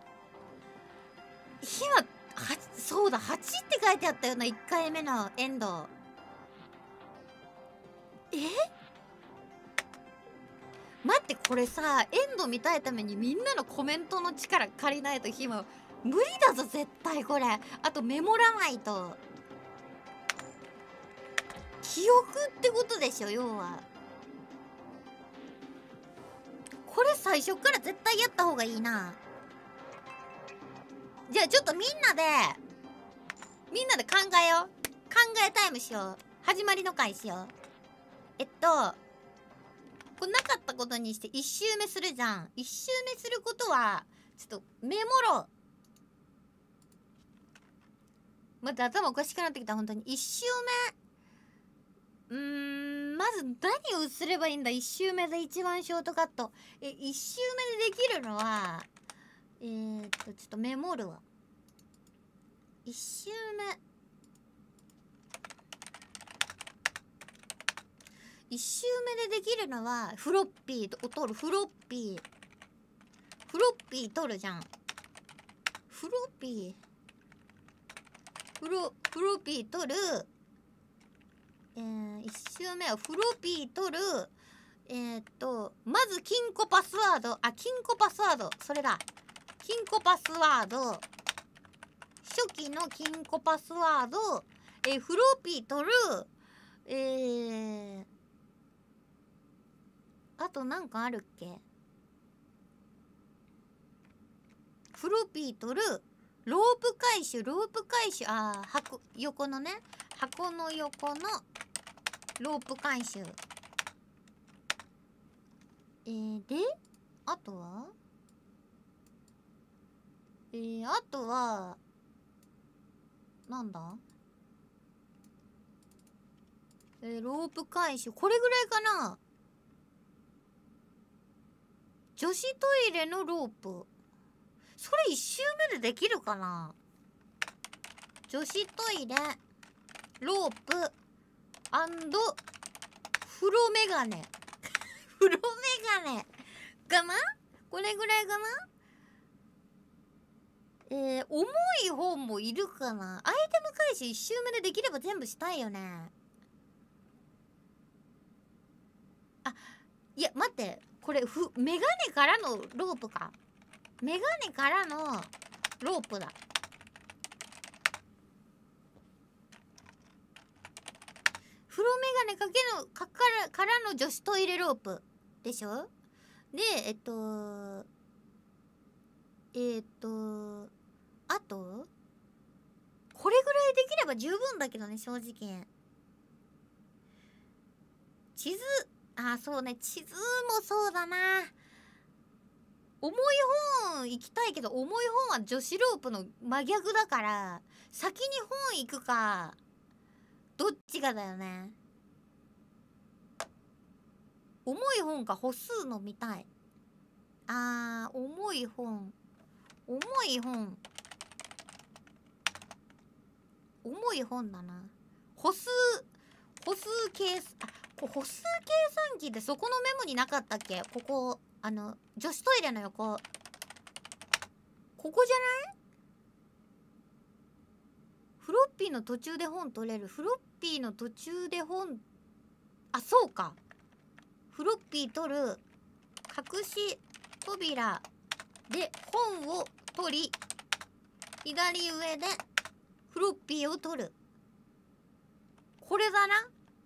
今はそうだ、はちって書いてあったよな。いっかいめのエンド。え待って、これさ、エンド見たいためにみんなのコメントの力借りないとひま無理だぞ絶対。これあとメモらないと。記憶ってことでしょ要は。これ最初から絶対やった方がいいな。じゃあちょっとみんなでみんなで考えよう。考えタイムしよう。始まりの回しよう。えっとこれなかったことにしていち周目するじゃん。いち周目することはちょっとメモろ。待って、頭おかしくなってきた本当に。いち周目、うーんまず何をすればいいんだ。いち周目で一番ショートカット。えいち周目でできるのはえー、っとちょっとメモるわ。いち周目いち周目でできるのはフロッピーを取る。フロッピーフロッピー取るじゃん。フロッピーフロフロッピー取る。えー、いち周目はフロッピー取る。えー、っとまず金庫パスワード。あ金庫パスワードそれだ。金庫パスワード初期の金庫パスワード。えー、フロッピー取る。えーあとなんかあるっけ？フロピー取る。ロープ回収ロープ回収。ああ箱横のね箱の横のロープ回収。えー、であとはえー、あとはなんだえー、ロープ回収これぐらいかな。女子トイレのロープそれいち周目でできるかな。女子トイレロープ風呂メガネ風呂メガネかな。これぐらいかな。えー、重い方もいるかな。アイテム回収いち周目でできれば全部したいよね。あいや待って、これふメガネからのロープか。メガネからのロープだ。風呂メガネかけのかからからの女子トイレロープでしょ。でえっとえっとあとこれぐらいできれば十分だけどね正直。地図あそうね地図もそうだな。 重い本行きたいけど、重い本は女子ロープの真逆だから、先に本行くかどっちかだよね。重い本か歩数の見たい。あー、重い本重い本重い本だな。歩数歩数計あこ歩数計算機ってそこのメモになかったっけ？ここあの女子トイレの横、ここじゃない？フロッピーの途中で本取れる。フロッピーの途中で本、あ、そうか。フロッピー取る、隠し扉で本を取り、左上でフロッピーを取る。これだな。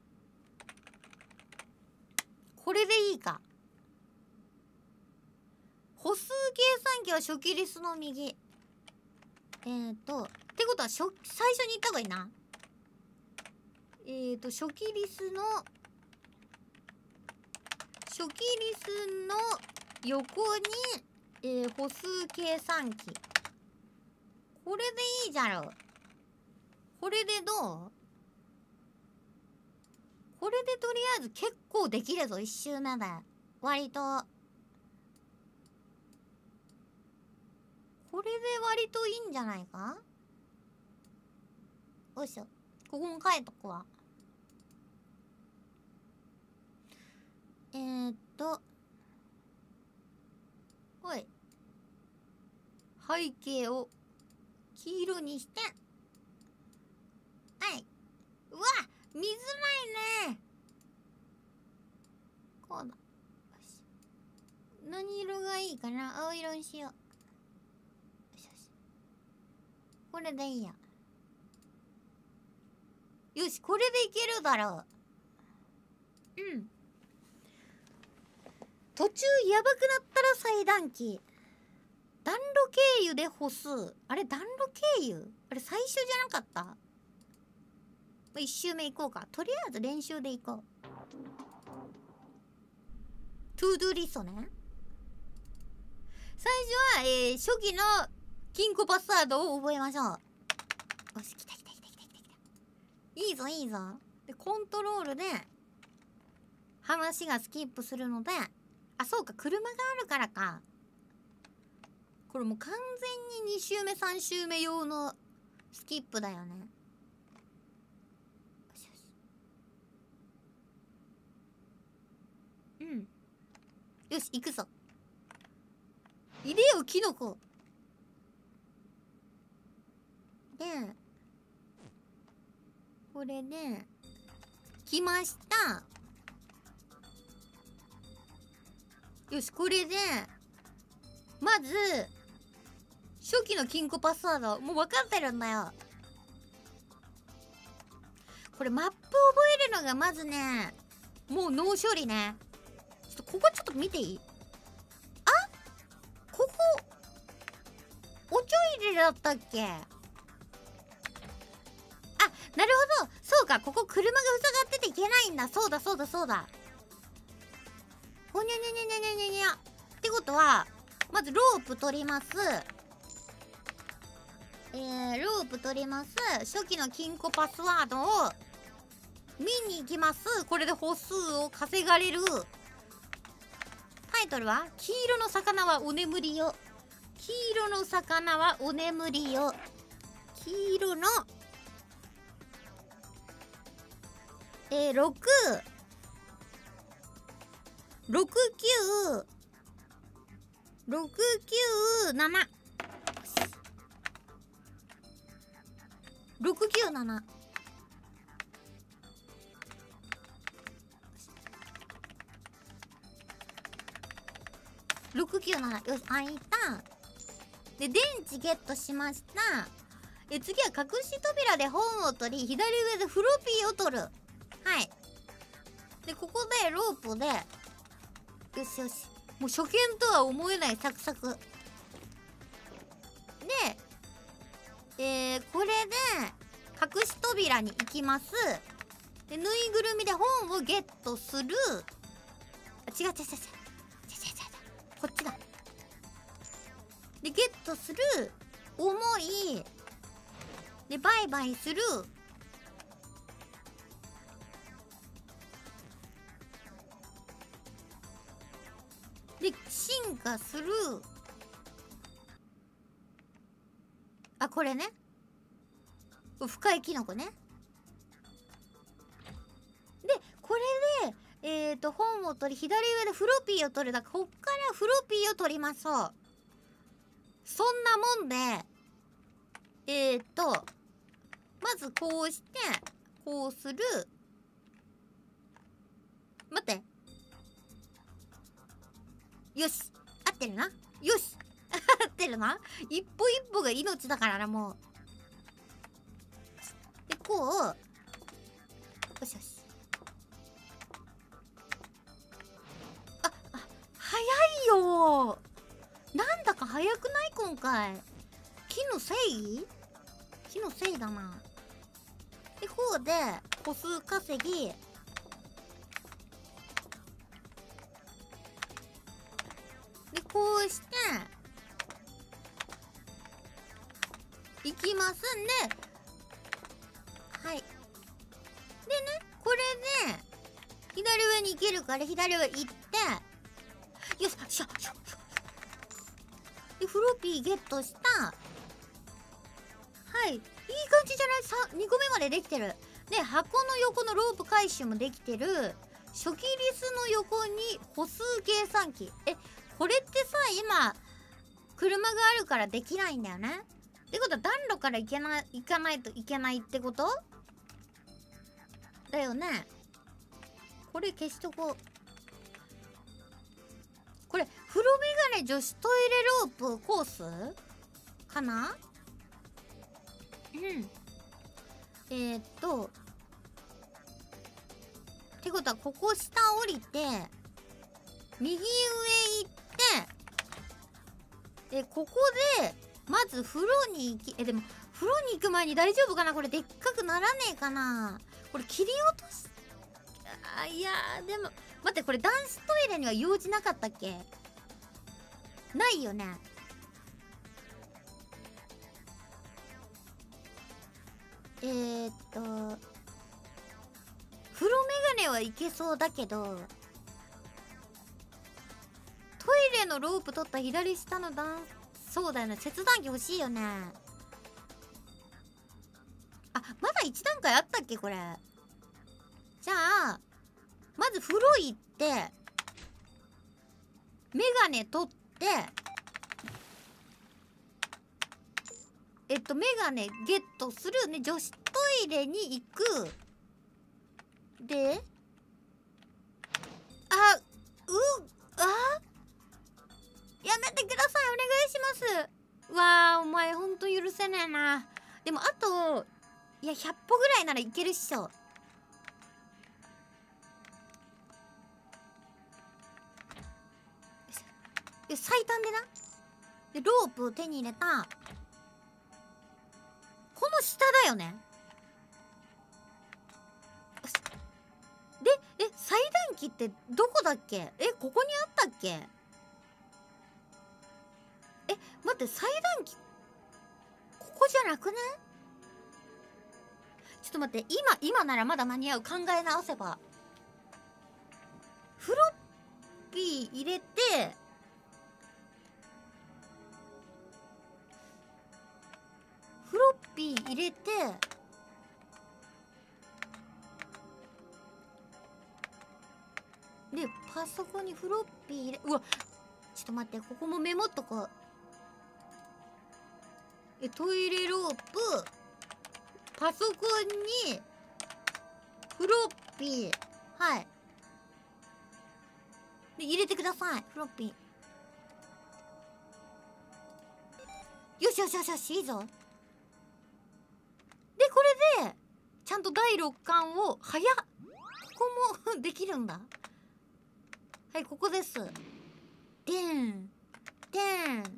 これでいいか。歩数計算機は初期リスの右。えーとってことは初最初に行った方がいいな。えーと初期リスの初期リスの横に、えー、歩数計算機。これでいいじゃろ。これでどう？これでとりあえず結構できるぞ、一周目で。割と。これで割といいんじゃないか？よいしょ。ここも書いとくわ。えー、っと。ほい。背景を黄色にして。はい。うわ！見づらいね。こうだ。よし。何色がいいかな？青色にしよう。よしよし。これでいいや。よし、これでいけるだろう。うん。途中やばくなったら裁断機。暖炉経由で歩数。あれ暖炉経由？あれ最初じゃなかった？一周目行こうか。とりあえず練習で行こう。トゥードゥリストね。最初は、えー、初期の金庫パスワードを覚えましょう。よし、来た来た来た来た来た来た。いいぞいいぞ。で、コントロールで話がスキップするので、あ、そうか、車があるからか。これもう完全にに周目さん周目用のスキップだよね。うん。よし、行くぞ。入れよ、キノコ。で、これで、来ました。よし、これで、まず、初期の金庫パスワード、もう分かってるんだよ。これマップ覚えるのがまずね、もう脳処理ね。ちょっとここちょっと見ていい？あ？ここおトイレだったっけ？あ、なるほど。そうか、ここ車が塞がってていけないんだ。そうだそうだそうだ。ほにゃにゃにゃにゃにゃにゃにゃ。ってことは、まずロープ取ります。えー、ロープ取ります。初期の金庫パスワードを見に行きます。これで歩数を稼がれる。タイトルは黄色の魚はお眠りよ。黄色の魚はお眠りよ。黄色のえー、ろく ろくきゅう ろくきゅうなな ろくきゅうなな。ろくきゅうなな。よし、開いた。で、電池ゲットしました。え、次は隠し扉で本を取り、左上でフロピーを取る。はい。で、ここでロープで、よしよし。もう初見とは思えないサクサク。で、えー、これで、隠し扉に行きます。で、ぬいぐるみで本をゲットする。あ、違う違う違う違う。違う違う違う。こっちだ。 でゲットする。重いでバイバイする。で進化する。あ、これね、深いキノコね。でこれでえっ、ー、と本を取り、左上でフロピーを取る。だからこっからフロピーを取りましょう。そんなもんでえっ、ー、とまずこうしてこうする。待って、よし、合ってるな。よし合ってるな。一歩一歩が命だからな。もうでこう、よしよし。ああ、早いよ。なんだか早くない？今回木のせい木のせいだな。でこうで歩数稼ぎ。でこうしていきますんで、はい。でね、これで左上に行けるから左上行って、よししょしょしょ。でフロピーゲットした。はい、いい感じじゃない？さにこめまでできてる。で箱の横のロープ回収もできてる。初期リスの横に歩数計算機。え、これってさ、今車があるからできないんだよね。ってことは暖炉から行けない、行かないといけないってことだよね。これ消しとこう。これ風呂メガネ女子トイレロープコースかな。うんえー、っとってことはここ下降りて右上行ってでここでまず風呂に行き、えでも風呂に行く前に大丈夫かな。これでっかくならねえかな。これ切り落とし、あ、いやーでも待って、これ男子トイレには用事なかったっけ？ないよね。えー、っと風呂メガネはいけそうだけど、トイレのロープ取った左下の段、そうだよね、切断機欲しいよね。あ、まだいち段階あったっけこれ。じゃあまず風呂行ってメガネ取ってえっとメガネゲットするね。女子トイレに行く。であうあやめてください、お願いします。うわー、お前ほんと許せねえな。でもあといやひゃっぽぐらいならいけるっしょ。よし、最短でな。でロープを手に入れた。この下だよね。でえ裁断機ってどこだっけ？えここにあったっけ？え待って、裁断機ここじゃなくね？ちょっと待って、今今ならまだ間に合う。考え直せば。フロッピー入れてフロッピー入れてでパソコンにフロッピー入れ、うわちょっと待って、ここもメモっとこう。えトイレロープパソコンにフロッピー、はいで入れてください。フロッピーよしよしよしよし、いいぞ。でこれでちゃんとだいろっかんを、早っ、ここもできるんだ。はい、ここです。でんでん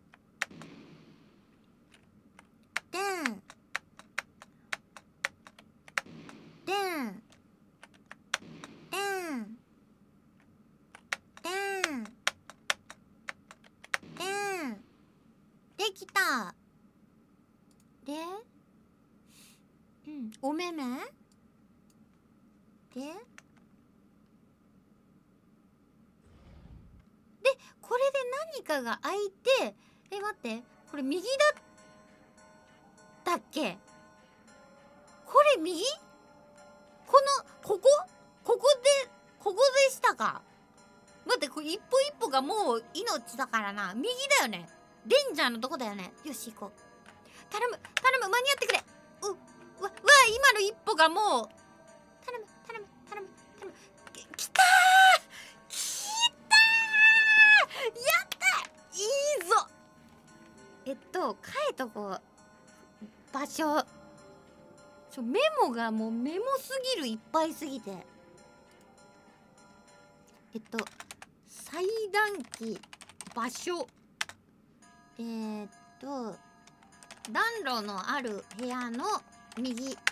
でんでんでんでんでん何かが開いて、え待って、これ右だったっけ？これ右？このここここでここでしたか？待って、これ一歩一歩がもう命だからな。右だよね。レンジャーのとこだよね。よし行こう。頼む頼む、間に合ってくれ。うわわ今の一歩がもう頼む頼む頼む頼む。ききたーきたーやったいいぞ。えっと書いとこう場所。ちょメモがもうメモすぎる、いっぱいすぎて。えっと裁断機場所、えー、っと暖炉のある部屋の右。よし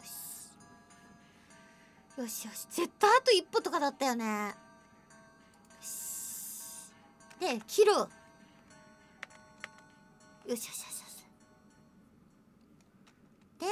よしよし、絶対あと一歩とかだったよね。よしで切ろう。よしよしよしよし。で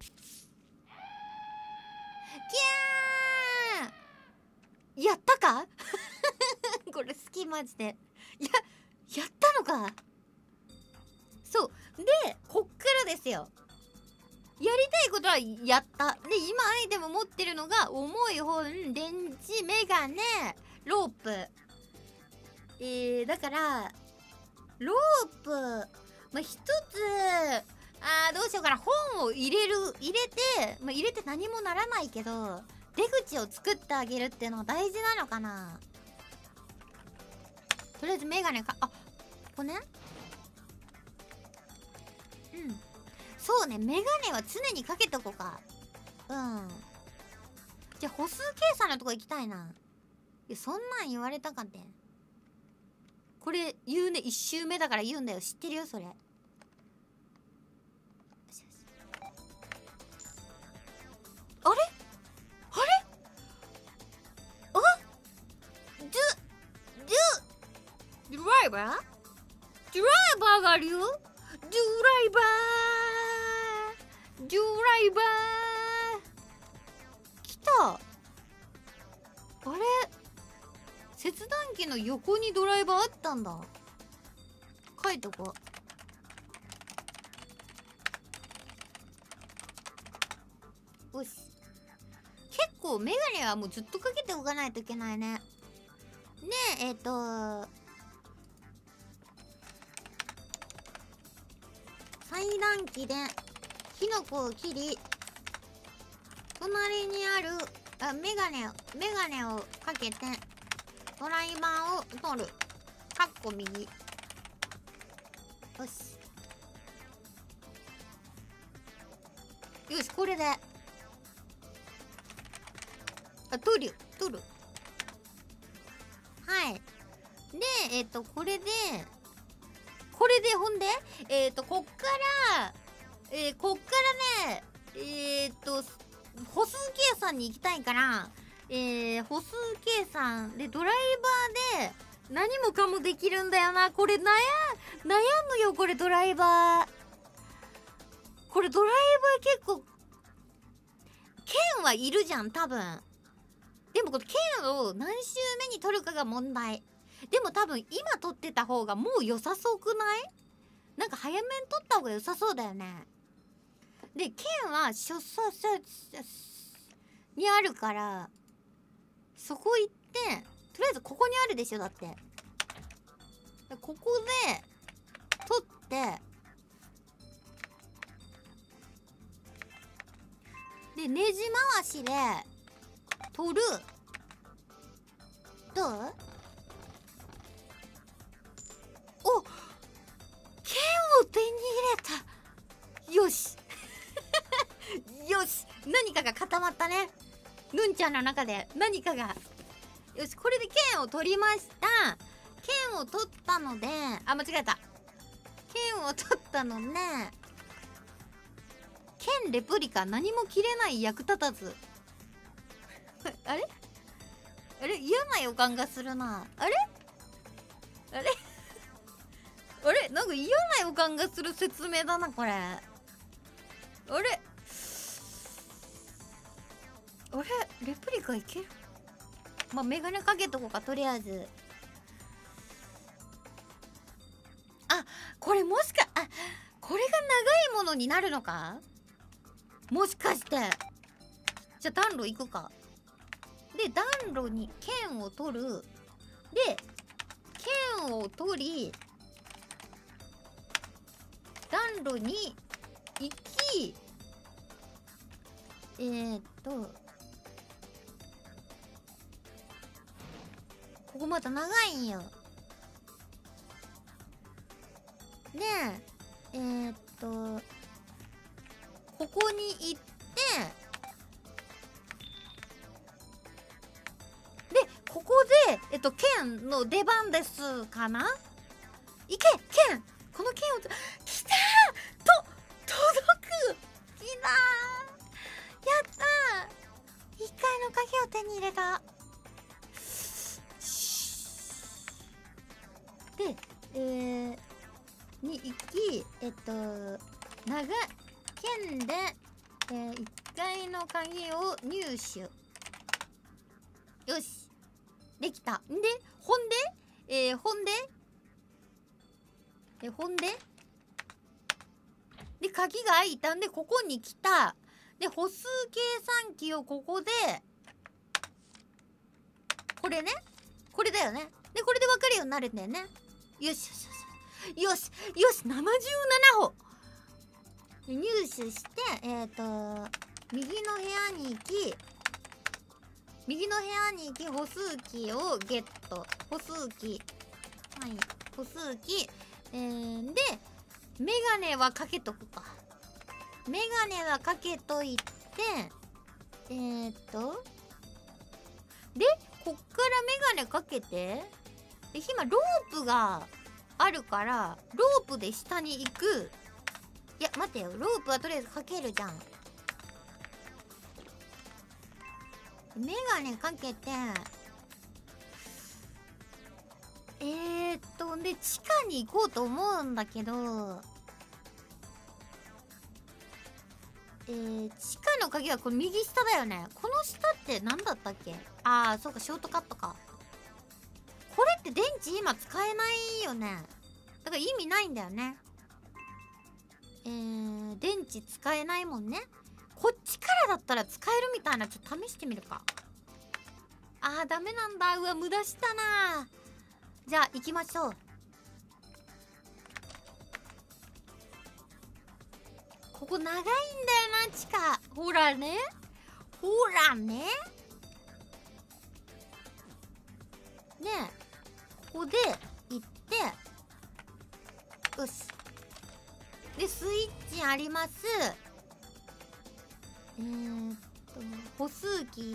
キャーやったかこれ好きマジで。ややったのか。そうでこっからですよ。やりたいことはやった。で今アイテム持ってるのが重い本、レンジ、メガネ、ロープ。えー、だからロープまあ一つ、あーどうしようかな。本を入れる入れて、まあ、入れて何もならないけど出口を作ってあげるっていうのは大事なのかな。とりあえずメガネか、あここね。うんそうね、メガネは常にかけとこうか。うんじゃあ歩数計算のとこ行きたいな。いやそんなん言われたかって。これ言うね、いち周目だから言うんだよ。知ってるよそれ。よしよしあれあれあドゥドゥドライバードライバーがあるよ。ドライバードライバー来た。あれ切断機の横にドライバーあったんだ。書いとこう。よし結構メガネはもうずっとかけておかないといけないね。ねええっと裁断機でキノコを切り、隣にあるあメガネメガネをかけてドライバーを取る。かっこ右。よしよしこれであ取る取る。はいでえっ、ー、とこれでこれでほんでえっ、ー、とこっからえー、こっからねえっ、ー、と歩数計算に行きたいから、えー、歩数計算でドライバーで何もかもできるんだよな。これ悩悩むよこれ。ドライバーこれドライバー結構剣はいるじゃん多分。でもこの剣を何周目に取るかが問題。でも多分今取ってた方がもう良さそうくない？なんか早めに取った方が良さそうだよね。で剣はしょそそにあるからそこ行ってとりあえずここにあるでしょ。だってここで取ってでネジ回しで取る。どう？お剣を手に入れた。よしよし何かが固まったね。ぬんちゃんの中で何かが。よしこれで剣を取りました。剣を取ったのであ間違えた。剣を取ったので剣レプリカ何も切れない役立たずあれあれ嫌な予感がするな。あれあれあれなんか嫌な予感がする説明だなこれ。あれあれレプリカいける。まあメガネかけとこうかとりあえず。 これもしか、あ、これが長いものになるのか、もしかして。じゃあ暖炉行くか。で暖炉に剣を取る。で剣を取り暖炉に行き、えー、っとここまた長いんよ。でえー、っとここに行ってでここでえっと剣の出番ですかな。いけ剣、この剣をときたーと届く。いいなー、やったー、一回の鍵を手に入れた。でえー、に行きえっと長剣で、えー、いっかいの鍵を入手。よしできた。んでほんでえー、ほんでえほんでで鍵が開いたんでここに来た。で歩数計算機をここでこれね、これだよね。でこれで分かるようになるんだよね。よしよしよしよし、ななじゅうななほ入手して、えっと右の部屋に行き右の部屋に行き歩数機をゲット。歩数機、はい歩数機、えー、でメガネはかけとくか。メガネはかけといてえー、っとでこっからメガネかけて、で今ロープがあるからロープで下に行く。いや待てよ、ロープはとりあえずかけるじゃん。メガネかけてえー、っとで地下に行こうと思うんだけど、えー、地下の鍵はこれ右下だよね。この下って何だったっけ。あーそうか、ショートカットか。これって電池今使えないよね。だから意味ないんだよね。えー、電池使えないもんね。こっちからだったら使えるみたいな。ちょっと試してみるか。あーダメなんだ。うわ無駄したな。じゃあ行きましょう。ここ長いんだよな地下。ほらねほらね。でここで行ってよし。でスイッチあります。えー、っと歩数機行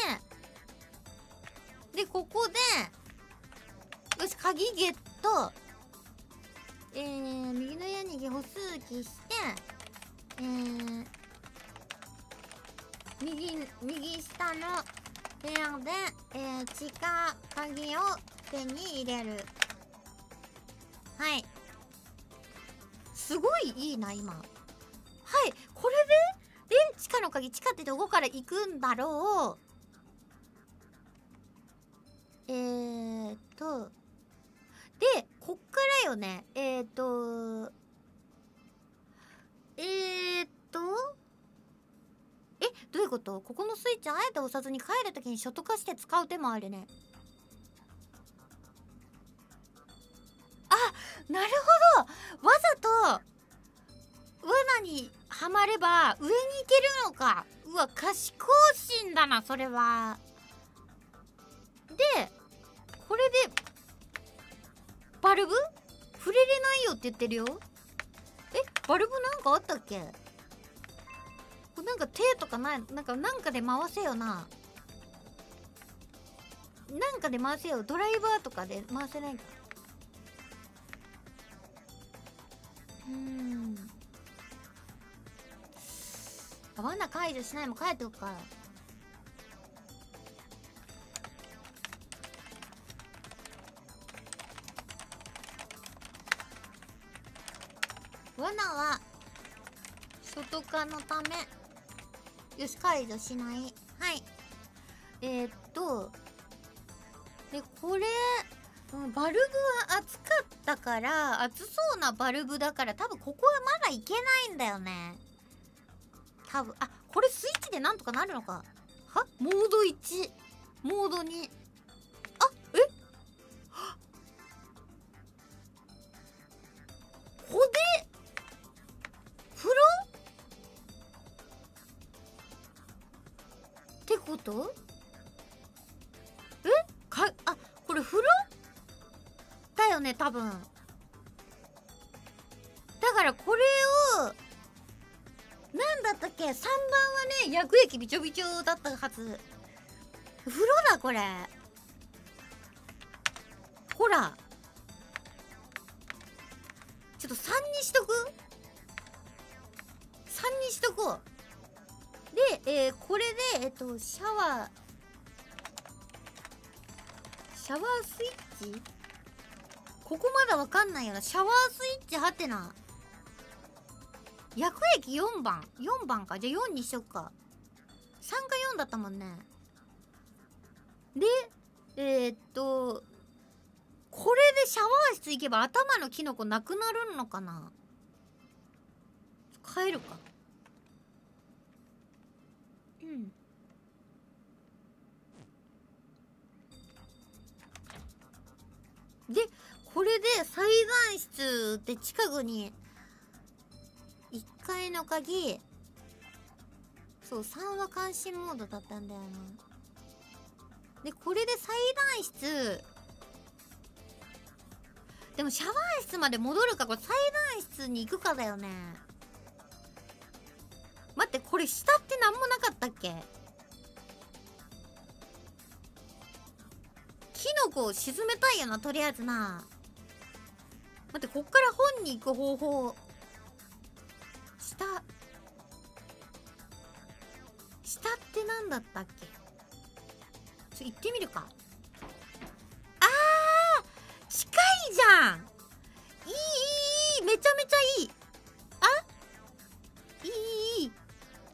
ってでここでよし鍵ゲット。えー、右の屋に歩数機してえー、右右下の部屋で、えー、地下鍵を手に入れる。はいすごいいいな今。はい、これでで地下の鍵、地下ってどこから行くんだろう。えーっとでこっからよね。えーっとえーっとえどういうこと。ここのスイッチあえて押さずに帰るときにショット化して使う手もあるね。あ、なるほど。わざと罠にはまれば上に行けるのか。うわ賢心だなそれは。でこれでバルブ触れれないよって言ってるよ。えバルブなんかあったっけ。なんか手とかない。なんかなんかで回せよな。なんかで回せよ。ドライバーとかで回せないか。うーん罠解除しないも帰っておくか。罠は外化のためよし解除しない。はいえー、っとでこれうん、バルブは熱かったから熱そうなバルブだから多分ここはまだいけないんだよね。多分あこれスイッチでなんとかなるのか。はモードいちモードにあえここで風呂ってことえかあこれ風呂だよね多分。だからこれをなんだったっけさんばんはね薬液びちょびちょだったはず。風呂だこれ。ほらちょっとさんにしとくさんにしとこう。で、えー、これでえっとシャワーシャワースイッチここまだわかんないよな。シャワースイッチはてな薬液よんばんよんばんか。じゃあよんにしとくか。さんかよんだったもんね。でえー、っとこれでシャワー室行けば頭のキノコなくなるのかな。変えるか。うんでこれで裁断室って近くにいっかいの鍵そうさんは監視モードだったんだよな。でこれで裁断室でもシャワー室まで戻るかこれ裁断室に行くかだよね。待ってこれ下って何もなかったっけ。キノコを沈めたいよなとりあえずな。待ってこっから本に行く方法下下って何だったっけ。ちょ行ってみるか。あー近いじゃん。いいいいめちゃめちゃいい。あいいいい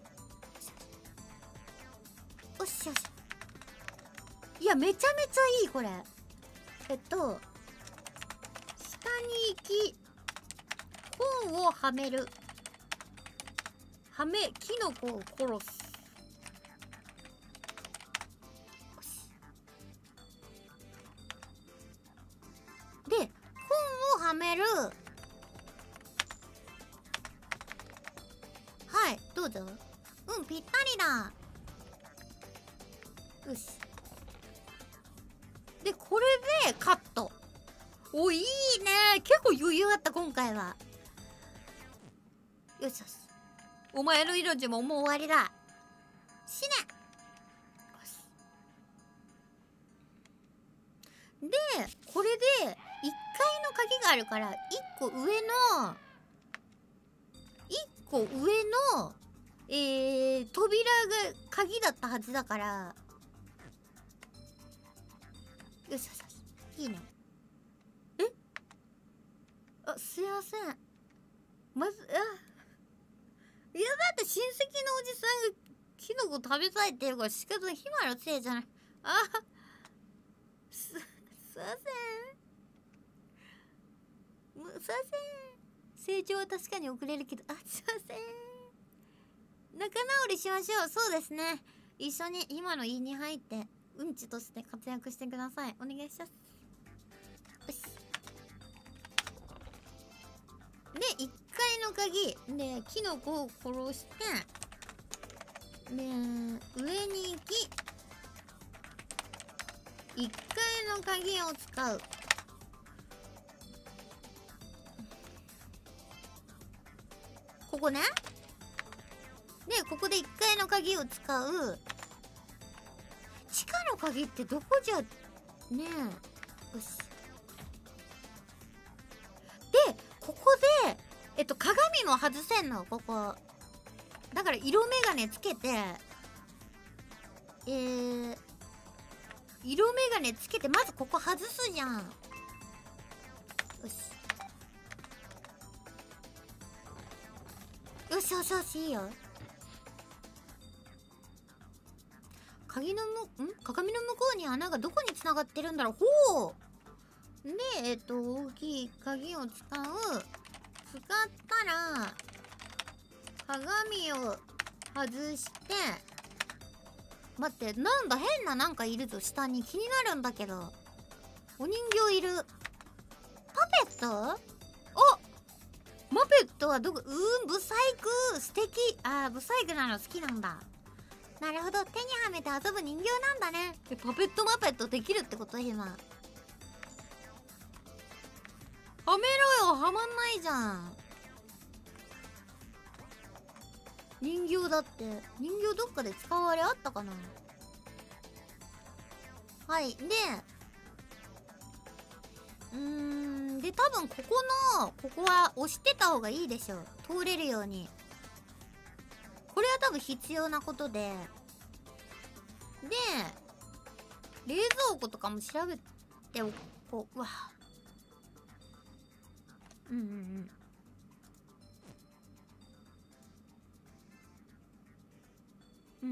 よしよし。いやめちゃめちゃいいこれ。えっと下に行き本をはめるはめキノコを殺す。で本をはめる。はいどうぞ。うんぴったりだ。よしでこれでカット。おいいね結構余裕あった今回は。よしよしお前の命ももう終わりだ。死ね。でこれでいっかいの鍵があるからいっこ上のいっこ上のえー、扉が鍵だったはずだからよしよしよしいいね。えあすいませんまずあいやだって親戚のおじさんがキノコ食べたいって言うから仕方ない。ひまのせいじゃない。あすすいませんむすいません成長は確かに遅れるけどあすいません仲直りしましょう。そうですね一緒に今の胃に入ってうんちとして活躍してください。お願いします。よしでいっかいの鍵でキノコを殺してで上に行きいっかいの鍵を使う。ここねでここでいっかいの鍵を使う。地下の鍵ってどこじゃねえ。よしでここでえっと鏡も外せんのここだから色眼鏡つけてえー、色眼鏡つけてまずここ外すじゃん。よしよしよしよしいいよ。鍵のむん鏡の向こうに穴がどこに繋がってるんだろう。ほうでえっと大きい鍵を使う。使ったら鏡を外して、待って、なんだ変ななんかいるぞ下に。気になるんだけど。お人形いる。パペット？お、マペットはどこ？うーん、ブサイク素敵。あー、ブサイクなの好きなんだ。なるほど、手にはめて遊ぶ人形なんだね。え、パペットマペットできるってこと今。はめろよ、はまんないじゃん。人形だって。人形どっかで使われあったかな。はい。で、うーん、で、多分ここの、ここは押してた方がいいでしょ。通れるように。これは多分必要なことで。で、冷蔵庫とかも調べておこう。うわ。うんうんうん。うん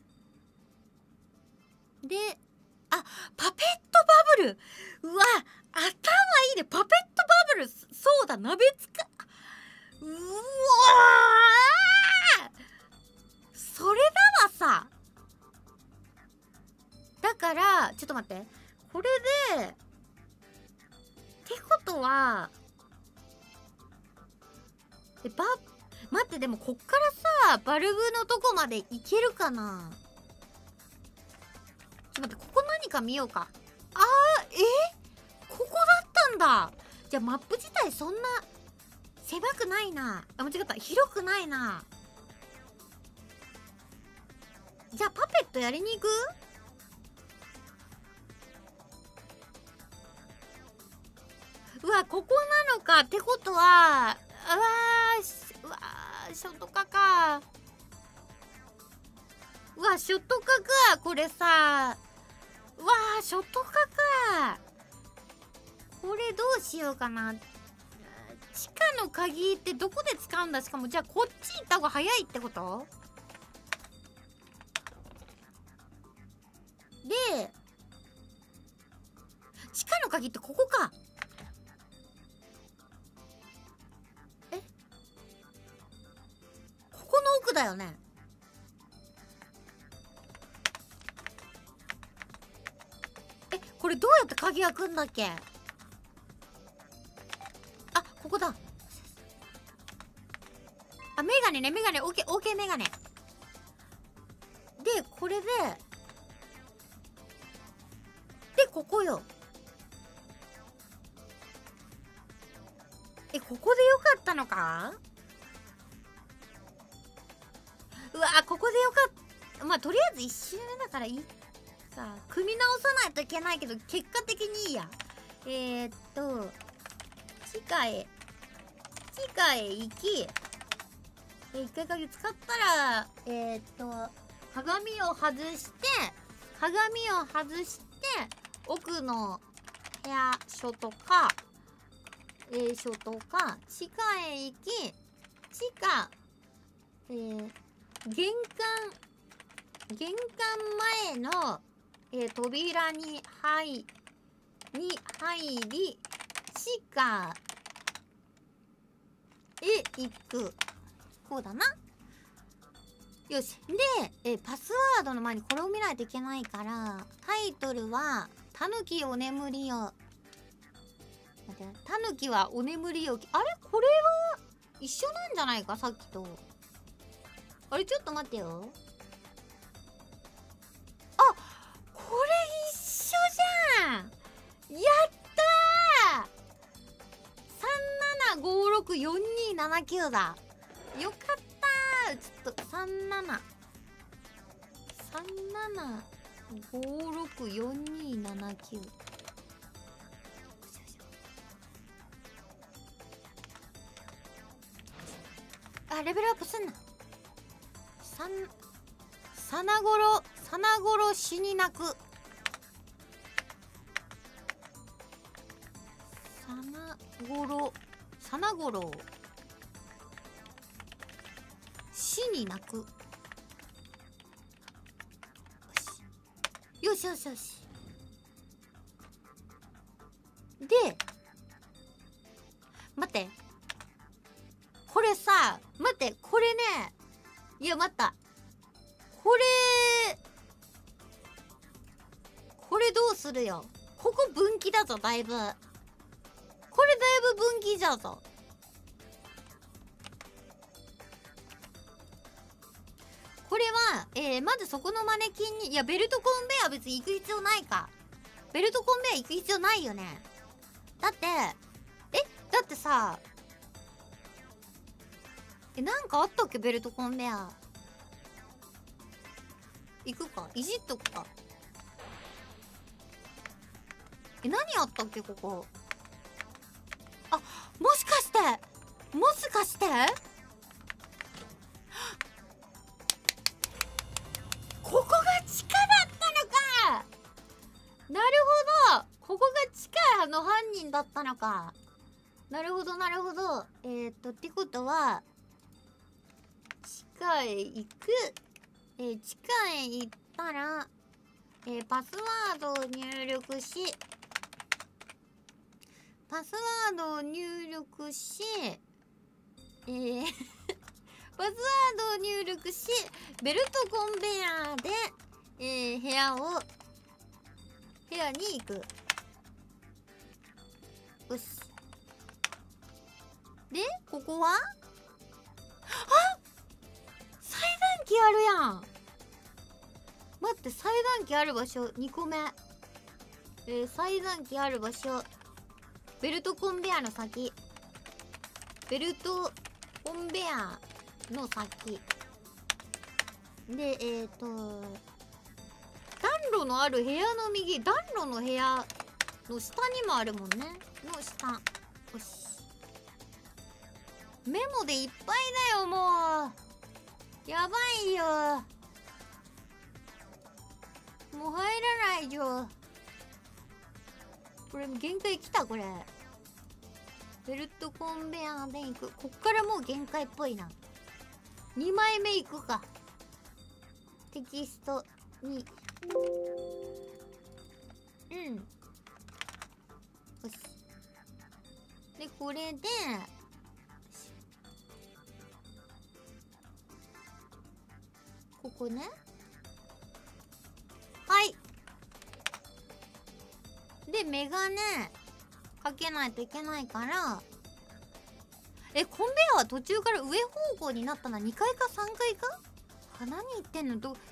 うん。で、あ、パペットバブル。うわ、頭いいね。パペットバブル。そうだ、鍋つか。うわー、それだわさ。だから、ちょっと待って。これで、ってことは、え、ば、待って、でもこっからさ、バルブのとこまで行けるかな。ちょっと待って、ここ何か見ようか。あー、えここだったんだ。じゃあマップ自体そんな狭くないな。あ、間違った。広くないな。じゃあパペットやりに行く？うわ、ここなのか。ってことは、うわー、うわー、ショットカか。うわ、ショットカか。これさ、うわー、ショットカか。これどうしようかな。地下の鍵ってどこで使うんだ。しかもじゃあこっち行った方が早いってこと？で、地下の鍵ってここか。え、ここの奥だよね。え、これどうやって鍵開くんだっけ？あ、ここだ。あ、メガネね、メガネ、オッケー、オッケーメガネ。で、これで、で、ここよ。え、ここでよかったのか？うわ、ここでよかった。まあ、とりあえず一周目だからいい。さあ、組み直さないといけないけど、結果的にいいや。えー、っと、地下へ、地下へ行き、え、一回鍵使ったら、えー、っと、鏡を外して、鏡を外して、奥の部屋所とか、えー、所とか、地下へ行き、地下、えー、玄関、玄関前の、えー、扉に入、に入り、地下へ行く。こうだな。よし。で、え、パスワードの前にこれを見ないといけないから、タイトルは、たぬきお眠りよ。待って、たぬきはお眠りよ。あれこれは、一緒なんじゃないかさっきと。あれちょっと待ってよ。あ、これ一緒じゃん。やったー !さんななごろくよんにーななきゅう だ。よかったー。ちょっとさんなな。さんななごろくよんにーななきゅう。あ、レベルアップすんな。さん、さなごろ、さなごろ死に泣く。さなごろ、さなごろ死に泣く。よしよしよしよし。 で待って、これさ、待って、これね、いや待った、これこれどうするよ。ここ分岐だぞ、だいぶ。これだいぶ分岐じゃぞ。これは、えー、まずそこのマネキンに、いやベルトコンベヤー別に行く必要ないか。ベルトコンベヤー行く必要ないよね。だってえだってさ、えなんかあったっけ、ベルトコンベヤー。行くか、いじっとくか。え何あったっけここ。あ、もしかしてもしかしてここが地下だったのか。なるほど、ここが地下の犯人だったのか。なるほどなるほど。えー、っとってことは地下へ行く、えー、地下へ行ったら、えー、パスワードを入力しパスワードを入力しえーパスワードを入力しベルトコンベヤーで、えー、部屋を部屋に行く。よし。でここはあ、裁断機あるやん。待って、裁断機ある場所にこめ、えー、裁断機ある場所、ベルトコンベヤーの先、ベルトコンベヤーの先で、えっと暖炉のある部屋の右、暖炉の部屋の下にもあるもんね。の下。よし。メモでいっぱいだよ、もう。やばいよ。もう入らないよ。これ限界来た、これ。ベルトコンベヤーでいく。こっからもう限界っぽいな。にまいめいくか。テキストに。うん。よし。で、これで、ここね。はい。で、メガネかけないといけないから、え、コンベヤーは途中から上方向になったのはにかいかさんかいか。あ、何言ってんの。ど、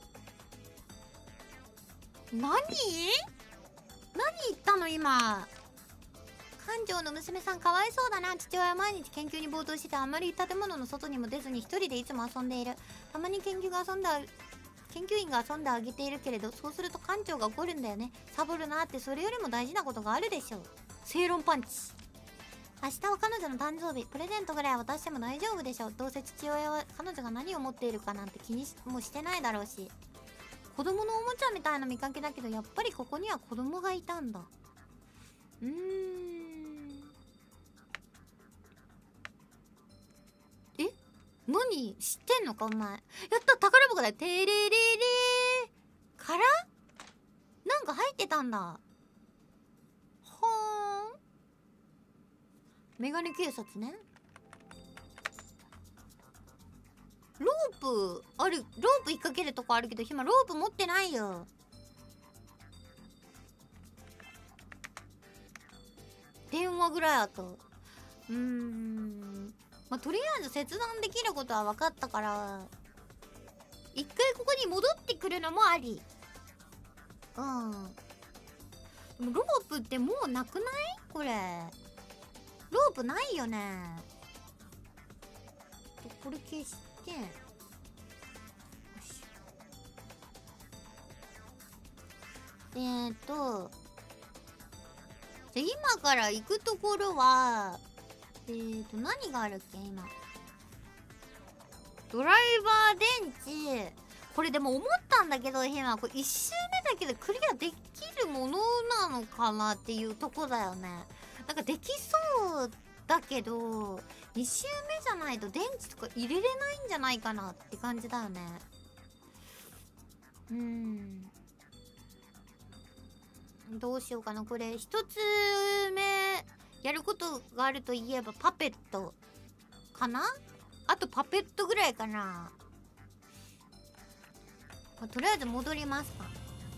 何何言ったの今。館長の娘さんかわいそうだな。父親は毎日研究に没頭してて、あまり建物の外にも出ずに一人でいつも遊んでいる。たまに研究が遊んだ研究員が遊んであげているけれど、そうすると館長が怒るんだよね。サボるなって。それよりも大事なことがあるでしょう。正論パンチ。明日は彼女の誕生日。プレゼントぐらい渡しても大丈夫でしょう。どうせ父親は彼女が何を持っているかなんて気にしもしてないだろうし。子供のおもちゃみたいな見かけだけど、やっぱりここには子供がいたんだ。うーん。え、何知ってんのかお前。やった宝箱だ。てれれれーからなんか入ってたんだ。はーん。メガネ警察ね。ロープある。ロープ引っ掛けるとこあるけど、今ロープ持ってないよ。電話ぐらいあと。うーん、まあ、とりあえず切断できることは分かったから、一回ここに戻ってくるのもあり。うん。でもロープってもうなくない？これロープないよね。これ消して、よし。えーとじゃ今から行くところは、えーと何があるっけ今。ドライバー電池。これでも思ったんだけど、今これいち周目だけでクリアできるものなのかなっていうとこだよね。なんかできそうだけどに周目じゃないと電池とか入れれないんじゃないかなって感じだよね。うーん、 どうしようかな。これ一つ目やることがあるといえばパペットかな。あとパペットぐらいかな。まあ、とりあえず戻りますか。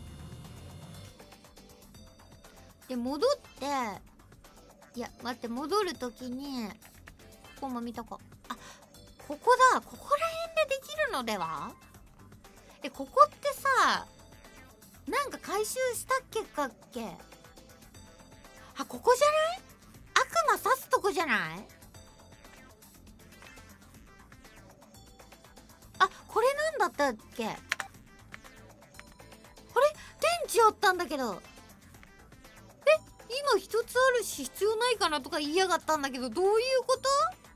で戻って、いや待って、戻るときにここも見たか。あ、ここだ。ここら辺でできるのでは。え、ここってさ、なんか回収したっけかっけ。あ、ここじゃない？悪魔刺すとこじゃない？あ、これなんだったっけ。あれ、電池あったんだけど。え、今一つあるし必要ないかなとか言いやがったんだけど、どういうこと？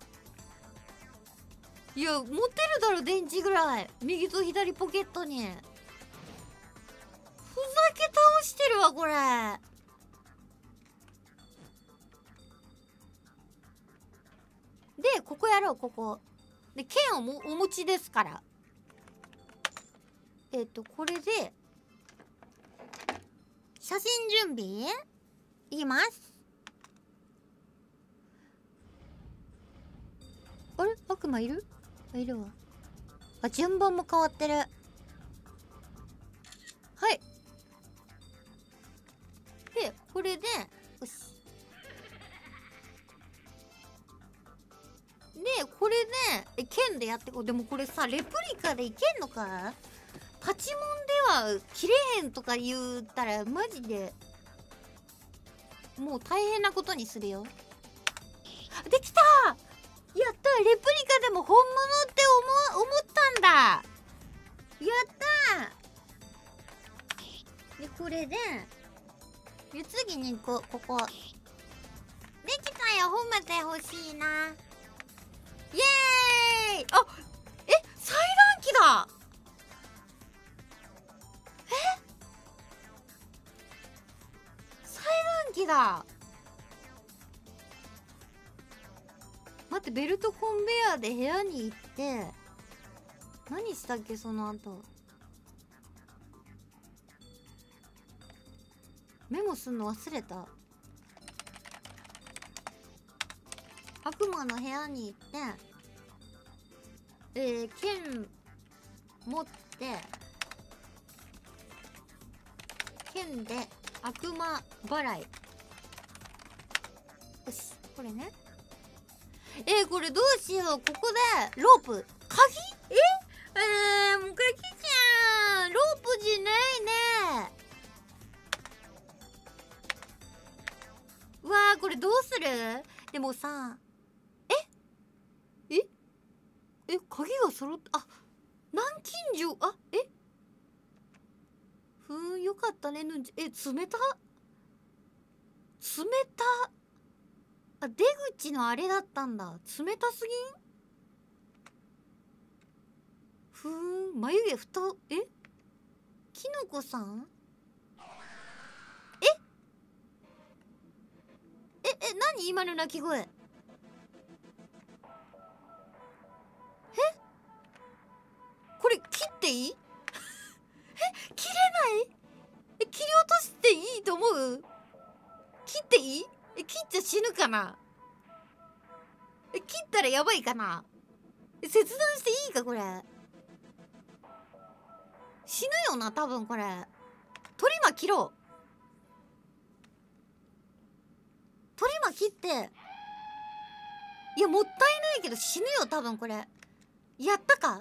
いや、持ってるだろ電池ぐらい。右と左ポケットに。ふざけ倒してるわこれ。でここやろう。ここで剣をもお持ちですから。えっとこれで写真準備いきます。あれ、悪魔いる？いるわ。あ、順番も変わってる。はい。でこれでよし。でこれでえ剣でやってこう。でもこれさレプリカでいけんのか。パチモンでは切れへんとか言ったらマジでもう大変なことにするよ。できた。やった。レプリカでも本物って思思ったんだ。やったでこれでで次にこここできたよ。褒めてほしいな。イエーイ。あ、え、裁断機だ。え、裁断機だ。待って、ベルトコンベヤーで部屋に行って何したっけその後。メモすんの忘れた。悪魔の部屋に行ってえー、剣持って剣で悪魔払い。よし、これね。えー、これどうしよう。ここでロープ鍵。ええー、もう鍵じゃん。ロープじゃないね。うわー、これどうする。でもさ、えええ鍵が揃って、あ、南京錠、あ、えふーん、よかったね。ぬんじ、え、冷た冷た。あ、出口のあれだったんだ。冷たすぎん。ふーん、眉毛ふた、えきのこさん。えええ、何今の鳴き声。え、これ切っていい？え、切れない？え、切り落としていいと思う？切っていい？え、切っちゃ死ぬかな。え、切ったらやばいかな。え、切断していいかこれ。死ぬよな多分これ。トリマ切ろう。トリマ切って。いやもったいないけど死ぬよ多分これ。やったか。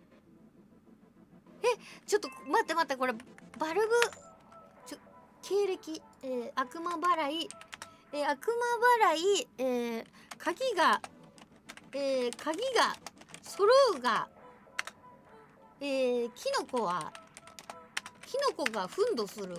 え、ちょっと待って待って、これバルブちょ経歴、えー、悪魔払い、えー、悪魔払い、えー、鍵がえー、鍵が揃うが、えー、キノコはキノコがふんどする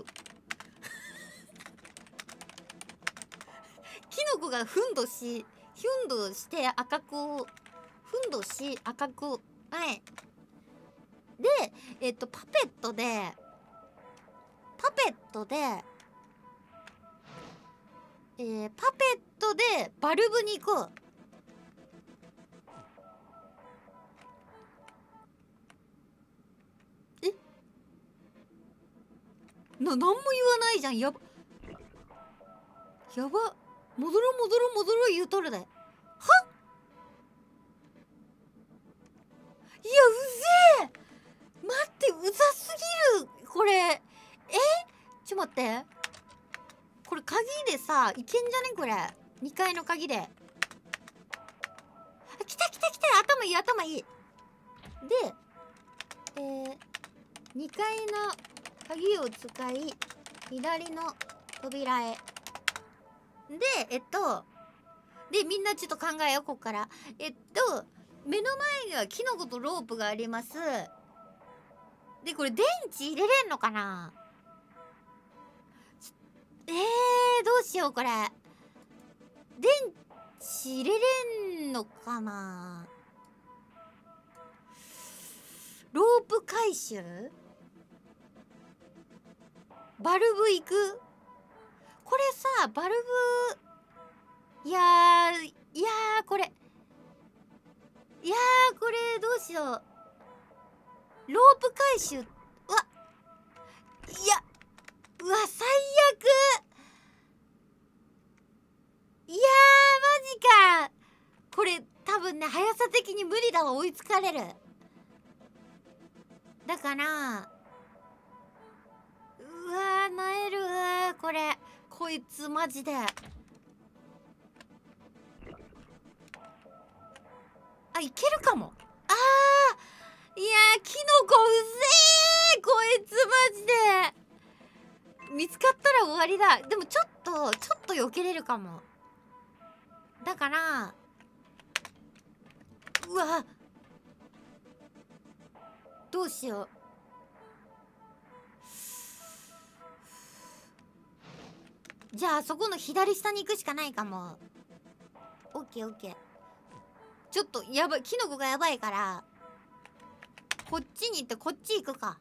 キノコがふんどしふんどして赤くふんどし赤く。はいでえっとパペットでパペットでえー、パペットでバルブに行こう。えな、何も言わないじゃん。やばやば、戻ろ戻ろ戻ろ言うとるで。はっ、いや、うぜえ、待って、うざすぎるこれ。え、ちょ待って、これ鍵でさいけんじゃねこれ。にかいの鍵で。あ、来た来た来た、頭いい頭いい。で、えー、にかいの鍵を使い左の扉へ。で、えっとでみんなちょっと考えよう、こっから。えっと目の前にはキノコとロープがあります。でこれ電池入れれんのかな。えー、どうしようこれ。電池入れれんのかな。ロープ回収、バルブ行く。これさバルブ、いやーいやーこれいやーこれどうしよう。ロープ回収、うわ、いや、うわ最悪。いやーマジか。これ多分ね速さ的に無理だわ、追いつかれる。だからうわーなえるーこれ。こいつマジで、あ、いけるかも。あー、いやーキノコうぜーこいつマジで。見つかったら終わりだ。でもちょっとちょっと避けれるかも。だからうわ、どうしよう。じゃあそこの左下に行くしかないかも。オッケーオッケー。ちょっとやばい、キノコがやばいからこっちに行ってこっち行くか。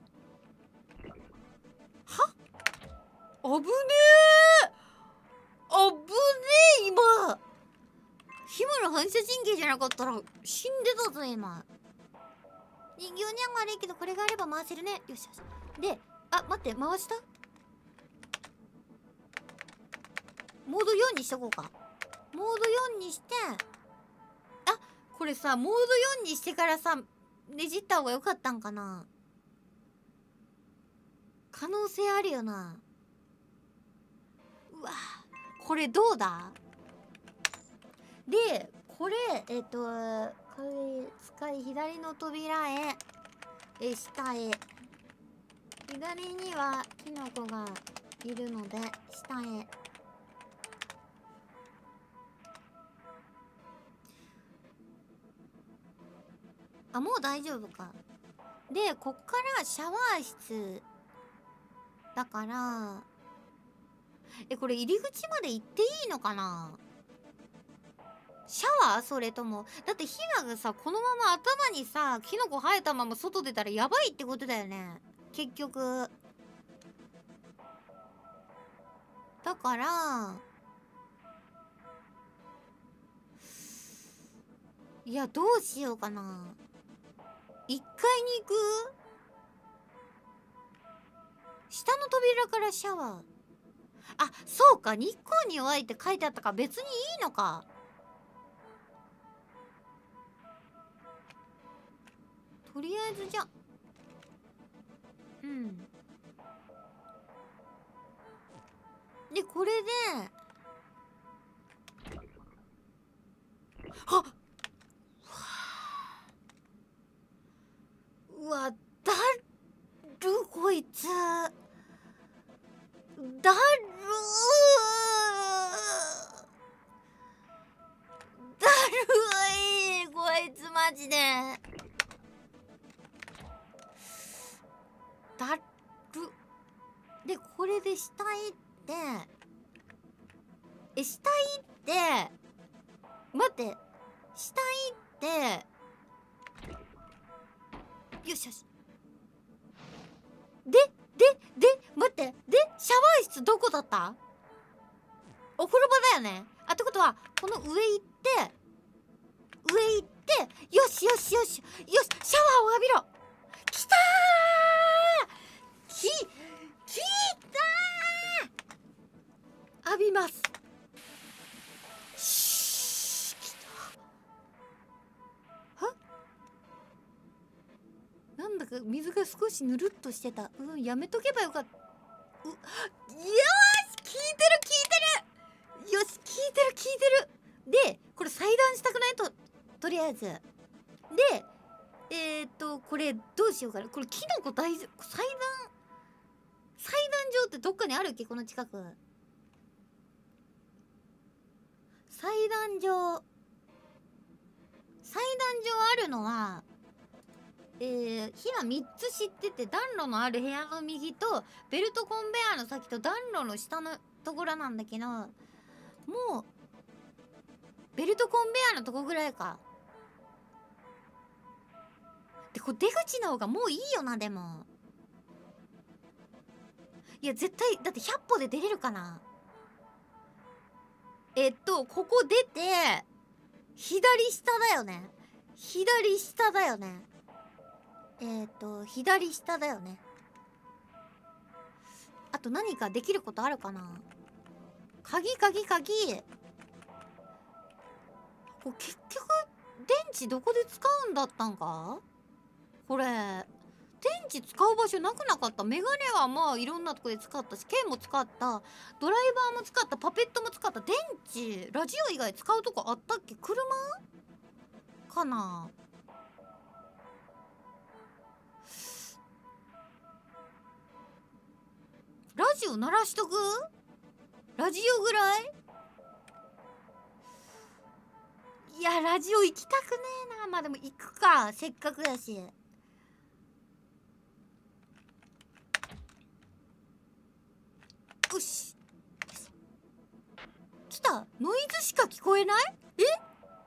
は、危ねえ危ねえ。今ヒムの反射神経じゃなかったら死んでたぞ今。人形にゃんが悪いけどこれがあれば回せるね。よしよし。で、あ、待って、回した。モードよんにしとこうか。モードよんにして、あ、これさモードよんにしてからさねじった方が良かったんかな。可能性あるよな。うわ、これどうだ。でこれえっと使い左の扉へ、え下へ。左にはキノコがいるので下へ。あ、もう大丈夫か。でこっからシャワー室だから、えこれ入り口まで行っていいのかな。シャワー、それともだってヒナがさこのまま頭にさキノコ生えたまま外出たらやばいってことだよね結局。だからいやどうしようかな。いっかいに行く。下の扉からシャワー。あ、そうか、日光に弱いって書いてあったから別にいいのか。とりあえずじゃうん。でこれではっ、うわ、だるこいつだるだるいこいつマジでだる。でこれで下行ってえ下行って待って下行ってよしよし。ででで待ってでシャワー室どこだった。お風呂場だよね。あってことはこの上行って上行ってよしよしよしよしシャワーを浴びろ。きたーききたー浴びます。 水が少しぬるっとしてた。うん、やめとけばよかった。うよーし、聞いてる聞いてる。よし、聞いてる聞いてる。でこれ裁断したくないと、とりあえずでえー、っとこれどうしようかな。これキノコ大丈夫？裁断裁断場ってどっかにあるっけ、この近く。裁断場裁断場あるのはえー、今みっつ知ってて、暖炉のある部屋の右とベルトコンベヤーの先と暖炉の下のところなんだけど、もうベルトコンベヤーのとこぐらいか。でこれ出口の方がもういいよな。でもいや絶対だってひゃっぽで出れるかな。えっとここ出て左下だよね。左下だよね。えっと左下だよね。あと何かできることあるかな。鍵鍵鍵。これ結局電池どこで使うんだったんか。これ電池使う場所なくなかった。メガネはまあいろんなとこで使ったし、剣も使った、ドライバーも使った、パペットも使った。電池ラジオ以外使うとこあったっけ。車かな。ラジオ鳴らしとく。ラジオぐらい。いやラジオ行きたくねえな。まあでも行くか、せっかくやし。よし来た。ノイズしか聞こえない。えは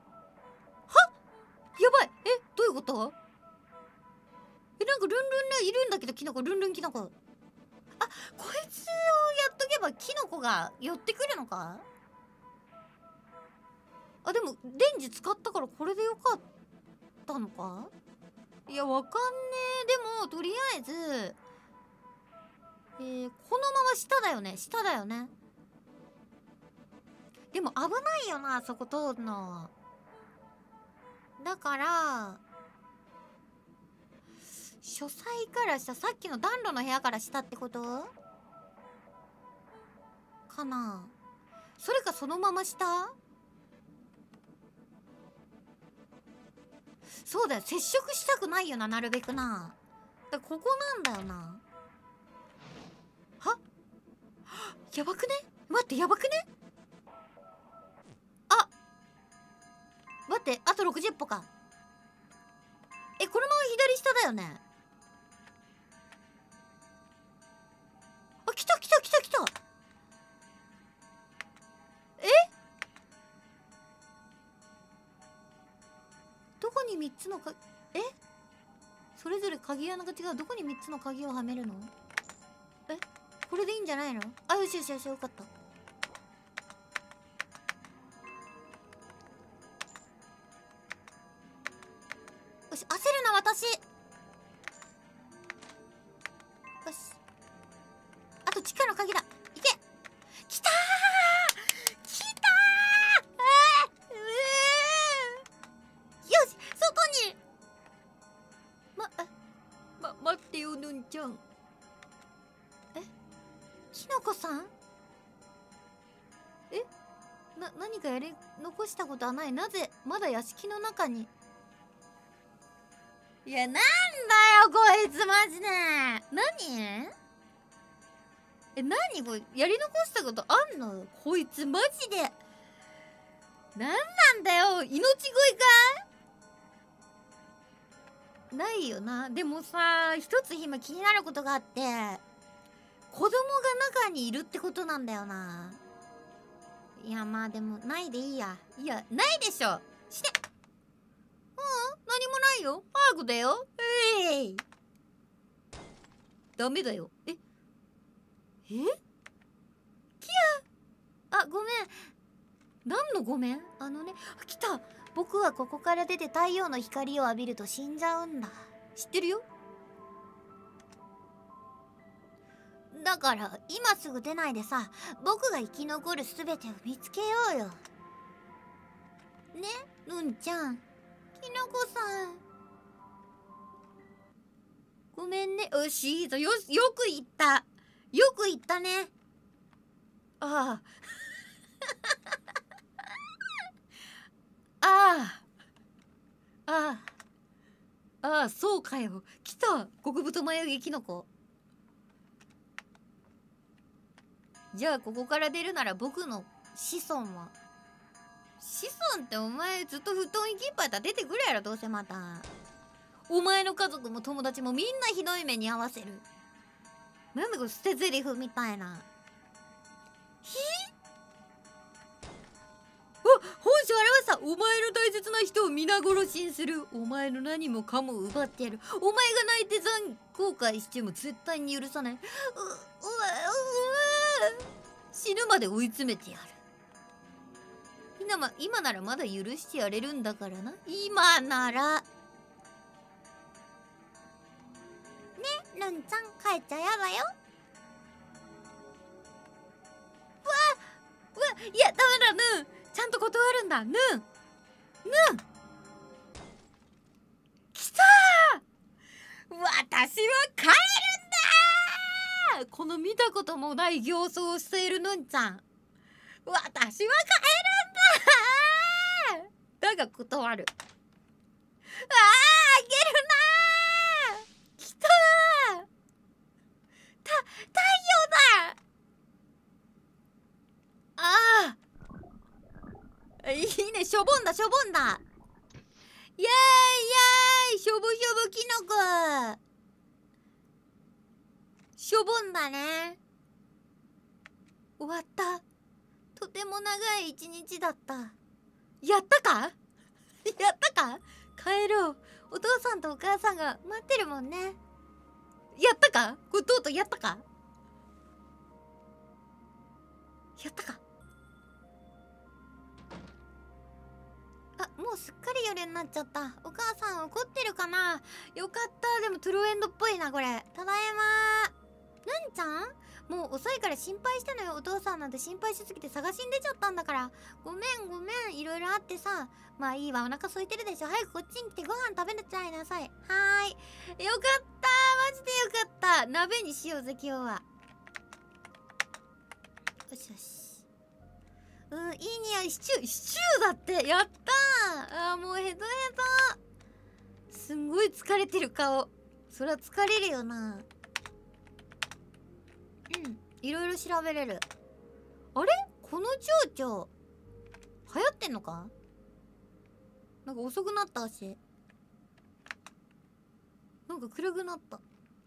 やばい。えどういうこと。えなんかルンルンねいるんだけど、キノコルンルンキノコ。あこいつをやっとけばキノコが寄ってくるのか。あでも電池使ったからこれでよかったのか。いやわかんねえ。でもとりあえずえー、このまま下だよね。下だよね。でも危ないよな、そこ通るの。だから書斎から下、さっきの暖炉の部屋から下ってことかな。それかそのまま下。そうだよ、接触したくないよな、なるべくな。だここなんだよな。はやばくね。待ってやばくね。あ待って、あとろくじゅっぽか。えこのまま左下だよね。あ来た来た来た来た。えどこにみっつのかえそれぞれ鍵穴が違う。どこにみっつの鍵をはめるの。えこれでいいんじゃないの。あよしよしよしよかった。よし焦るな私。よしあと地下の鍵だ。いけきたーきたーあーうーよし外にまま待ってよぬんちゃん。えきのこさん。えな何かやり残したことはない。なぜまだ屋敷の中に。いやなんだよこいつマジで。何え何これやり残したことあんのこいつマジで。なんなんだよ命乞いかないよな。でもさ一つ今気になることがあって、子供が中にいるってことなんだよな。いやまあでもないでいいや。いやないでしょ。してうん何もないよ。パークだよ。えいダメだよ。ええキヤあごめん。何のごめん。あのね来た。僕はここから出て太陽の光を浴びると死んじゃうんだ。知ってるよ。だから今すぐ出ないでさ、僕が生き残るすべてを見つけようよ。ねぬんちゃん。きのこさんごめんね。よし、いいぞ。よし、よく言った。よく言ったね。ああ。ああ。ああ。ああ、そうかよ。来た。極太眉毛キノコ。じゃあ、ここから出るなら僕の子孫は。子孫ってお前ずっと布団行きっぱいだったら出てくるやろ、どうせまた。お前の家族も友達もみんなひどい目に遭わせる。なんだこれ捨て台詞みたいな。ひあ、本性表した。お前の大切な人を皆殺しにする。お前の何もかも奪ってやる。お前が泣いて残後悔しても絶対に許さない。う、う、う、死ぬまで追い詰めてやる。今ま、今ならまだ許してやれるんだからな。今なら。ね、ルンちゃん帰っちゃやだよ。うわうわ、いやダメだ、ヌン。ちゃんと断るんだ、ヌン。ヌン来たー。私は帰るんだー。この見たこともない形相をしているヌンちゃん。私は帰るんだー。だが断る。ああ、あげるなー。来たー。た、太陽だ。ああ、いいね。しょぼんだしょぼんだ。イエーイイエーイ。しょぼしょぼキノコ。しょぼんだね。終わった。とても長い一日だった。やったかやったか。帰ろう。お父さんとお母さんが待ってるもんね。やったか。これとうとうやったか。やったか。あ、もうすっかり夜になっちゃった。お母さん怒ってるかな。よかった。でもトゥルーエンドっぽいなこれ。ただいまー。ぬんちゃん、もう遅いから心配したのよ。お父さんなんて心配しすぎて探しに出ちゃったんだから。ごめんごめん、いろいろあってさ。まあいいわ、お腹空いてるでしょ。早くこっちに来てご飯食べちゃいなさい。はーい。よかったー、マジでよかった。鍋にしようぜ今日は。よしよし。うん、いい匂い。シチュー、シチューだって。やったー。あー、もうヘトヘト。すんごい疲れてる顔。そりゃ疲れるよな。うん、いろいろ調べれる。あれ、この蝶々流行ってんのか。なんか遅くなったし、なんか暗くなった。うん、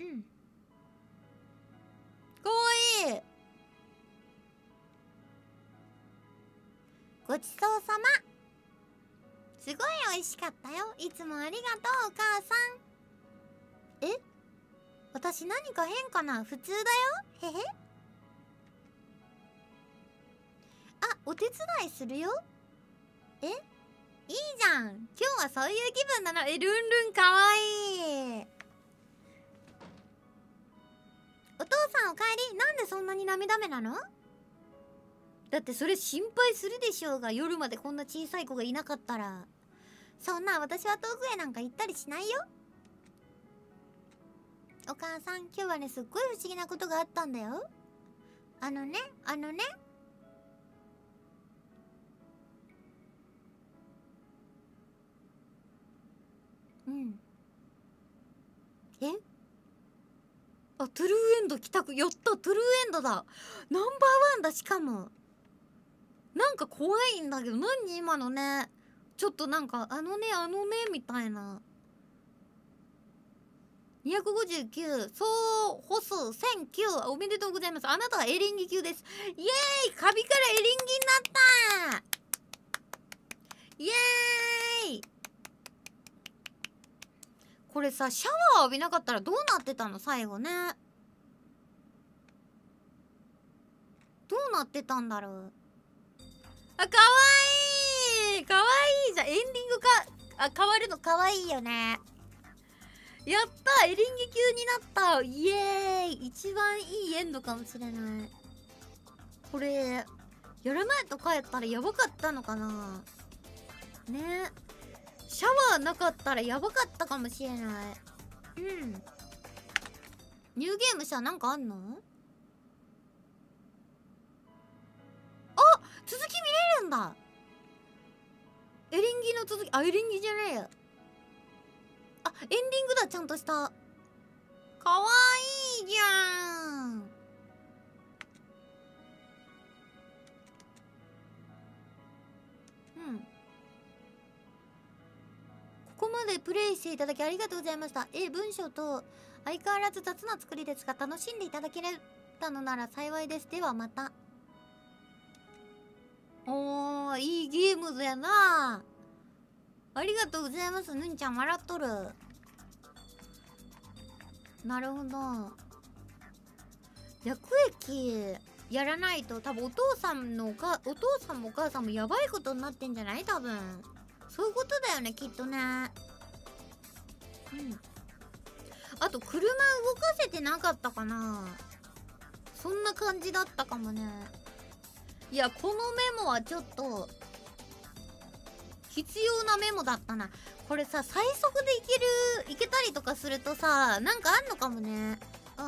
かわいい。ごちそうさま。すごい美味しかったよ。いつもありがとうお母さん。え、私何か変かな。普通だよ。へへ。あ、お手伝いするよ。え、いいじゃん。今日はそういう気分なの。え、ルンルンかわいい。お父さんお帰り。なんでそんなに涙目なの。だってそれ心配するでしょうが。夜までこんな小さい子がいなかったら。そんな、私は遠くへなんか行ったりしないよ。お母さん、今日はね、すっごい不思議なことがあったんだよ。あのね、あのね。うん。え？あ、トゥルーエンド来たく、やった、トゥルーエンドだ。ナンバーワンだ、しかも。なんか怖いんだけど、何今のね。ちょっとなんか、あのね、あのね、みたいな。にひゃくごじゅうきゅう、総歩数せんきゅう。おめでとうございます。あなたはエリンギ級です。イエーイ、カビからエリンギになった。イエーイ。これさ、シャワー浴びなかったらどうなってたの最後ね。どうなってたんだろう。あ、かわいい。かわいいじゃん。エンディングか、あ、変わるのかわいいよね。やった、エリンギ級になった。イエーイ。一番いいエンドかもしれない。これやらないと帰ったらやばかったのかなね。シャワーなかったらやばかったかもしれない。うん。 ニューゲームさ、なんかあんの？あ、続き見れるんだ。エリンギの続き、あ、エリンギじゃねえよ。あ、エンディングだ、ちゃんとした。かわいいじゃん。うん。ここまでプレイしていただきありがとうございました。え、文章と相変わらず雑な作りですが、楽しんでいただけたのなら幸いです。ではまた。おー、いいゲームやな。ありがとうございます。ぬんちゃん笑っとる。なるほど。薬液やらないと多分お父さんのおかお父さんもお母さんもやばいことになってんじゃない？多分そういうことだよね、きっとね。うん。あと車動かせてなかったかな。そんな感じだったかもね。いや、このメモはちょっと必要なメモだったな。これさ、最速でいけるいけたりとかするとさ、なんかあんのかもね。うん。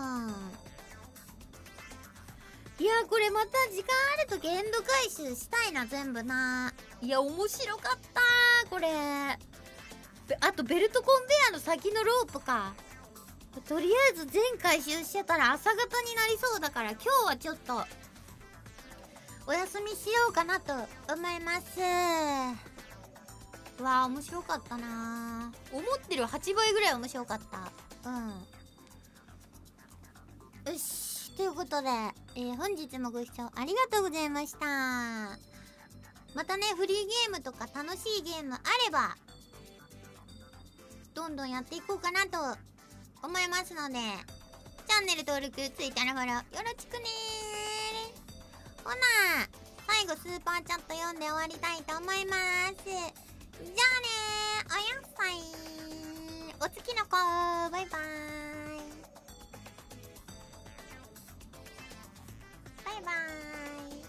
いや、これまた時間あるときエンド回収したいな、全部な。いや、面白かったー、これ。あと、ベルトコンベヤーの先のロープか。とりあえず全回収してたら朝方になりそうだから、今日はちょっと、お休みしようかなと思います。うわー、面白かったなー。思ってるはちばいぐらい面白かった。うん。よし。ということで、えー、本日もご視聴ありがとうございました。またね、フリーゲームとか楽しいゲームあれば、どんどんやっていこうかなと思いますので、チャンネル登録、Twitter のフォローよろしくねー。ほな、最後スーパーチャット読んで終わりたいと思います。じゃあねー、おやっさいー。お月の子、バイバーイ。バイバーイ。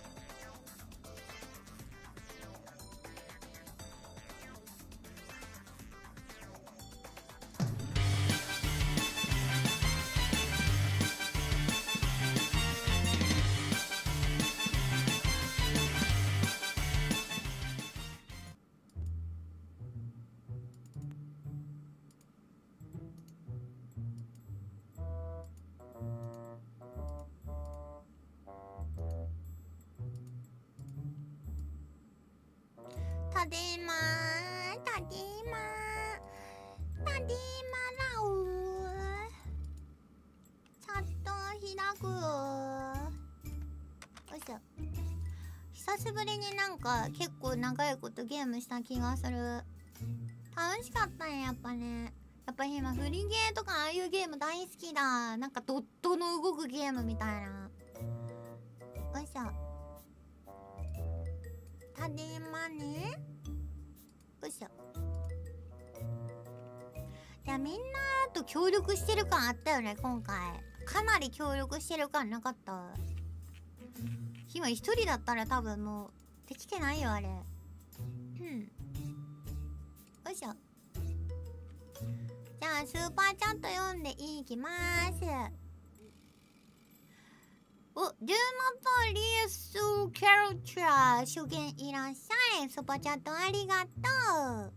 たでいまー、たでいまー、たでいまらうー。チャット開くー。よいしょ。久しぶりになんか結構長いことゲームした気がする。楽しかったね、やっぱね。やっぱ今フリゲーとかああいうゲーム大好きだ。なんかドットの動くゲームみたいな。よいしょ。たでいまね。よいしょ。いや、みんなと協力してる感あったよね、今回。かなり協力してる感なかった。今一人だったら多分もうできてないよ、あれ。うん。よいしょ。じゃあスーパーチャット読んでいきまーす。お、Do not list character 初見いらっしゃい。スーパーチャットありがとう。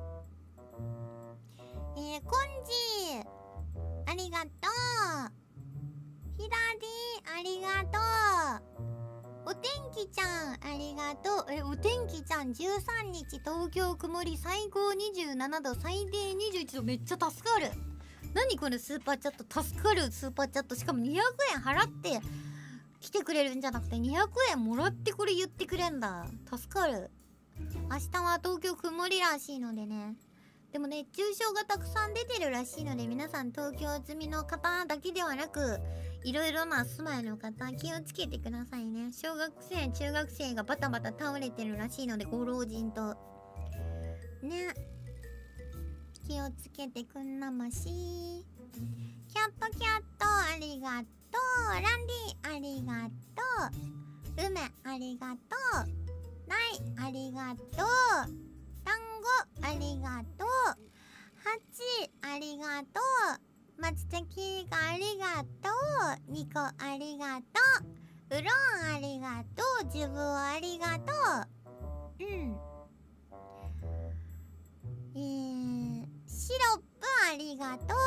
えー、コンジありがとう。ひらりありがとう。お天気ちゃんありがとう。え、お天気ちゃんじゅうさんにち東京曇り、最高にじゅうななど、最低にじゅういちど。めっちゃ助かる。何これスーパーチャット、助かるスーパーチャット。しかもにひゃくえん払って来てくれるんじゃなくてにひゃくえんもらってこれ言ってくれんだ。助かる。明日は東京曇りらしいのでね。でも熱中症がたくさん出てるらしいので、皆さん東京済みの方だけではなく、いろいろな住まいの方気をつけてくださいね。小学生中学生がバタバタ倒れてるらしいので、ご老人とね、気をつけてくんなまし。キャットキャットありがとう。ランディありがとう。梅ありがとう。ライありがとう。単語ありがとう。はちありがとう。 松崎がありがとう。ニコありがとう。うろんありがとう。自分ありがとう。うん。えー、シロップありがとう。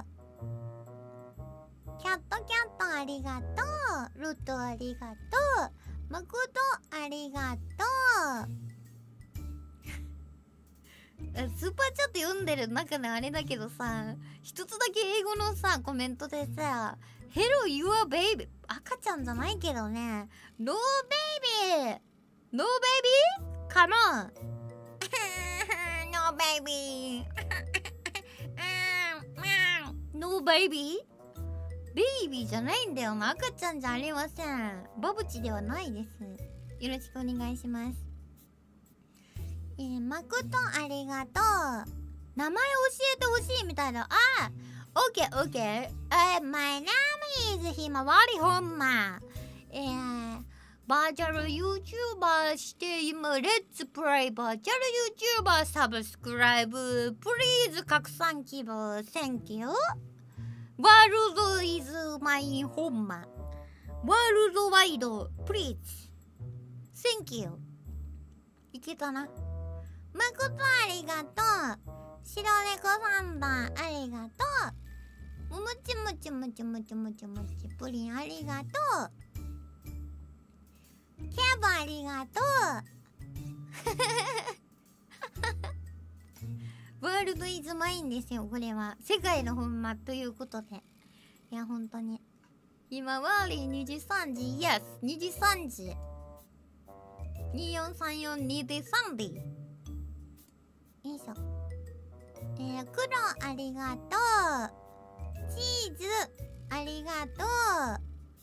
キャットキャットありがとう。ルトありがとう。マコトありがとう。スーパーチャット読んでる中であれだけどさ、一つだけ英語のさコメントでさ、 Hello your baby 赤ちゃんじゃないけどね、 No baby No baby Come on No baby No baby ベイビーじゃないんだよな、赤ちゃんじゃありません。バブチではないです。よろしくお願いします。えー、マコトありがとう。名前教えてほしいみたいな。ああ、オッケーオッケー。えー、My name is ひまわりほんま。えー、バーチャル YouTuber して今、レッツプレイバーチャル YouTuber サブスクライブ。プリーズ拡散希望。Thank you。ワールド is my ほんま。ワールドワイド。Please。Thank you。いけたな。まことありがとう。白猫さんばんありがとう。もちもちもちもちもちもちプリンありがとう。キャブありがとう。ワールドイズマインですよ、これは。世界のほんまということで。いや、ほんとに。今、ワーリーにじさんじ、Yes、にじさんじ。によんさんよんにじさんじ。よいしょ。えー、黒ありがとう。チーズありがとう。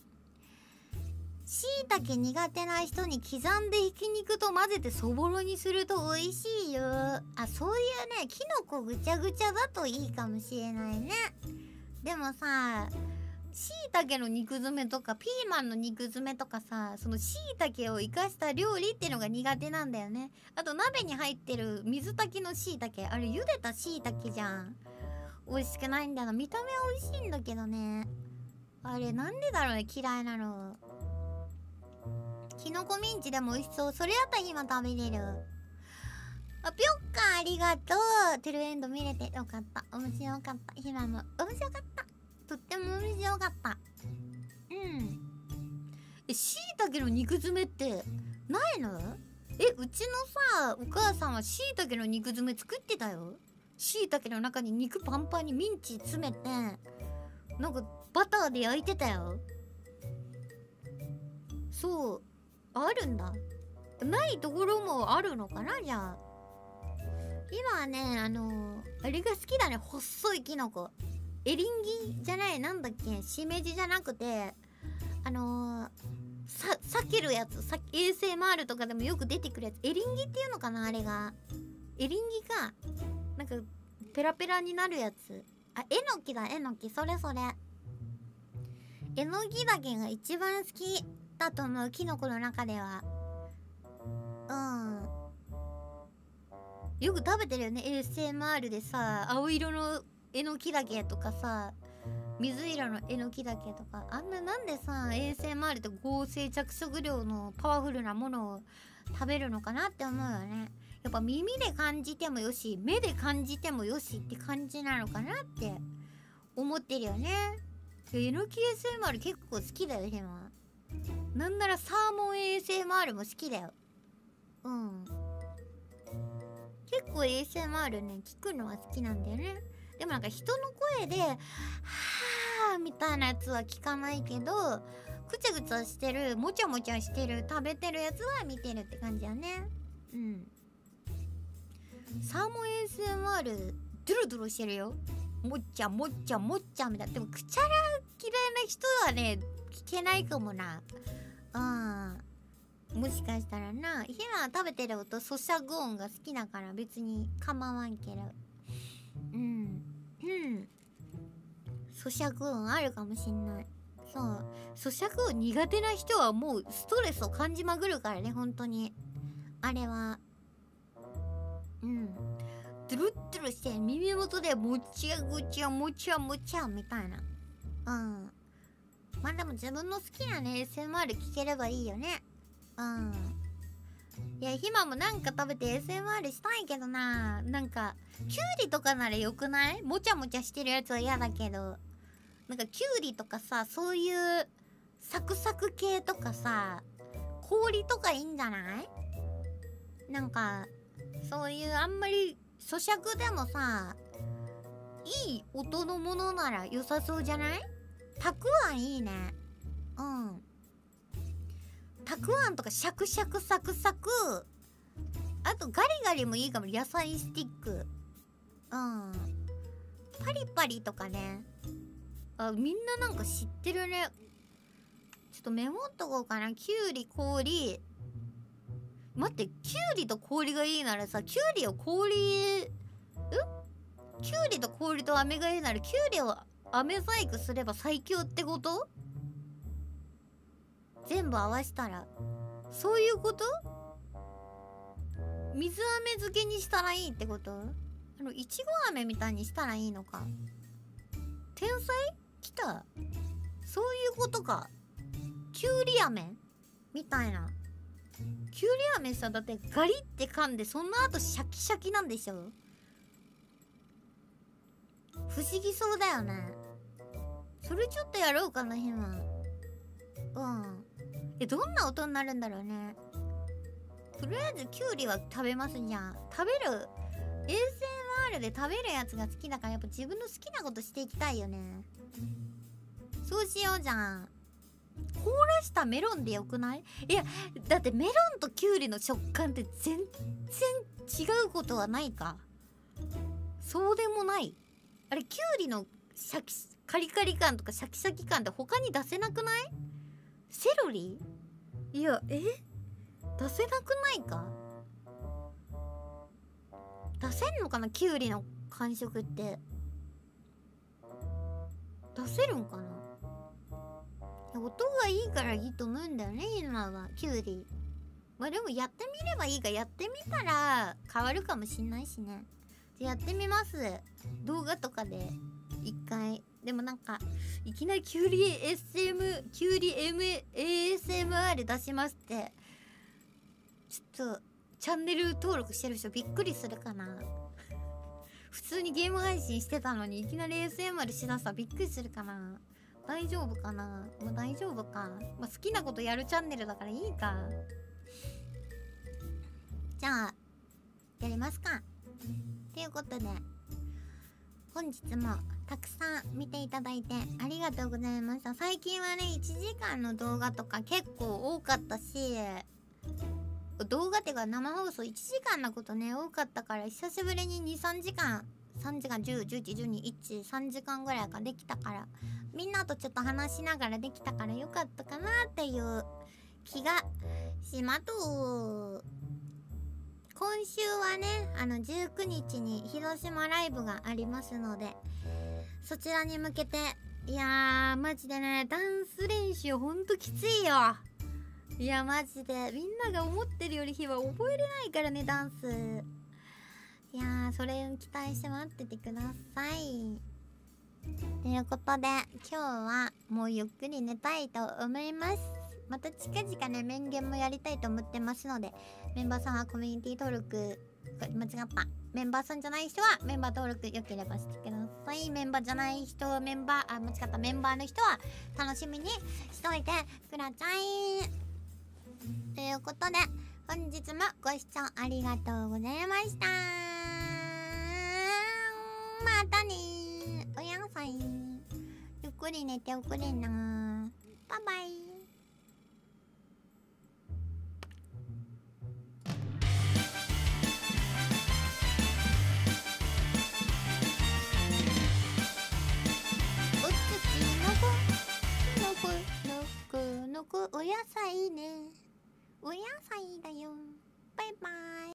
しいたけ苦手な人に刻んでひき肉と混ぜてそぼろにすると美味しいよ。あ、そういうね、キノコぐちゃぐちゃだといいかもしれないね。でもさ、しいたけの肉詰めとかピーマンの肉詰めとかさ、そのしいたけを生かした料理ってのが苦手なんだよね。あと鍋に入ってる水炊きのしいたけ、あれ茹でたしいたけじゃん。美味しくないんだよな。見た目は美味しいんだけどね。あれなんでだろうね、嫌いなの。きのこミンチでも美味しそう。それやったら今食べれる。あ、ぴょっかありがとう。テルエンド見れてよかった。面白かった。ひなも面白かった。とっても面白かった。うん。え、しいたけの肉詰めってないの？え、うちのさ、お母さんはしいたけの肉詰め作ってたよ。しいたけの中に肉パンパンにミンチ詰めて、なんかバターで焼いてたよ。そう。あるんだ。ないところもあるのかな、じゃあ。今はね、あのー、あれが好きだね。細いキノコ。エリンギじゃない、なんだっけ、しめじじゃなくて、あのー、さ、避けるやつ、さ エーエスエムアール とかでもよく出てくるやつ。エリンギっていうのかな、あれが。エリンギか。なんか、ペラペラになるやつ。あ、えのきだ、えのき。それそれ。えのきだけが一番好きだと思う、キノコの中では。うん。よく食べてるよね、 エーエスエムアール でさ、青色のえのきだけとかさ、水色のえのきだけとか、あんななんでさ エーエスエムアール って合成着色料のパワフルなものを食べるのかなって思うよね。やっぱ耳で感じてもよし、目で感じてもよしって感じなのかなって思ってるよね。えのき エーエスエムアール 結構好きだよ、今。なんならサーモン エーエスエムアール も好きだよ。うん。結構 エーエスエムアール ね、聞くのは好きなんだよね。でもなんか人の声で、はぁーみたいなやつは聞かないけど、ぐちゃぐちゃしてる、もちゃもちゃしてる、食べてるやつは見てるって感じやね。うん。サーモン エーエスエムアール、ドゥルドゥルしてるよ。もっちゃもっちゃもっちゃみたいな。でも、くちゃら嫌いな人はね、聞けないかもな。うん。もしかしたらな、ひな食べてる音、咀嚼音が好きだから別に構わんけど。うん。うん。咀嚼音あるかもしんない。そう。咀嚼音苦手な人はもうストレスを感じまぐるからね、本当に。あれは。うん。 ドゥルッドゥルして耳元でもちゃごちゃもちゃもちゃみたいな。うんまあでも自分の好きなね エスエムアール 聞ければいいよね。うんいやひまもなんか食べて エスエムアール したいけどな。なんかキュウリとかならよくない？もちゃもちゃしてるやつは嫌だけど、なんかキュウリとかさ、そういうサクサク系とかさ、氷とかいいんじゃない？なんかそういうあんまり咀嚼でもさいい音のものなら良さそうじゃない？たくあんいいね。うんたくあんとかシャクシャクサクサク、あとガリガリもいいかも。野菜スティック、うんパリパリとかね。あみんななんか知ってるね。ちょっとメモっとこうかな。きゅうり氷、待ってきゅうりと氷がいいならさ、きゅうりを氷んきゅうりと氷と飴がいいならきゅうりを飴細工すれば最強ってこと？全部合わせたらそういうこと？水飴漬けにしたらいいってこと？あのいちご飴みたいにしたらいいのか。天才来た。そういうことか。きゅうり飴みたいな。きゅうり飴さ、だってガリって噛んでその後シャキシャキなんでしょ。不思議そうだよね。それちょっとやろうかなひま。うんえどんな音になるんだろうね。とりあえずキュウリは食べますじゃん。食べる エーエスエムアール で食べるやつが好きだから、やっぱ自分の好きなことしていきたいよね。そうしようじゃん。凍らしたメロンでよくない？いやだってメロンとキュウリの食感って全然違うことはないか。そうでもない。あれキュウリのシャキカリカリ感とかシャキシャキ感って他に出せなくない？セロリ？いやえ出せなくないか。出せんのかなキュウリの感触って。出せるんかな。音がいいからいいと思うんだよね今はキュウリ。まあでもやってみればいいか。やってみたら変わるかもしんないしね。じゃあやってみます。動画とかで一回。でもなんかいきなりキュウリ エスエム キュウリ エム エーエスエムアール 出しますってちょっとチャンネル登録してる人びっくりするかな。普通にゲーム配信してたのにいきなり エーエスエムアール しだしたらびっくりするかな。大丈夫かな。まあ大丈夫か。まあ好きなことやるチャンネルだからいいか。じゃあやりますか。ということで本日もたくさん見ていただいてありがとうございました。最近はねいちじかんの動画とか結構多かったし、動画っていうか生放送いちじかんのことね多かったから、久しぶりににさんじかんさんじかんじゅう、じゅういち、じゅうに、いち、さんじかんぐらいができたから、みんなとちょっと話しながらできたからよかったかなっていう気がしまと。今週はねあのじゅうくにちに広島ライブがありますので、そちらに向けて、いやーマジでねダンス練習ほんときついよ。いやマジでみんなが思ってるより日は覚えれないからねダンス。いやーそれ期待して待っててください。ということで今日はもうゆっくり寝たいと思います。また近々ね面言もやりたいと思ってますので、メンバーさんはコミュニティ登録、間違った、メンバーさんじゃない人はメンバー登録よければしてください。メンバーじゃない人、メンバーあ間違ったメンバーの人は楽しみにしといてください。ということで本日もご視聴ありがとうございました。またねー。おやさい。ゆっくり寝ておくれな。バイバイ。お野菜ね。お野菜だよ。バイバイ。